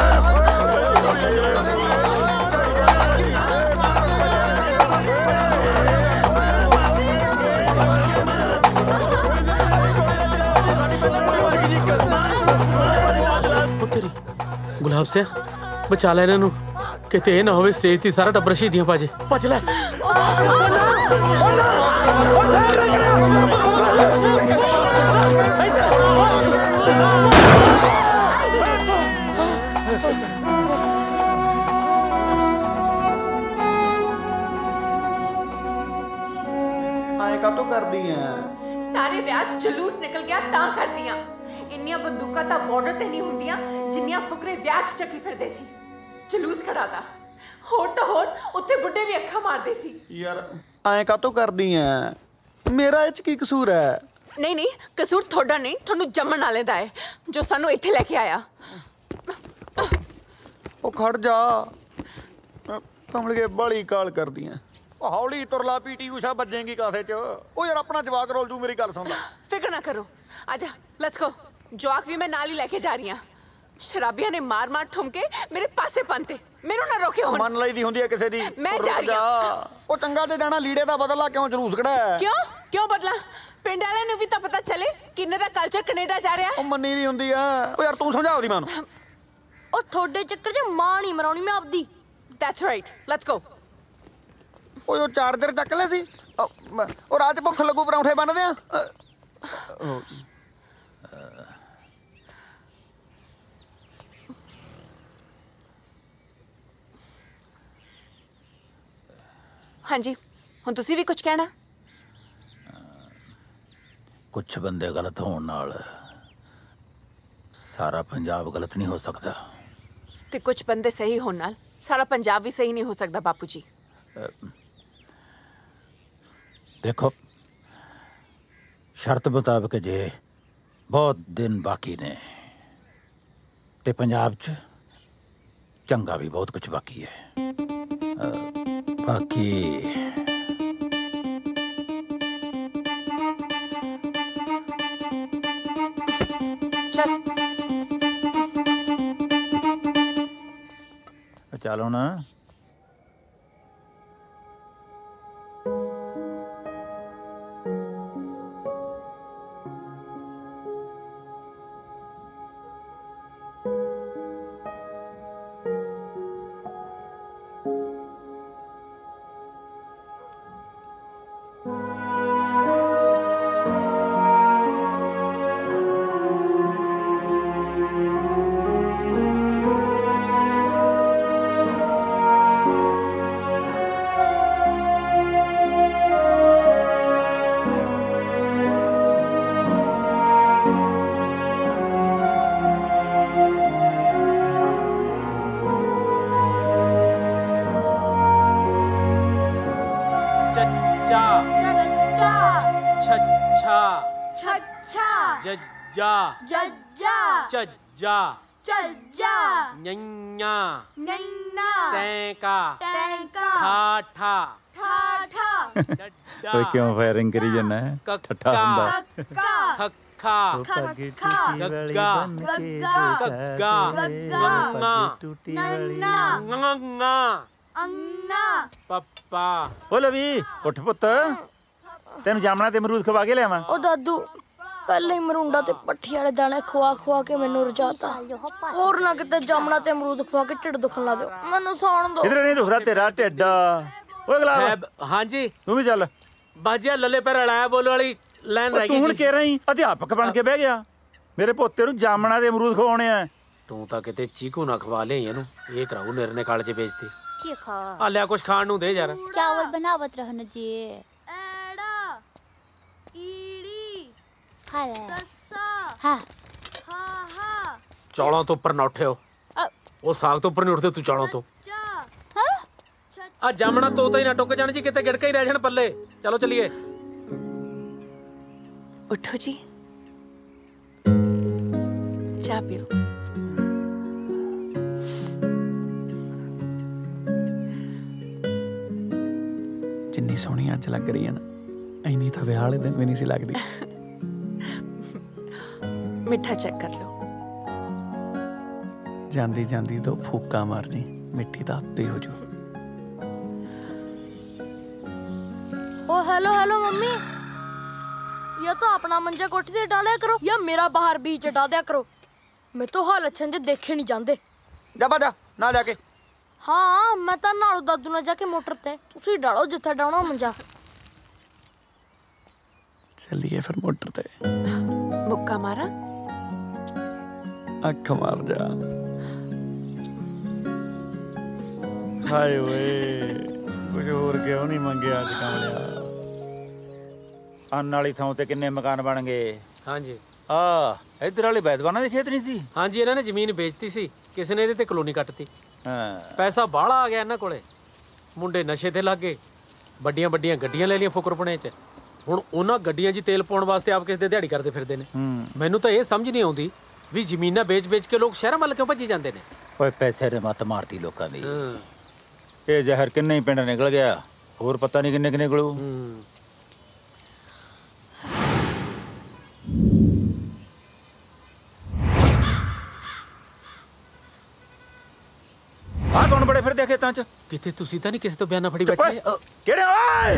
ਗੁਲਾਬ ਸਿਆ ਬਚਾ ਲੈ ਇਹਨਾਂ ਨੂੰ, ਕਿਤੇ ਇਹ ਨਾ ਹੋਵੇ ਸਟੇਜ ਤੇ ਸਾਰਾ ਟੱਬਰ ਸ਼ਹੀਦੀਆਂ ਪਾ ਜੇ। ਭੱਜ ਲੈ। ਆਏ ਕਾਤੋਂ ਕਰਦੀ ਐ? ਸਾਰੇ ਵਿਆਹ 'ਚ ਜਲੂਸ ਨਿਕਲ ਗਿਆ ਤਾਂ ਕਰਦੀਆਂ। ਇੰਨੀਆਂ ਬੰਦੂਕਾਂ ਤਾਂ ਬਾਰਡਰ ਤੇ ਨਹੀਂ ਹੁੰਦੀਆਂ ਜਿੰਨੀਆਂ ਫੁਕਰੇ ਵਿਆਹ 'ਚ ਚੱਕੀ ਫਿਰਦੇ ਸੀ। ਜਲੂਸ ਖੜਾਤਾ, ਹੋਰ ਤਾਂ ਹੋਰ ਉੱਥੇ ਬੁੱਢੇ ਵੀ ਅੱਖਾਂ ਮਾਰਦੇ ਸੀ। ਯਾਰ ਐਂ ਕਾਤੋਂ ਕਰਦੀ ਐ? ਮੇਰਾ ਇਹ 'ਚ ਕੀ ਕਸੂਰ ਐ? ਨਹੀਂ ਨਹੀਂ, ਕਸੂਰ ਤੁਹਾਡਾ ਨਹੀਂ, ਤੁਹਾਨੂੰ ਜੰਮਣ ਵਾਲੇ ਦਾ ਹੈ ਜੋ ਸਾਨੂੰ ਇੱਥੇ ਲੈ ਕੇ ਆਇਆ। ਉਹ ਖੜ ਜਾ, ਕਮਲਗੇ ਬਾਲੀ ਕਾਲ ਕਰਦੀ ਐ। ਹੌਲੀ ਤੁਰਲਾ, ਪੀਟੀ ਊਸ਼ਾ ਵੱਜੇਗੀ ਕਾਸੇ 'ਚ। ਉਹ ਯਾਰ ਆਪਣਾ ਜਵਾਕ ਰੋਲ ਜੂ, ਮੇਰੀ ਗੱਲ ਸੁਣ ਲੈ। ਫਿਕਰ ਨਾ ਕਰੋ, ਆਜਾ ਲੈਟਸ ਗੋ। ਜਵਾਕ ਵੀ ਮੈਂ ਨਾਲ ਹੀ ਲੈ ਕੇ ਜਾ ਰਹੀ ਹਾਂ। ਸ਼ਰਾਬੀਆਂ ਨੇ ਮਾਰ ਮਾਰ ਠੁਮਕੇ ਮੇਰੇ ਪਾਸੇ ਪੰਤੇ, ਮੈਨੂੰ ਨਾ ਰੋਕਿਓ ਹੁਣ। ਮੰਨ ਲਈਦੀ ਹੁੰਦੀ ਹੈ ਕਿਸੇ ਦੀ। ਮੈਂ ਜਾ ਰਹੀ ਹਾਂ। ਉਹ ਚੰਗਾ ਤੇ ਜਾਣਾ, ਲੀੜੇ ਦਾ ਬਦਲਾ ਕਿਉਂ ਜਲੂਸ ਕਢਾਇਆ? ਕਿਉਂ ਬਦਲਾ? ਪਿੰਡ ਵਾਲਿਆਂ ਨੂੰ ਵੀ ਤਾਂ ਪਤਾ ਚੱਲੇ ਕਿੰਨੇ ਦਾ ਕਲਚਰ ਕੈਨੇਡਾ ਜਾ ਰਿਹਾ। ਉਹ ਮੰਨੀ ਨਹੀਂ ਹੁੰਦੀ ਆ। ਉਹ ਯਾਰ ਤੂੰ ਸਮਝਾ ਉਹਦੀ ਮਾਂ ਨੂੰ। ਉਹ ਤੁਹਾਡੇ ਚੱਕਰ 'ਚ ਮਾਂ ਨਹੀਂ ਮਰਾਉਣੀ ਮੈਂ ਆਪਦੀ। That's right, let's go. ਓਏ ਉਹ ਚਾਰਜਰ ਚੱਕ ਲੈ ਸੀ। ਉਹ ਰਾਤ ਭੁੱਖ ਲੱਗੂ, ਪਰੌਂਠੇ ਬੰਨਦੇ ਆ। ਹਾਂਜੀ, ਹੁਣ ਤੁਸੀਂ ਵੀ ਕੁਝ ਕਹਿਣਾ? ਕੁਝ ਬੰਦੇ ਗਲਤ ਹੋਣ ਨਾਲ ਸਾਰਾ ਪੰਜਾਬ ਗਲਤ ਨਹੀਂ ਹੋ ਸਕਦਾ, ਤੇ ਕੁਝ ਬੰਦੇ ਸਹੀ ਹੋਣ ਨਾਲ ਸਾਰਾ ਪੰਜਾਬ ਵੀ ਸਹੀ ਨਹੀਂ ਹੋ ਸਕਦਾ ਬਾਪੂ ਜੀ। देखो शर्त मुताबिक जे बहुत दिन बाकी ने ते पंजाब च चंगा भी बहुत कुछ बाकी है। बाकी चलो ना। जज्जा चज्जा नैया नैना टैंका टैंका ठाठा ठाठा कोई क्यों फायरिंग करी जाना है? ठट्ठा बंदा कक्का खक्खा खक्खा गग्गा गग्गा गग्गा नन्ना नन्ना नन्ना अंगना पप्पा। ओ लवी उठ पुत्त, तेन जामना ते अमरूद खवा के लियावां। ओ दादू पहले ही मरूंडा ते पट्ठी वाले दाने खवा खवा के मैनू रजाता, होर ना किते जामना ते अमरूद खवा के ढिड दुखन ला दियो। मैनू सौण दो। इधर नहीं दुखदा तेरा ढिड। ओए गुलाब हां जी तू भी चल। बाजिया लले पैर अड़ाया बोल वाली लाइन रह गई। तू हुण कह रही अध्यापक बन के बह गया। मेरे पोते नू जामना ते अमरूद खवाने आ। तू तां किते चीकू ना खवा ले ਇਹਨੂੰ ਇਹ ਕਰਾਉ ਨਿਰਨੇ ਕਾਲਜ ਵੇਚਦੀ ਕੀ ਖਾ ਆ ਲਿਆ ਕੁਛ ਖਾਣ ਨੂੰ ਦੇ ਯਾਰ। ਚਾਵਲ बनावत रहन जी। एड़ा ईड़ी खा ले सस्सा हां हा हा ਚੌਲਾਂ ਤੋਂ ਉੱਪਰ ਨਾ ਉੱਠਿਓ। ਉਹ ਸਾਗ ਤੋਂ ਉੱਪਰ ਨਹੀਂ ਉੱਠਦੇ ਤੂੰ ਚੌਲਾਂ ਤੋਂ। ਆ ਜਾਮਣਾ ਤੋਤਾ ਹੀ ਨਾ ਟੁੱਕ ਜਾਣ ਜੀ, ਕਿਤੇ ਗਿੜਕਾ ਹੀ ਰਹਿ ਜਾਣ ਪੱਲੇ। ਚਲੋ ਚਲੀਏ। उठो जी, चाय पियो। जिन्नी सोहनी अज लग रही है ना, इन्नी तो विआह वाले दिन भी नहीं सी लगदी। मिठा चेक कर लो। जांदी जांदी दो फूका मार जी, मिट्टी तो आपे हो जू। ओ हेलो हेलो मम्मी, या तो अपना मंजा कोठी ते डालिया करो या मेरा बाहर बीच डा दिया करो। मैं तो हाल अच्छे जे देखे नहीं जाते। जा बाजा ना जाके। हाँ मैं तो नालू दादू ने जाके मोटर ते, तुसी डालो जिथे डालना मंजा। चलिए फिर मोटर ते। मुक्का मारा अख मार जा। हाय वे कुछ और क्यों नहीं मंगे आज कमलिया। अन्न वाली थां ते किन्ने मकान बन गए? हाँ जी। इधर वाले बैदवाना दी खेत नहीं सी? हाँ जी, इन्होंने जमीन बेचती सी, किसी ने इहदे ते कलोनी कटती। पैसा बाहला आ गया इन्हां कोले, मुंडे नशे ते लग गए, बड्डियां बड्डियां गड्डियां ले लियां फुकरपणे च। हुण उन्हां गड्डियां 'च तेल पाउण वास्ते आप किस दे दिहाड़ी करदे फिरदे ने। मैनूं तां इह समझ नहीं आउंदी भी जमीनां बेच बेच के लोग शहरां ਵੱਲ क्यों भज्जी ਜਾਂਦੇ ਨੇ। ओए पैसे ने मत मारती लोकां दी। ਇਹ ਜ਼ਹਿਰ ਕਿੰਨੇ ਹੀ ਪਿੰਡ ਨਿਕਲ ਗਿਆ, ਹੋਰ ਪਤਾ ਨਹੀਂ ਕਿੰਨੇ ਕਿੰਨੇ ਨਿਕਲੂ। ਆ ਕੌਣ ਬੜੇ ਫਿਰਦੇ ਖੇਤਾਂ 'ਚ? ਕਿਤੇ ਤੁਸੀਂ ਤਾਂ ਨਹੀਂ ਕਿਸੇ ਤੋਂ ਬਿਆਨਾ ਫੜੀ ਬੈਠੇ? ਕਿਹੜੇ ਓਏ?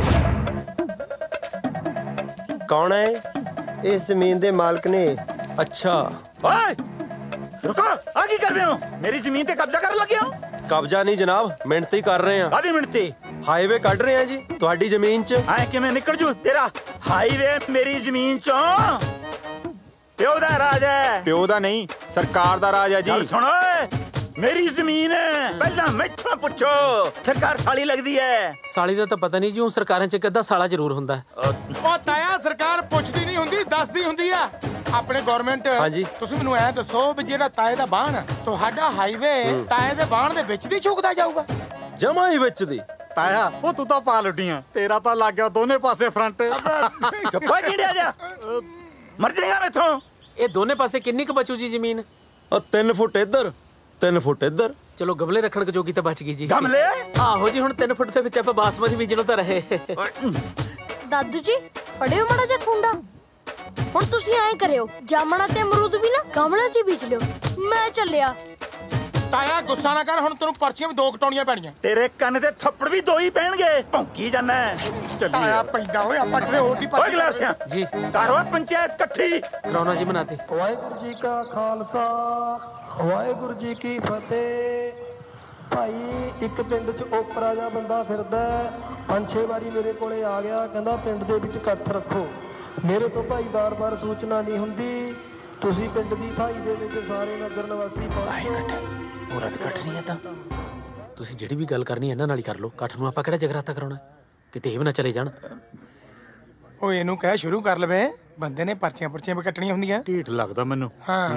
ਕੌਣ ਹੈ? ਇਸ ਜ਼ਮੀਨ ਦੇ ਮਾਲਕ ਨੇ। ਅੱਛਾ। ਓਏ ਰੁਕੋ, ਆ ਕੀ ਕਰਦੇ ਹੋ? ਮੇਰੀ ਜ਼ਮੀਨ ਤੇ ਕਬਜ਼ਾ ਕਰਨ ਲੱਗੇ ਹੋ? ਕਬਜ਼ਾ ਨਹੀਂ ਜਨਾਬ, ਮਿਹਨਤੀ ਕਰ ਰਹੇ ਆ। ਕਾਹਦੀ ਮਿਹਨਤੀ? ਹਾਈਵੇ ਕੱਢ ਰਹੇ ਆ ਜੀ ਤੁਹਾਡੀ ਜ਼ਮੀਨ 'ਚ। ਐ ਕਿਵੇਂ ਨਿਕਲ ਜੂ ਤੇਰਾ ਹਾਈਵੇ ਮੇਰੀ ਜ਼ਮੀਨ 'ਚੋਂ? ਪਿਓ ਦਾ ਰਾਜ ਹੈ। ਪਿਓ ਦਾ ਨਹੀਂ, ਸਰਕਾਰ ਦਾ ਰਾਜ ਹੈ ਜੀ। ਸੁਣ ਓਏ, ਮੇਰੀ ਜ਼ਮੀਨ ਹੈ, ਪਹਿਲਾਂ ਮੈਥੋਂ ਪੁੱਛੋ। ਸਰਕਾਰ ਸਾਲੀ ਲੱਗਦੀ ਹੈ। ਸਾਲੀ ਦਾ ਤਾਂ ਪਤਾ ਨਹੀਂ ਜੀ, ਉਹ ਸਰਕਾਰਾਂ 'ਚ ਇੱਕ ਅੱਧਾ ਸਾਲਾ ਜ਼ਰੂਰ ਹੁੰਦਾ। ਉਹ ਤਾਇਆ ਸਰਕਾਰ ਪੁੱਛਦੀ ਨਹੀਂ ਹੁੰਦੀ, ਦੱਸਦੀ ਹੁੰਦੀ ਆ। ਆਪਣੇ ਗਵਰਨਮੈਂਟ ਤੁਸੀਂ ਮੈਨੂੰ ਐ ਦੱਸੋ ਵੀ ਜਿਹੜਾ ਤਾਏ ਦਾ ਬਾਣ ਤੁਹਾਡਾ ਹਾਈਵੇ ਤਾਏ ਦੇ ਬਾਣ ਦੇ ਵਿੱਚ ਦੀ ਛੁਕਦਾ ਜਾਊਗਾ? ਜਮਾ ਹੀ ਵਿੱਚ ਦੀ। ਤਾਇਆ ਉਹ ਤੂੰ ਤਾਂ ਪਾ ਲੁੱਟੀਆਂ, ਤੇਰਾ ਤਾਂ ਲੱਗ ਗਿਆ ਦੋਨੇ ਪਾਸੇ ਫਰੰਟ। ਚੱਪਾ ਕਿਹੜਿਆ ਜਾ, ਮਰ ਜਾਏਗਾ ਮੈਥੋਂ। ਇਹ ਦੋਨੇ ਪਾਸੇ ਕਿੰਨੀ ਕੁ ਬਚੂ ਜੀ ਜ਼ਮੀਨ? 3 ਫੁੱਟ ਇੱਧਰ 3 ਫੁੱਟ ਇੱਧਰ। ਚਲੋ ਗਮਲੇ ਰੱਖਣ ਜੋਗੀ ਤਾਂ ਬਚ ਗਈ ਜੀ। ਗਮਲੇ? ਆਹੋ ਜੀ, ਹੁਣ 3 ਫੁੱਟ ਦੇ ਵਿੱਚ ਆਪਾਂ ਬਾਸਮਤੀ ਬੀਜਣੋਂ ਤਾਂ ਰਹੇ। ਦਾਦੂ ਜੀ ਫੜਿਓ ਮਾੜਾ ਜਿਹਾ ਖੁੰਡਾ। ਹੁਣ ਤੁਸੀਂ ਐਂ ਕਰਿਓ, ਜਾਮਣਾ ਤੇ ਅਮਰੂਦ ਵੀ ਨਾ ਗਮਲੇ 'ਚ ਬੀਜ ਲਿਓ। ਮੈਂ ਚੱਲਿਆ। ਤਾਇਆ ਗੁੱਸਾ ਨਾ ਕਰ, ਹੁਣ ਤੈਨੂੰ ਪਰਚੀਆਂ ਵੀ 2 ਕਟਾਉਣੀਆਂ ਪੈਣੀਆਂ। ਤੇਰੇ ਕੰਨ ਤੇ ਥੱਪੜ ਵੀ 2 ਹੀ ਪੈਣਗੇ। ਭੌਂਕੀ ਜਾਨਾ ਤਾਇਆ ਪੈਂਦਾ ਓਏ, ਆਪਾਂ ਕਿਸੇ ਹੋਰ ਦੀ ਓਏ ਗਲਾਸਿਆਂ ਜੀ ਕਰੋ ਪੰਚਾਇਤ ਇਕੱਠੀ ਕਰਾਉਣਾ ਜੀ ਬਣਾਤੇ। ਵਾਹਿਗੁਰੂ ਜੀ ਕਾ ਖਾਲਸਾ ਵਾਹਿਗੁਰੂ ਜੀ ਕੀ ਫਤਿਹ। ਭਾਈ ਇੱਕ ਪਿੰਡ 'ਚ ਓਪਰਾ ਜਿਹਾ ਬੰਦਾ ਫਿਰਦਾ 5-6 ਵਾਰੀ ਮੇਰੇ ਕੋਲੇ ਆ ਗਿਆ, ਕਹਿੰਦਾ ਪਿੰਡ ਦੇ ਵਿੱਚ ਇਕੱਠ ਰੱਖੋ। ਮੇਰੇ ਤੋਂ ਭਾਈ ਬਾਰ-ਬਾਰ ਸੂਚਨਾ ਨਹੀਂ ਹੁੰਦੀ, ਤੁਸੀਂ ਪਿੰਡ ਦੀ ਭਾਈ ਦੇ ਵਿੱਚ ਸਾਰੇ ਨਗਰ ਨਿਵਾਸੀ ਪੂਰਾ ਇਕੱਠ ਨਹੀਂ ਹੈ ਤਾਂ ਤੁਸੀਂ ਜਿਹੜੀ ਵੀ ਗੱਲ ਕਰਨੀ ਇਹਨਾਂ ਨਾਲ ਹੀ ਕਰ ਲਓ। ਇਕੱਠ ਨੂੰ ਆਪਾਂ ਕਿਹੜਾ ਜਗਰਾਤਾ ਕਰਾਉਣਾ, ਕਿਤੇ ਇਹ ਵੀ ਨਾ ਚਲੇ ਜਾਣ। ਓਏ ਇਹਨੂੰ ਕਹਿ ਸ਼ੁਰੂ ਕਰ ਲਵੇ, ਬੰਦੇ ਨੇ ਪਰਚੀਆਂ ਵੀ ਕੱਟਣੀਆਂ ਹੁੰਦੀਆਂ। ਢੀਠ ਲੱਗਦਾ ਮੈਨੂੰ। ਹਾਂ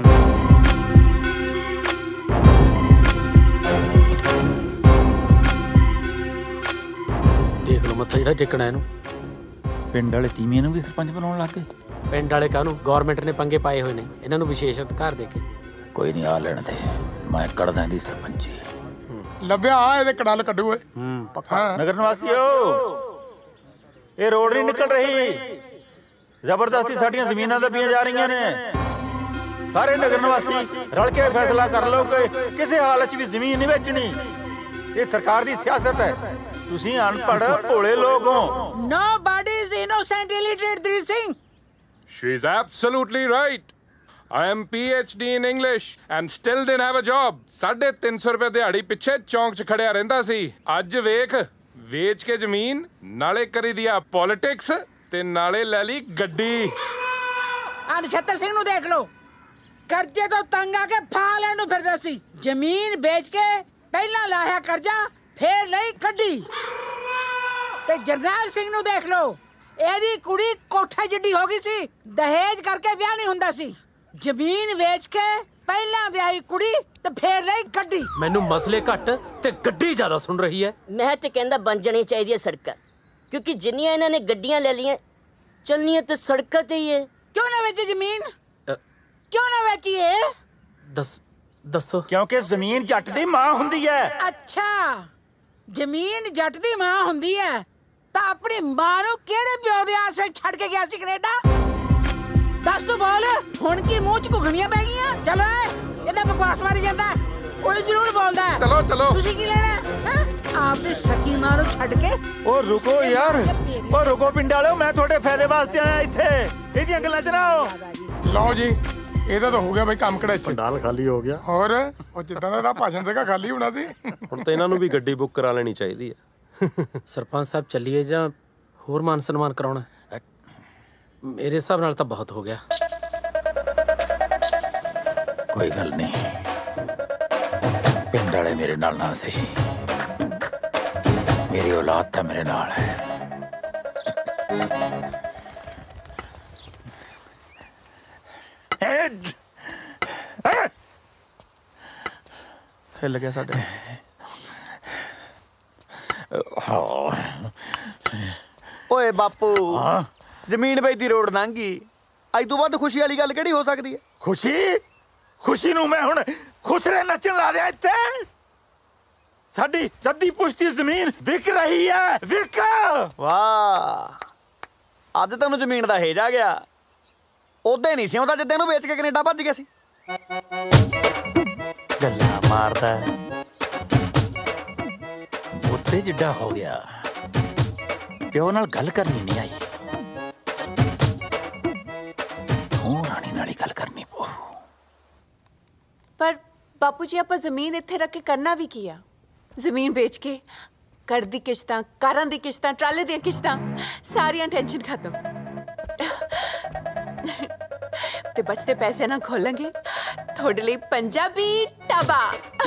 ਦੇਖ ਲਓ ਮੱਥਾ ਜਿਹੜਾ ਟੇਕਣਾ ਇਹਨੂੰ। ਪਿੰਡ ਵਾਲੇ ਤੀਵੀਆਂ ਨੂੰ ਵੀ ਸਰਪੰਚ ਬਣਾਉਣ ਲੱਗ ਗਏ। ਪਿੰਡ ਵਾਲੇ ਕਾਹਨੂੰ, ਗਵਰਨਮੈਂਟ ਨੇ ਪੰਗੇ ਪਾਏ ਹੋਏ ਨੇ ਇਹਨਾਂ ਨੂੰ ਵਿਸ਼ੇਸ਼ ਅਧਿਕਾਰ ਦੇ ਕੇ। ਕੋਈ ਨਹੀਂ, ਆ ਲੈਣ ਦੇ, ਮੈਂ ਕੱਢਦਾ ਇਹਦੀ ਸਰਪੰਚੀ। ਲੱਭਿਆ ਆ ਇਹਦੇ ਕੜਲ ਕੱਢੂ ਓਏ। ਪੱਕਾ। ਨਗਰ ਨਿਵਾਸੀਓ, ਇਹ ਰੋਡ ਨਹੀਂ ਨਿਕਲ ਰਹੀ, ਜ਼ਬਰਦਸਤੀ ਸਾਡੀਆਂ ਜ਼ਮੀਨਾਂ ਦੱਬੀਆਂ ਜਾ ਰਹੀਆਂ ਨੇ। ਸਾਰੇ ਨਗਰ ਨਿਵਾਸੀ ਰਲ ਕੇ ਫੈਸਲਾ ਕਰ ਲਓ ਕਿ ਕਿਸੇ ਹਾਲਤ 'ਚ ਵੀ ਜ਼ਮੀਨ ਨਹੀਂ ਵੇਚਣੀ। ਇਹ ਸਰਕਾਰ ਦੀ ਸਿਆਸਤ ਹੈ। ਤੁਸੀਂ ਅਨਪੜ੍ਹ ਭੋਲੇ ਲੋਕ ਹੋ। Nobody is innocent, illiterate, Dhir Singh. She's absolutely right. I am PhD in English and still didn't have a job. 350 ਰੁਪਏ ਦਿਹਾੜੀ ਪਿੱਛੇ ਚੌਂਕ 'ਚ ਖੜਿਆ ਰਹਿੰਦਾ ਸੀ। ਅੱਜ ਵੇਖ, ਵੇਚ ਕੇ ਜ਼ਮੀਨ, ਨਾਲੇ ਕਰੀ ਦਿਆ ਪੋਲਿਟਿਕਸ ਤੇ ਨਾਲੇ ਲੈ ਲਈ ਗੱਡੀ। ਆ ਨਛੱਤਰ ਸਿੰਘ ਨੂੰ ਦੇਖ ਲਓ, ਕਰਜ਼ੇ ਤੋਂ ਤੰਗ ਆ ਕੇ ਫਾਹ ਲੈਣ ਨੂੰ ਫਿਰਦਾ ਸੀ। ਜ਼ਮੀਨ ਵੇਚ ਕੇ ਪਹਿਲਾਂ ਲਾਇਆ ਕਰਜ਼ਾ, ਫੇਰ ਲਈ ਗੱਡੀ। ਤੇ ਜਰਨੈਲ ਸਿੰਘ ਨੂੰ ਦੇਖ ਲਓ, ਇਹਦੀ ਕੁੜੀ ਕੋਠਾ ਜਿੱਡੀ ਹੋ ਗਈ ਸੀ, ਦਹੇਜ ਕਰਕੇ ਵਿਆਹ ਨਹੀਂ ਹੁੰਦਾ ਸੀ। ਜ਼ਮੀਨ ਵੇਚ ਕੇ ਪਹਿਲਾਂ ਵਿਆਹੀ ਕੁੜੀ ਤੇ ਫੇਰ ਲਈ ਗੱਡੀ। ਮੈਨੂੰ ਮਸਲੇ ਘੱਟ ਤੇ ਗੱਡੀ ਜ਼ਿਆਦਾ ਸੁਣ ਰਹੀ ਹੈ। ਮੈਂ ਤੇ ਕਹਿੰਦਾ ਬਣ ਜਾਣੀ ਚਾਹੀਦੀ ਹੈ ਸੜਕਾਂ, ਕਿਉਂਕਿ ਜਿੰਨੀਆਂ ਇਹਨਾਂ ਨੇ ਗੱਡੀਆਂ ਲੈ ਲਈਆਂ, ਚੱਲਣੀਆਂ ਤੇ ਸੜਕਾਂ ਤੇ ਹੀ ਹੈ। ਕਿਉਂ ਨਾ ਵੇਚੀ ਜ਼ਮੀਨ? ਕਿਉਂ ਨਾ ਵੇਚੀਏ? ਦੱਸੋ। ਕਿਉਂਕਿ ਜ਼ਮੀਨ ਜੱਟ ਦੀ ਮਾਂ ਹੁੰਦੀ ਹੈ। ਅੱਛਾ, ਜ਼ਮੀਨ ਜੱਟ ਦੀ ਮਾਂ ਹੁੰਦੀ ਹੈ ਤਾਂ ਆਪਣੀ ਮਾਂ ਨੂੰ ਕਿਹੜੇ ਪਿਓ ਦੇ ਆਸਰੇ ਛੱਡ ਕੇ ਗਿਆ ਸੀ ਕੈਨੇਡਾ? ਦੱਸ ਤੂੰ ਬੋਲ, ਹੁਣ ਕੀ ਮੂੰਹ 'ਚ ਘੁਗਣੀਆਂ ਪੈ ਗਈਆਂ? ਚਲੋ ਇਹਦਾ ਬਕਵਾਸ ਮਾਰੀ ਜਾਂਦਾ, ਉਹ ਜ਼ਰੂਰ ਬੋਲਦਾ। ਚਲੋ ਤੁਸੀਂ ਕੀ ਲੈਣਾ? ਆਪਣੀ ਸਕੀ ਮਾਂ ਨੂੰ ਛੱਡ ਕੇ। ਉਹ ਰੁਕੋ ਯਾਰ, ਉਹ ਰੁਕੋ ਪਿੰਡ ਵਾਲਿਓ, ਮੈਂ ਤੁਹਾਡੇ ਫਾਇਦੇ ਵਾਸਤੇ ਆਇਆ ਇੱਥੇ। ਇਹਦੀਆਂ ਗੱਲਾਂ 'ਚ ਨਾ ਆਓ। ਲਓ ਜੀ, ਇਹਦਾ ਤਾਂ ਹੋ ਗਿਆ ਬਈ ਕੰਮ ਕੜਾ। ਪੰਡਾਲ ਖਾਲੀ ਹੋ ਗਿਆ। ਹੋਰ ਉਹ ਜਿੱਦਾਂ ਦਾ ਭਾਸ਼ਣ ਸੀਗਾ ਖਾਲੀ ਹੋਣਾ ਸੀ। ਹੁਣ ਤਾਂ ਇਹਨਾਂ ਨੂੰ ਵੀ ਗੱਡੀ ਬੁੱਕ ਕਰਾ ਲੈਣੀ ਚਾਹੀਦੀ ਹੈ। ਸਰਪੰਚ ਸਾਹਿਬ ਚੱਲੀਏ ਜਾਂ ਹੋਰ ਮਾਨ ਸਨਮਾਨ ਕਰਾਉਣਾ? ਮੇਰੇ ਹਿਸਾਬ ਨਾਲ ਤਾਂ ਬਹੁਤ ਹੋ ਗਿਆ। ਕੋਈ ਗੱਲ ਨਹੀਂ, ਪਿੰਡ ਵਾਲੇ ਮੇਰੇ ਨਾਲ ਨਾ ਸਹੀ, ਮੇਰੀ ਔਲਾਦ ਤਾਂ ਮੇਰੇ ਨਾਲ ਹੈ। ਹਿੱਲ ਗਿਆ ਸਾਡੇ। ਓਏ ਬਾਪੂ, ਜ਼ਮੀਨ ਵੇਚਦੀ ਰੋਡ ਲੰਘ ਗਈ, ਅੱਜ ਤੋਂ ਬਾਅਦ ਖੁਸ਼ੀ ਵਾਲੀ ਗੱਲ ਕਿਹੜੀ ਹੋ ਸਕਦੀ ਹੈ? ਖੁਸ਼ੀ ਨੂੰ ਮੈਂ ਹੁਣ ਖੁਸਰੇ ਨੱਚਣ ਲਾ ਦਿਆਂ ਇੱਥੇ? ਸਾਡੀ ਜੱਦੀ ਪੁਸ਼ਤੀ ਜ਼ਮੀਨ ਵਿਕ ਰਹੀ ਹੈ, ਵਿਕ। ਵਾਹ, ਅੱਜ ਤੈਨੂੰ ਜ਼ਮੀਨ ਦਾ ਹੇਜ ਆ ਗਿਆ। ਉਹਦੇ ਨਹੀਂ ਸੀ ਆਉਂਦਾ ਜਿੱਦਾਂ ਇਹਨੂੰ ਵੇਚ ਕੇ ਕੈਨੇਡਾ ਭੱਜ ਗਿਆ ਸੀ। ਗੱਲਾਂ ਮਾਰਦਾ ਉੱਤੇ ਜਿੱਡਾ ਹੋ ਗਿਆ, ਪਿਓ ਨਾਲ ਗੱਲ ਕਰਨੀ ਨਹੀਂ ਆਈ, ਹੁਣ ਰਾਣੀ ਨਾਲ ਹੀ ਗੱਲ ਕਰਨੀ ਪਊ। ਪਰ ਬਾਪੂ ਜੀ, ਆਪਾਂ ਜ਼ਮੀਨ ਇੱਥੇ ਰੱਖ ਕੇ ਕਰਨਾ ਵੀ ਕੀ ਆ? ਜ਼ਮੀਨ ਵੇਚ ਕੇ ਘਰ ਦੀ ਕਿਸ਼ਤਾਂ, ਕਾਰਾਂ ਦੀ ਕਿਸ਼ਤਾਂ, ਟਰਾਲੇ ਦੀਆਂ ਕਿਸ਼ਤਾਂ, ਸਾਰੀਆਂ ਟੈਨਸ਼ਨ ਖਤਮ। ਤੇ ਬਚਦੇ ਪੈਸੇ ਨਾਲ ਖੋਲਾਂਗੇ ਤੁਹਾਡੇ ਲਈ Punjabi dhaba.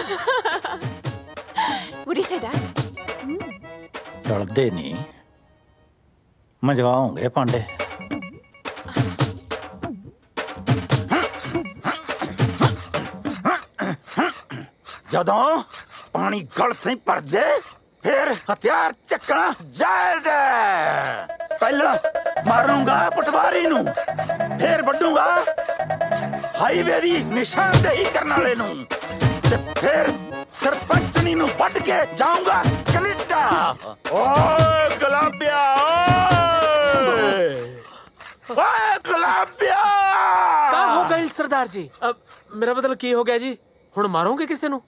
What do you say, Dad? ਟਲਦੇ ਨਹੀਂ, ਮਜਵਾਉਂਗੇ ਭਾਂਡੇ। ਜਦੋਂ ਪਾਣੀ ਗਲ ਤੇ ਭਰ ਜੇ, ਫਿਰ ਹਥਿਆਰ ਚੱਕਣਾ ਜਾਇਜ਼ ਹੈ। ਪਹਿਲਾਂ ਮਾਰੂੰਗਾ ਪਟਵਾਰੀ ਨੂੰ, ਫਿਰ ਵੱਢੂੰਗਾ ਹਾਈਵੇ ਦੀ ਨਿਸ਼ਾਨਦੇਹੀ ਕਰਨ ਵਾਲੇ ਨੂੰ, ਤੇ ਫਿਰ सरपंचनी नूं वड्ड के जाऊंगा कनेडा। ओए गुलाबिया, ओए गुलाबिया। क्या हो गई सरदार जी? अब मेरा मतलब की हो गया जी? हुण मारोगे किसी नूं?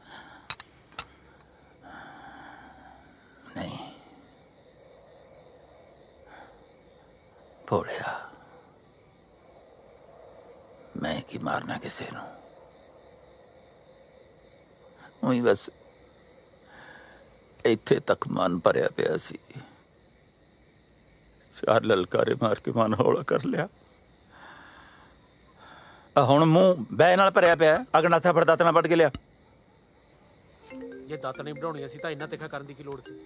नहीं भोलिया, मैं की मारना किसी नूं, वही बस इत्थे तक मन भरिया पिया सी। 4 ललकारे मार के मन हौला कर लिया। हुण मूंह बह नाल भरिया पिया। अगनाथा फड़ दातना पट के लिया। ये दात नहीं बढ़ाउणी सी तां इन्ना तिखा करन दी की लोड़ सी?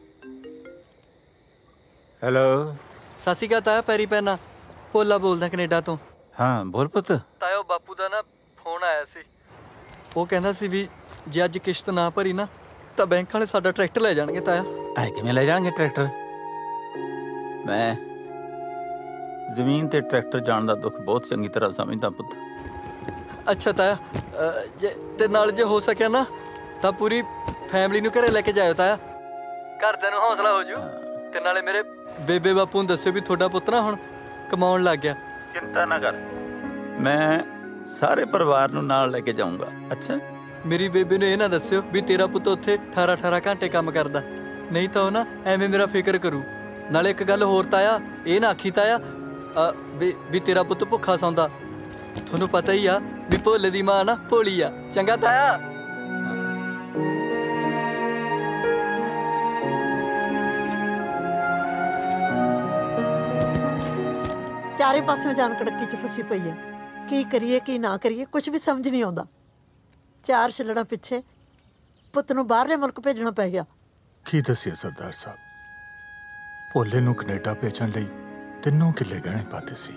हेलो, सत श्री अकाल ताया, पैरी पैना भोला बोलदा कनेडा तो। हाँ बोल पुत। ताया बापू दा ना फोन आया सी, वो कहंदा सी भी जे अज किश्त ना भरी ना तां बैंक वाले साडा ट्रैक्टर ले जाणगे। ताया ऐ किवें ले जाणगे ट्रैक्टर? मैं जमीन ते ट्रैक्टर जाण दा दुख बहुत चंगी तरह समझदा पुत। अच्छा ताया, ते नाल जे हो सकिया ना तां पूरी फैमिली नूं घरे लेके जाओ ताया, घरदिआं नूं हौसला हो जू। ते नाले मेरे बेबे बापू नूं दस्सिओ भी तुहाडा पुत्त ना हुण कमाउण लग गया। चिंता ना कर, मैं सारे परिवार नूं नाल लेके जाऊंगा। अच्छा, मेरी बेबे नूं इह ना दस्सिओ भी तेरा पुत्त उत्थे 18-18 घंटे काम करदा, नहीं तां ना एवें मेरा फिकर करू। नाले एक गल होर ताया, इह ना आखी ताया भी तेरा पुत्त भुक्खा सौंदा। तुहानूं पता ही आ भी भोले दी मां ना भोली आ। चंगा ताया। ਚਾਰੇ ਪਾਸਿਓਂ ਜਾਨ ਕੜਕੀ 'ਚ ਫਸੀ ਪਈ ਹੈ। ਕੀ ਕਰੀਏ ਕੀ ਨਾ ਕਰੀਏ ਕੁਝ ਵੀ ਸਮਝ ਨਹੀਂ ਆਉਂਦਾ। 4 ਛਿਲੜਾਂ ਪਿੱਛੇ ਪੁੱਤ ਨੂੰ ਬਾਹਰਲੇ ਮੁਲਕ ਭੇਜਣਾ ਪੈ ਗਿਆ। ਕੀ ਦੱਸਿਆ ਸਰਦਾਰ ਸਾਹਿਬ, ਭੋਲੇ ਨੂੰ ਕੈਨੇਡਾ ਭੇਜਣ ਲਈ 3 ਕਿੱਲੇ ਗਹਿਣੇ ਪਾਤੇ ਸੀ,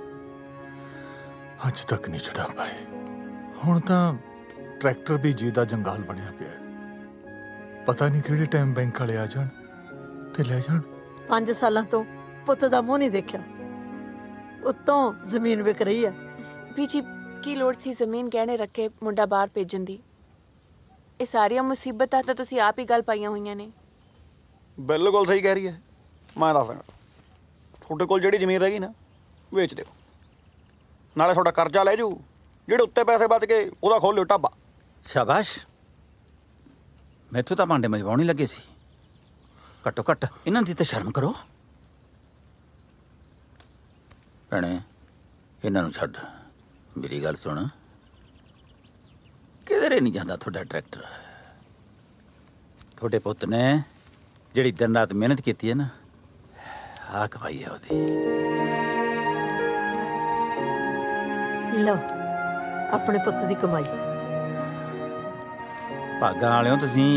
ਅੱਜ ਤੱਕ ਨਹੀਂ ਛੁਡਾ ਪਾਏ। ਹੁਣ ਤਾਂ ਟਰੈਕਟਰ ਵੀ ਜੀ ਦਾ ਜੰਗਾਲ ਬਣਿਆ ਪਿਆ, ਪਤਾ ਨਹੀਂ ਕਿਹੜੇ ਟਾਈਮ ਬੈਂਕ ਵਾਲੇ ਆ ਜਾਣ ਤੇ ਲੈ ਜਾਣ। 5 ਸਾਲਾਂ ਤੋਂ ਪੁੱਤ ਦਾ ਮੂੰਹ ਨਹੀਂ ਦੇਖਿਆ, ਉੱਤੋਂ ਜ਼ਮੀਨ ਵਿਕ ਰਹੀ ਹੈ। ਬੀਜੀ ਕੀ ਲੋੜ ਸੀ ਜ਼ਮੀਨ ਗਹਿਣੇ ਰੱਖੇ ਮੁੰਡਾ ਬਾਹਰ ਭੇਜਣ ਦੀ? ਇਹ ਸਾਰੀਆਂ ਮੁਸੀਬਤਾਂ ਤਾਂ ਤੁਸੀਂ ਆਪ ਹੀ ਗੱਲ ਪਾਈਆਂ ਹੋਈਆਂ ਨੇ। ਬਿਲਕੁਲ ਸਹੀ ਕਹਿ ਰਹੀ ਹੈ। ਮੈਂ ਦੱਸਾਂ, ਤੁਹਾਡੇ ਕੋਲ ਜਿਹੜੀ ਜ਼ਮੀਨ ਰਹਿ ਗਈ ਨਾ ਵੇਚ ਦਿਓ, ਨਾਲੇ ਤੁਹਾਡਾ ਕਰਜ਼ਾ ਲੈ ਜੂ, ਜਿਹੜੇ ਉੱਤੇ ਪੈਸੇ ਬਚ ਗਏ ਉਹਦਾ ਖੋਲ ਲਿਓ ਢਾਬਾ। शाबाश, मैथों तो भांडे मजवाने लगे सी। घट्टो घट्ट इन्हां दी ते शर्म करो। भैणे इन्हां नूं छड्ड, मेरी गल सुन, किधरे नहीं जांदा तुहाडा ट्रैक्टर। तुहाडे पुत्त ने जिहड़ी दिन रात मेहनत कीती है ना, आ कमाई है ओहदी। ਲਓ ਆਪਣੇ ਪੁੱਤ ਦੀ ਕਮਾਈ। ਭਾਗਾਂ ਵਾਲਿਓ ਤੁਸੀਂ,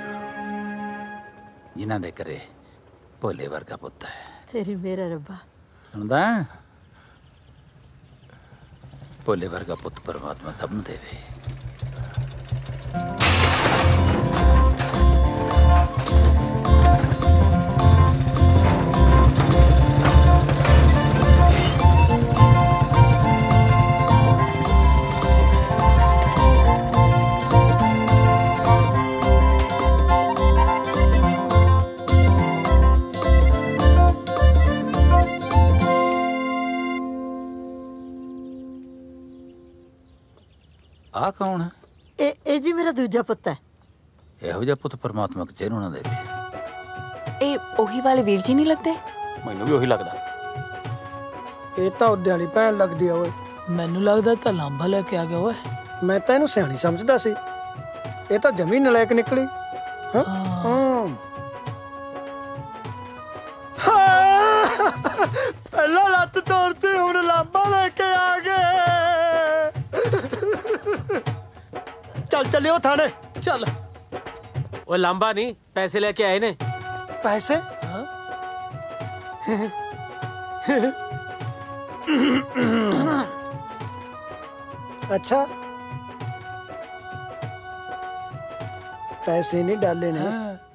ਜਿਨ੍ਹਾਂ ਦੇ ਘਰੇ ਭੋਲੇ ਵਰਗਾ ਪੁੱਤ ਹੈ। ਤੇਰੀ ਮੇਰਾ ਰੱਬਾ। ਸੁਣਦਾ, ਭੋਲੇ ਵਰਗਾ ਪੁੱਤ ਪਰਮਾਤਮਾ ਸਭ ਨੂੰ ਦੇਵੇ। ਆ ਕੌਣ ਹੈ? ਇਹ ਜੀ ਮੇਰਾ ਦੂਜਾ ਪੁੱਤ ਹੈ। ਇਹੋ ਜਿਹਾ ਪੁੱਤ ਪਰਮਾਤਮਾ ਕਿਸੇ ਨੂੰ ਨਾ ਦੇਵੇ। ਇਹ ਉਹੀ ਵਾਲੇ ਵੀਰ ਜੀ ਨਹੀਂ ਲੱਗਦੇ? ਮੈਨੂੰ ਵੀ ਉਹੀ ਲੱਗਦਾ। ਇਹ ਤਾਂ ਉਹਦੇ ਵਾਲੀ ਭੈਣ ਲੱਗਦੀ ਆ ਓਏ। ਮੈਨੂੰ ਲੱਗਦਾ ਤਾਂ ਲਾਂਬਾ ਲੈ ਕੇ ਆ ਗਿਆ ਓਏ। ਮੈਂ ਤਾਂ ਇਹਨੂੰ ਸਿਆਣੀ ਸਮਝਦਾ ਸੀ, ਇਹ ਤਾਂ ਜਮੀ ਨਲਾਇਕ ਨਿਕਲੀ। ਪਹਿਲਾਂ ਲੱਤ ਤੋੜਤੀ, ਹੁਣ ਲਾਂਬਾ ਲੈ ਕੇ ਆ ਗਏ। ਚੱਲ ਚੱਲਿਓ ਥਾਣੇ। ਚੱਲ। ਉਹ ਲਾਂਬਾ ਨਹੀਂ, ਪੈਸੇ ਲੈ ਕੇ ਆਏ ਨੇ। ਪੈਸੇ? अच्छा, पैसे नहीं डाले ने।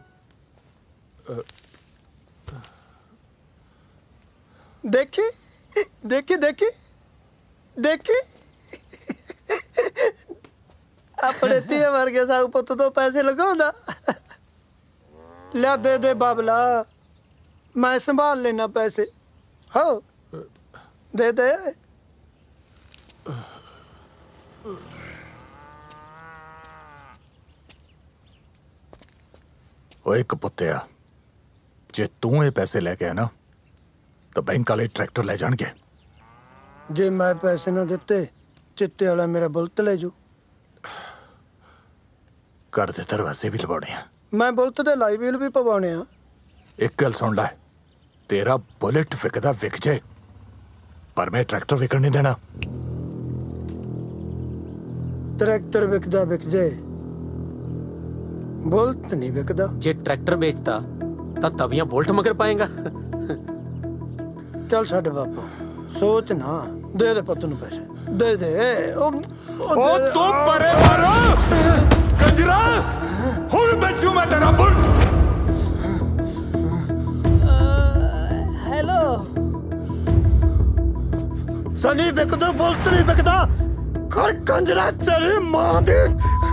देखी देखी देखी देखी, अपने धीए वर्गे साग पुत तो पैसे लगाउंदा लिया दे बाबला मैं संभाल लेना पैसे हो दे ओए कपुत्तिया जे तू ये पैसे लेके आया ना तो बैंक वाले ट्रैक्टर ले जाएंगे। जे मैं पैसे ना दिते चिट्टे वाला मेरा बुलत ले जू घर दे दरवाजे भी लवाने हैं। मैं बुलत दे लाई व्हील भी पवाने हैं। एक गल सुन लै तेरा बुलेट विकदा विक जाए पर मैं ट्रैक्टर विकन नहीं देना। ट्रैक्टर विकदा विक जाए बुलट नहीं विकदा। जे ट्रैक्टर बेचता ਤਾਂ ਤਵੀਆਂ ਬੋਲਟ ਮਗਰ ਪਾਏਗਾ। ਚੱਲ ਛੱਡ ਬਾਪੂ ਸੋਚ ਨਾ ਦੇ ਪੁੱਤ ਨੂੰ ਪੈਸੇ ਦੇ ਉਹ ਤੂੰ ਪਰੇ ਮਾਰੋ ਕੰਜਰਾ ਹੁਣ ਬਚੂ ਮੈਂ ਤੇਰਾ ਬੁਲਟ। ਹੈਲੋ ਸਨੀ ਵਿਕਦਾ ਬੁਲਟ ਨਹੀਂ ਵਿਕਦਾ ਕਰ ਕੰਜਰਾ ਤੇਰੀ ਮਾਂ ਦੇ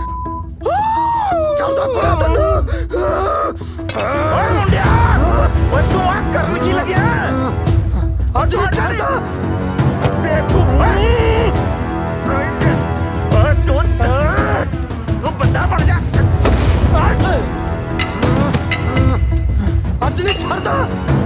ਚੱਲਦਾ ਪੜਾ ਤੈਨੂੰ। ਓਏ ਮੁੰਡਿਆ ਓਏ ਤੂੰ ਆ ਕਰਨ ਕੀ ਲੱਗਿਆ ਅੱਜ ਨਹੀਂ ਛੱਡਦਾ ਬੇਵਕੂਫ ਓਏ ਤੂੰ ਬੰਦਾ ਬਣ ਜਾ ਅੱਜ ਨਹੀਂ ਛੱਡਦਾ।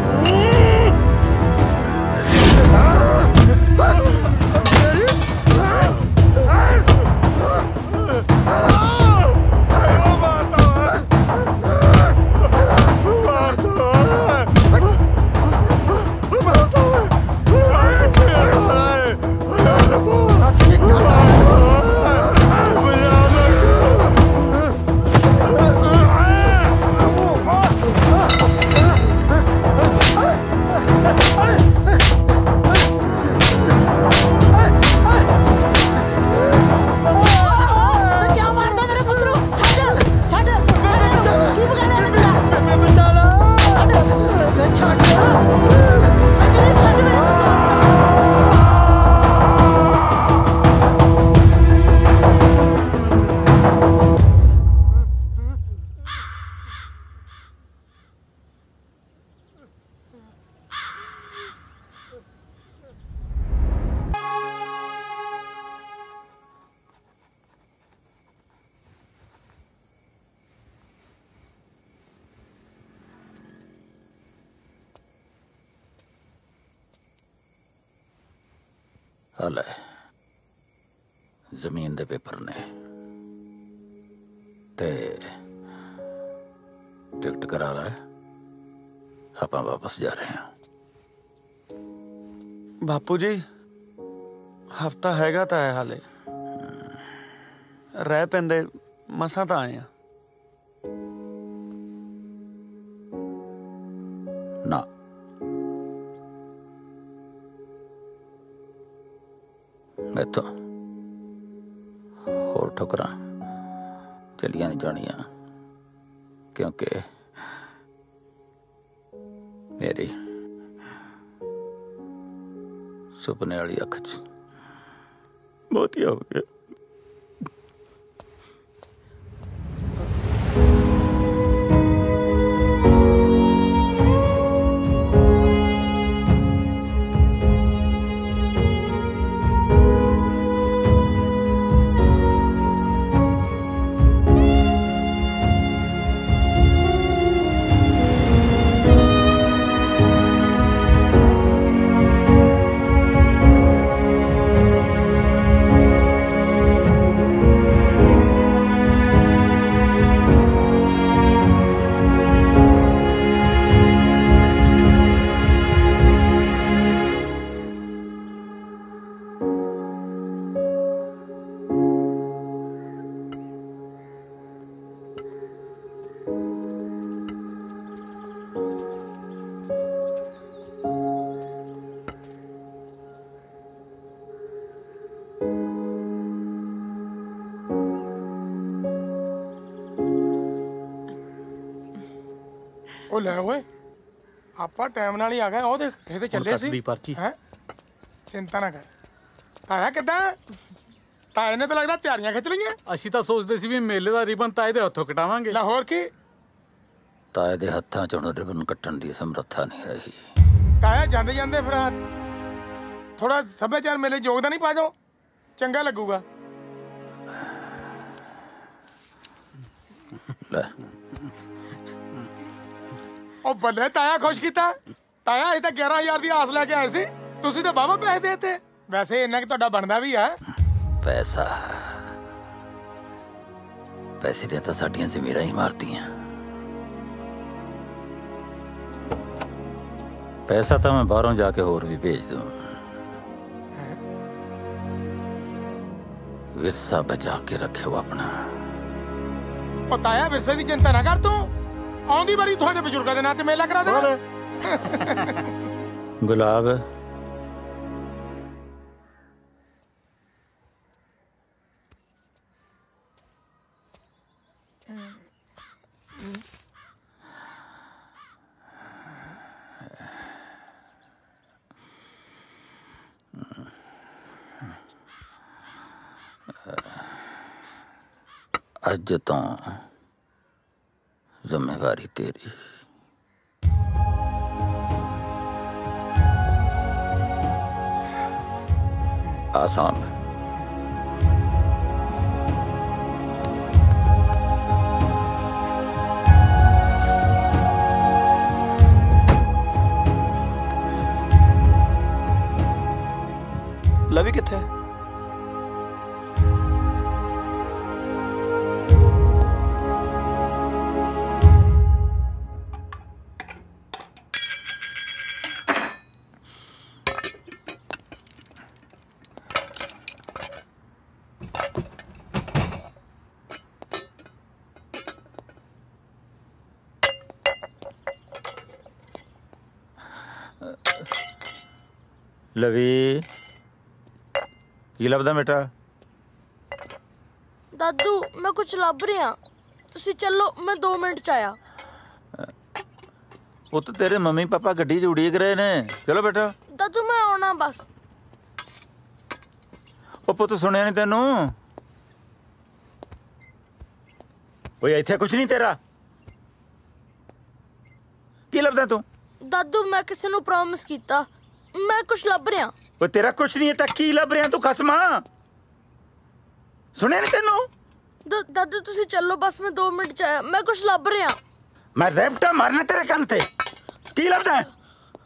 ਹਲੇ ਜ਼ਮੀਨ ਦੇ ਪੇਪਰ ਨੇ ਤੇ ਟਿਕਟ ਕਰਾ ਲੈ ਆਪਾਂ ਵਾਪਸ ਜਾ ਰਹੇ ਹਾਂ। ਬਾਪੂ ਜੀ ਹਫਤਾ ਹੈਗਾ ਤਾਂ ਹੈ ਹਾਲੇ ਰਹਿ ਪੈਂਦੇ ਮਸਾਂ ਤਾਂ ਆਏ ਆ। ਨਾ ਮੈਥੋਂ ਹੋਰ ਠੋਕਰਾਂ ਚਲੀਆਂ ਨਹੀਂ ਜਾਣੀਆਂ ਕਿਉਂਕਿ ਮੇਰੀ ਸੁਪਨੇ ਵਾਲੀ ਅੱਖ 'ਚ ਮੋਤੀਆ ਹੋ ਗਿਆ। ਉਹ ਲੈ ਓਏ ਆਪਾਂ ਟਾਈਮ ਨਾਲ ਹੀ ਆ ਗਏ। ਉਹ ਦੇਖ ਇਹ ਤੇ ਚੱਲੇ ਸੀ ਪਰਚੀ ਹੈ ਚਿੰਤਾ ਨਾ ਕਰ। ਆਇਆ ਕਿੱਦਾਂ ਤਾਏ ਨੇ ਤਾਂ ਲੱਗਦਾ ਤਿਆਰੀਆਂ ਖਿੱਚ ਲਈਆਂ। ਅਸੀਂ ਤਾਂ ਸੋਚਦੇ ਸੀ ਵੀ ਮੇਲੇ ਦਾ ਰਿਬਨ ਤਾਏ ਦੇ ਹੱਥੋਂ ਕਟਾਵਾਂਗੇ। ਲਾਹੌਰ ਕੀ ਤਾਏ ਦੇ ਹੱਥਾਂ 'ਚ ਹੁਣ ਰਿਬਨ ਕੱਟਣ ਦੀ ਸਮਰੱਥਾ ਨਹੀਂ ਰਹੀ। ਤਾਇਆ ਜਾਂਦੇ ਜਾਂਦੇ ਫਿਰ ਥੋੜਾ ਸੱਭਿਆਚਾਰ ਮੇਲੇ ਯੋਗਦਾਨ ਹੀ ਪਾ ਦਿਓ, ਚੰਗਾ ਲੱਗੂਗਾ। ਲੈ ਉਹ ਬੱਲੇ ਤਾਇਆ ਖੁਸ਼ ਕੀਤਾ। ਤਾਇਆ ਇਹ ਤਾਂ 11,000 ਦੀ ਆਸ ਲੈ ਕੇ ਆਏ ਸੀ, ਤੁਸੀਂ ਤਾਂ ਬਾਬਾ ਪੈਸੇ ਦੇਤੇ। ਵੈਸੇ ਇੰਨਾ ਕਿ ਤੁਹਾਡਾ ਬਣਦਾ ਵੀ ਆ। ਪੈਸੇ ਨੇ ਤਾਂ ਸਾਡੀਆਂ ਜ਼ਮੀਰਾਂ ਹੀ ਮਾਰਤੀਆਂ। ਪੈਸਾ ਤਾਂ ਮੈਂ ਬਾਹਰੋਂ ਜਾ ਕੇ ਹੋਰ ਵੀ ਭੇਜ ਦੂੰ। ਵਿਰਸਾ ਬਚਾ ਕੇ ਰੱਖਿਓ ਆਪਣਾ। ਉਹ ਤਾਇਆ ਵਿਰਸੇ ਦੀ ਚਿੰਤਾ ਨਾ ਕਰ ਤੂੰ, ਆਉਂਦੀ ਵਾਰੀ ਤੁਹਾਡੇ ਬਜ਼ੁਰਗਾਂ ਦੇ ਨਾਂ ਤੇ ਮੇਲਾ ਕਰਾ ਦੇਣਾ। ਗੁਲਾਬ ਅੱਜ ਤੋਂ ਜ਼ਿੰਮੇਵਾਰੀ ਤੇਰੀ। आसाम लवी किथे है? ਲਵੀ ਕੀ ਲੱਭਦਾ ਬੇਟਾ? ਦਾਦੂ ਮੈਂ ਕੁਝ ਲੱਭ ਰਿਹਾ, ਤੁਸੀਂ ਚੱਲੋ, ਮੈਂ 2 ਮਿੰਟ ਚ ਆਇਆ। ਪੁੱਤ ਤੇਰੇ ਮੰਮੀ ਪਾਪਾ ਗੱਡੀ 'ਚ ਉਡੀਕ ਰਹੇ ਨੇ। ਚਲੋ ਬੇਟਾ। ਦਾਦੂ ਮੈਂ ਆਉਣਾ ਬਸ। ਉਹ ਪੁੱਤ ਸੁਣਿਆ ਨਹੀਂ ਤੈਨੂੰ? ਓਏ ਇੱਥੇ ਕੁਝ ਨਹੀਂ ਤੇਰਾ। ਕੀ ਲੱਭਦਾ ਤੂੰ? ਦਾਦੂ ਮੈਂ ਕਿਸੇ ਨੂੰ ਪ੍ਰੋਮਿਸ ਕੀਤਾ, ਮੈਂ ਕੁਝ ਲੱਭ ਰਿਹਾ। ਓਏ ਤੇਰਾ ਕੁਝ ਨਹੀਂ ਹੈ ਤਾਂ ਕੀ ਲੱਭ ਰਿਹਾ ਤੂੰ ਖਸਮਾ? ਸੁਣਿਆ ਨਹੀਂ ਤੈਨੂੰ? ਦਾਦੂ ਤੁਸੀਂ ਚੱਲੋ ਬਸ, ਮੈਂ 2 ਮਿੰਟ ਚ ਆਇਆ, ਮੈਂ ਕੁਝ ਲੱਭ ਰਿਹਾ। ਮੈਂ ਰੈਪਟਾ ਮਾਰਨਾ ਤੇਰੇ ਕੰਨ ਤੇ। ਕੀ ਲੱਭਦਾ ਹੈ?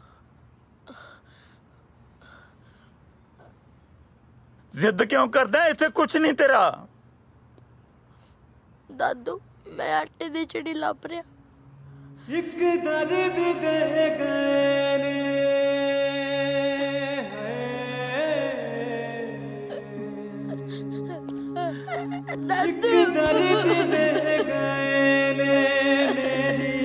ਜ਼ਿੱਦ ਕਿਉਂ ਕਰਦਾ? ਇੱਥੇ ਕੁਝ ਨਹੀਂ ਤੇਰਾ। ਦਾਦੂ ਮੈਂ ਆਟੇ ਦੀ ਚਿੜੀ ਲੱਭ ਰਿਹਾ। ਇੱਕ ਦਰਦ ਦੇ ਗਏ ਨੇ ਦਾਦੂ, ਇੱਕ ਦਰਦ ਦੇ ਗਏ ਨੇ ਮੇਰੀ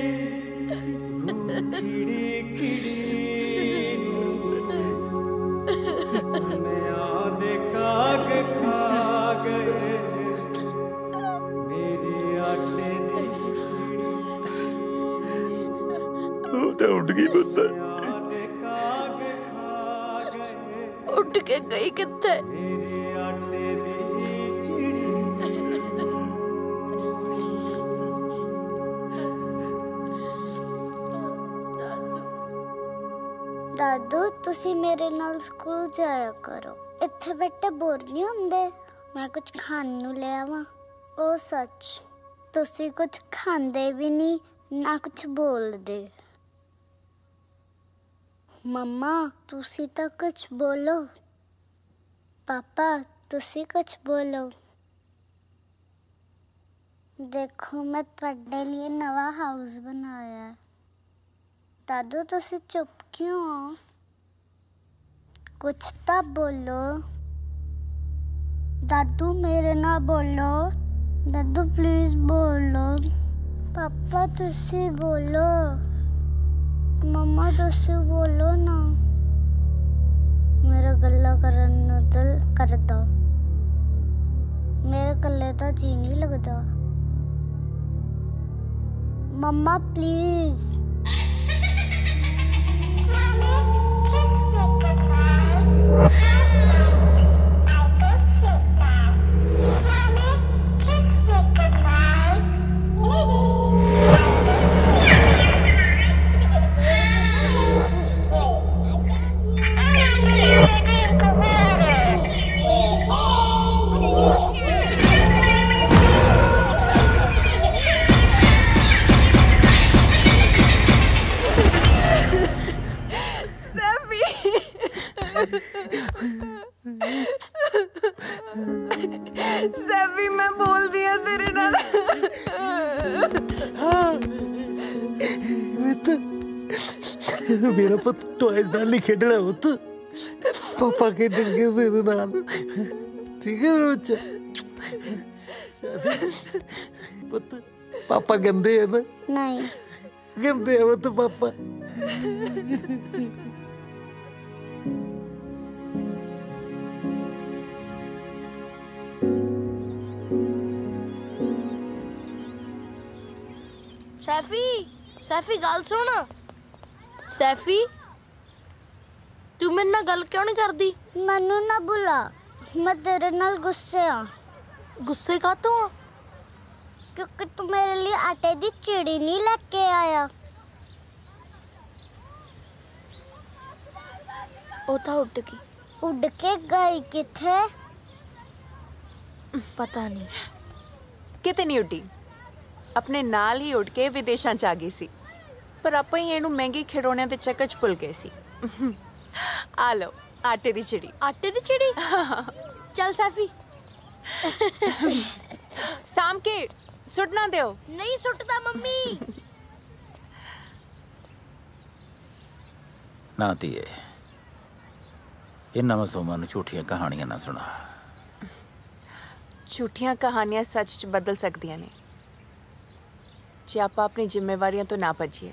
ਰੂਹ ਖਿੜੀ ਨੂੰ ਸੁਨਿਆ ਦੇ ਕਾਗ ਖਾ ਗਏ ਮੇਰੀ ਆਟੇ ਦੀ ਉਹ ਤੇ ਉੱਡ ਗਈ ਪੁੱਤ। ਉੱਡ ਕੇ ਗਈ ਕਿੱਥੇ? ਦਾਦੂ ਤੁਸੀਂ ਮੇਰੇ ਨਾਲ ਸਕੂਲ ਜਾਇਆ ਕਰੋ, ਇੱਥੇ ਬੈਠੇ ਬੋਰ ਨਹੀਂ ਹੁੰਦੇ। ਮੈਂ ਕੁਝ ਖਾਣ ਨੂੰ ਲੈ ਆਵਾਂ? ਉਹ ਸੱਚ ਤੁਸੀਂ ਕੁਝ ਖਾਂਦੇ ਵੀ ਨਹੀਂ ਨਾ ਕੁਝ ਬੋਲਦੇ। ਮੰਮਾ ਤੁਸੀਂ ਤਾਂ ਕੁਝ ਬੋਲੋ। ਪਾਪਾ ਤੁਸੀਂ ਕੁਝ ਬੋਲੋ। ਦੇਖੋ ਮੈਂ ਤੁਹਾਡੇ ਲਈ ਨਵਾਂ ਹਾਊਸ ਬਣਾਇਆ ਹੈ। ਦਾਦੂ ਤੁਸੀਂ ਚੁੱਪ क्यों? कुछ तो बोलो। दादू मेरे ना बोलो। दादू प्लीज बोलो। पापा तुसी बोलो। मम्मा तुसी बोलो ना। मेरा गल्ला करन नु दिल करदा, मेरे कल्ले तो जी नहीं लगदा। मम्मा प्लीज। सैफी मैं बोल दिया तेरे नाल। मेरा पुत टॉयज नाल नहीं खेडना पुत, पापा खेडणगे तेरे नाल, ठीक है मेरा बच्चा? पुत पापा गंदे है ना? नहीं गंदे है पुत पापा। सैफी सैफी गल सुन। सैफी तू मेरे नाल गल क्यों नहीं करदी? मैनू ना बुला, मैं तेरे नाल गुस्से हाँ। गुस्से कातों? क्योंकि तू मेरे लिए आटे दी चिड़ी नहीं लेके आया। ओ था उड़ गई। उड़ के गई किथे? पता नहीं। किते नहीं उड़ी, अपने नाल ही उड़ के विदेशां च आ गई सी, पर ਆਪਾਂ ਹੀ ਇਹਨੂੰ ਮਹਿੰਗੇ ਖਿਡੌਣਿਆਂ ਦੇ ਚੱਕਰ 'ਚ ਭੁੱਲ ਗਏ ਸੀ। ਆ ਲਓ ਆਟੇ ਦੀ ਚਿੜੀ। आटे दी चिड़ी? चल सैफी। ਸਾਂਭ ਕੇ ਸੁੱਟ ਨਾ ਦਿਓ। नहीं सुटदा मम्मी। ਨਾ ਧੀਏ, ਇਹਨਾਂ ਮਾਸੂਮਾਂ ਨੂੰ ਝੂਠੀਆਂ ਕਹਾਣੀਆਂ ਨਾ ਸੁਣਾ। ਝੂਠੀਆਂ ਕਹਾਣੀਆਂ ਸੱਚ 'ਚ ਬਦਲ ਸਕਦੀਆਂ ਨੇ ਜੇ ਆਪਾਂ ਆਪਣੀ ਜ਼ਿੰਮੇਵਾਰੀਆਂ ਤੋਂ ਨਾ ਭੱਜੀਏ।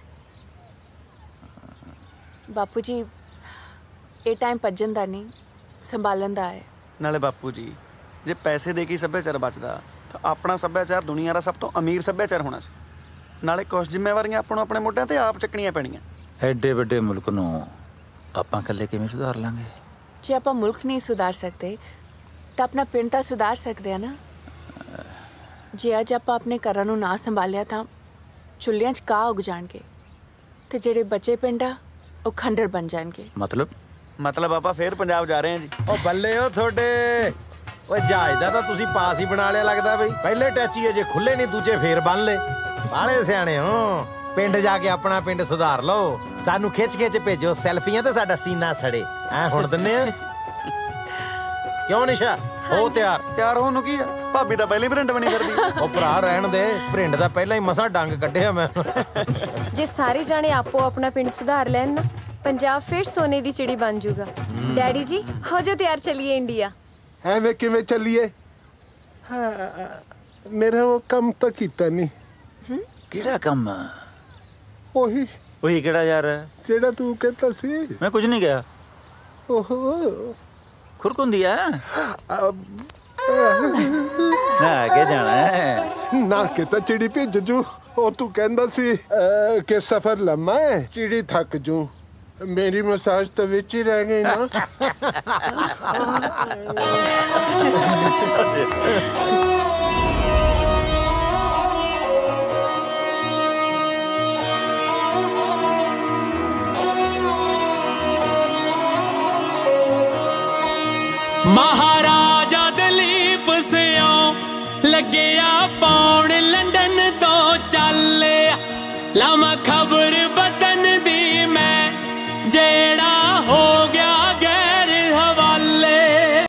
ਬਾਪੂ ਜੀ ਇਹ ਟਾਈਮ ਭੱਜਣ ਦਾ ਨਹੀਂ, ਸੰਭਾਲਣ ਦਾ ਹੈ। ਨਾਲੇ ਬਾਪੂ ਜੀ, ਜੇ ਪੈਸੇ ਦੇ ਕੇ ਸੱਭਿਆਚਾਰ ਬਚਦਾ ਤਾਂ ਆਪਣਾ ਸੱਭਿਆਚਾਰ ਦੁਨੀਆ ਦਾ ਸਭ ਤੋਂ ਅਮੀਰ ਸੱਭਿਆਚਾਰ ਹੋਣਾ ਸੀ। ਨਾਲੇ ਕੁਝ ਜ਼ਿੰਮੇਵਾਰੀਆਂ ਆਪਾਂ ਨੂੰ ਆਪਣੇ ਮੋਢਿਆਂ ਤੇ ਆਪ ਚੱਕਣੀਆਂ ਪੈਣੀਆਂ। ਐਡੇ ਵੱਡੇ ਮੁਲਕ ਨੂੰ ਆਪਾਂ ਇਕੱਲੇ ਕਿਵੇਂ ਸੁਧਾਰ ਲਾਂਗੇ? ਜੇ ਆਪਾਂ ਮੁਲਕ ਨਹੀਂ ਸੁਧਾਰ ਸਕਦੇ ਤਾਂ ਆਪਣਾ ਪਿੰਡ ਤਾਂ ਸੁਧਾਰ ਸਕਦੇ ਆ ਨਾ। ਜੇ ਅੱਜ ਆਪਾਂ ਆਪਣੇ ਘਰਾਂ ਨੂੰ ਨਾ ਸੰਭਾਲਿਆ ਤਾਂ ਚੁੱਲ੍ਹਿਆਂ 'ਚ ਕਾਹ ਉਗ ਜਾਣਗੇ ਤੇ ਜਿਹੜੇ ਬੱਚੇ ਪਿੰਡ ਆ ਉਹ ਖੰਡਰ ਬਣ ਜਾਣਗੇ। ਮਤਲਬ ਆਪਾਂ ਫੇਰ ਪੰਜਾਬ ਜਾ ਰਹੇ ਹਾਂ ਜੀ। ਉਹ ਬੱਲੇ ਉਹ ਤੁਹਾਡੇ। ਓਏ ਜਹਾਜ਼ ਦਾ ਤਾਂ ਤੁਸੀਂ ਪਾਸ ਹੀ ਬਣਾ ਲਿਆ ਲੱਗਦਾ ਬਈ। ਪਹਿਲੇ ਟੈਚੀ ਅਜੇ ਖੁੱਲੇ ਨਹੀਂ, ਦੂਜੇ ਫੇਰ ਬੰਨ ਲਏ। ਬਾਲੇ ਸਿਆਣੇ ਹੋ। ਪਿੰਡ ਜਾ ਕੇ ਆਪਣਾ ਪਿੰਡ ਸੁਧਾਰ ਲਓ। ਸਾਨੂੰ ਖਿੱਚ ਭੇਜੋ ਸੈਲਫੀਆਂ ਤੇ ਸਾਡਾ ਸੀਨਾ ਸੜੇ। ਐ ਹੁਣ ਦਿੰਨੇ ਆ। ਕਿਉਂ ਨਿਸ਼ਾ? ਹੋ ਤਿਆਰ ਹੋਣ ਨੂੰ ਕੀ ਆ? ਭਾਬੀ ਤਾਂ ਪਹਿਲੇ ਭਰਿੰਡ ਬਣੀ ਫਿਰਦੀ। ਉਹ ਭਰਾ ਰਹਿਣ ਦੇ, ਭਰਿੰਡ ਦਾ ਪਹਿਲਾਂ ਹੀ ਮਸਾਂ ਡੰਗ ਕੱਢਿਆ ਮੈਂ। ਜੇ ਸਾਰੇ ਜਾਣੇ ਆਪੋ ਆਪਣਾ ਪਿੰਡ ਸੁਧਾਰ ਲੈਣ ਨਾ, ਪੰਜਾਬ ਫਿਰ ਸੋਨੇ ਦੀ ਚਿੜੀ ਬਣ ਜਾਊਗਾ। ਡੈਡੀ ਜੀ ਹੋ ਜਾ ਤਿਆਰ, ਚਲੀਏ ਇੰਡੀਆ। ਐਵੇਂ ਕਿਵੇਂ ਚੱਲੀਏ? ਮੇਰਾ ਉਹ ਕੰਮ ਤਾਂ ਕੀਤਾ ਨਹੀਂ। ਕਿਹੜਾ ਕੰਮ? ਉਹੀ ਕਿਹੜਾ ਯਾਰ? ਜਿਹੜਾ ਤੂੰ ਕਹਿੰਦਾ ਸੀ। ਮੈਂ ਕੁਝ ਨਹੀਂ ਕਿਹਾ। ਓਹੋ ਖੁਰਕ ਹੁੰਦੀ ਆ ਨਾ ਕੇ ਜਾਣਾ ਨਾ ਕੇ ਤਾਂ ਚਿੜੀ ਭੇਜ ਜੂ। ਉਹ ਤੂੰ ਕਹਿੰਦਾ ਸੀ ਕਿ ਸਫ਼ਰ ਲੰਮਾ ਹੈ, ਚਿੜੀ ਥੱਕ ਜੂ। ਮੇਰੀ ਮਸਾਜ ਤਾਂ ਵਿੱਚ ਹੀ ਰਹਿ ਗਈ ਨਾ। महाराजा दलीप सियों लग्या पौण लंडन तो चल लावा खबर बतन दी मैं जेड़ा हो गया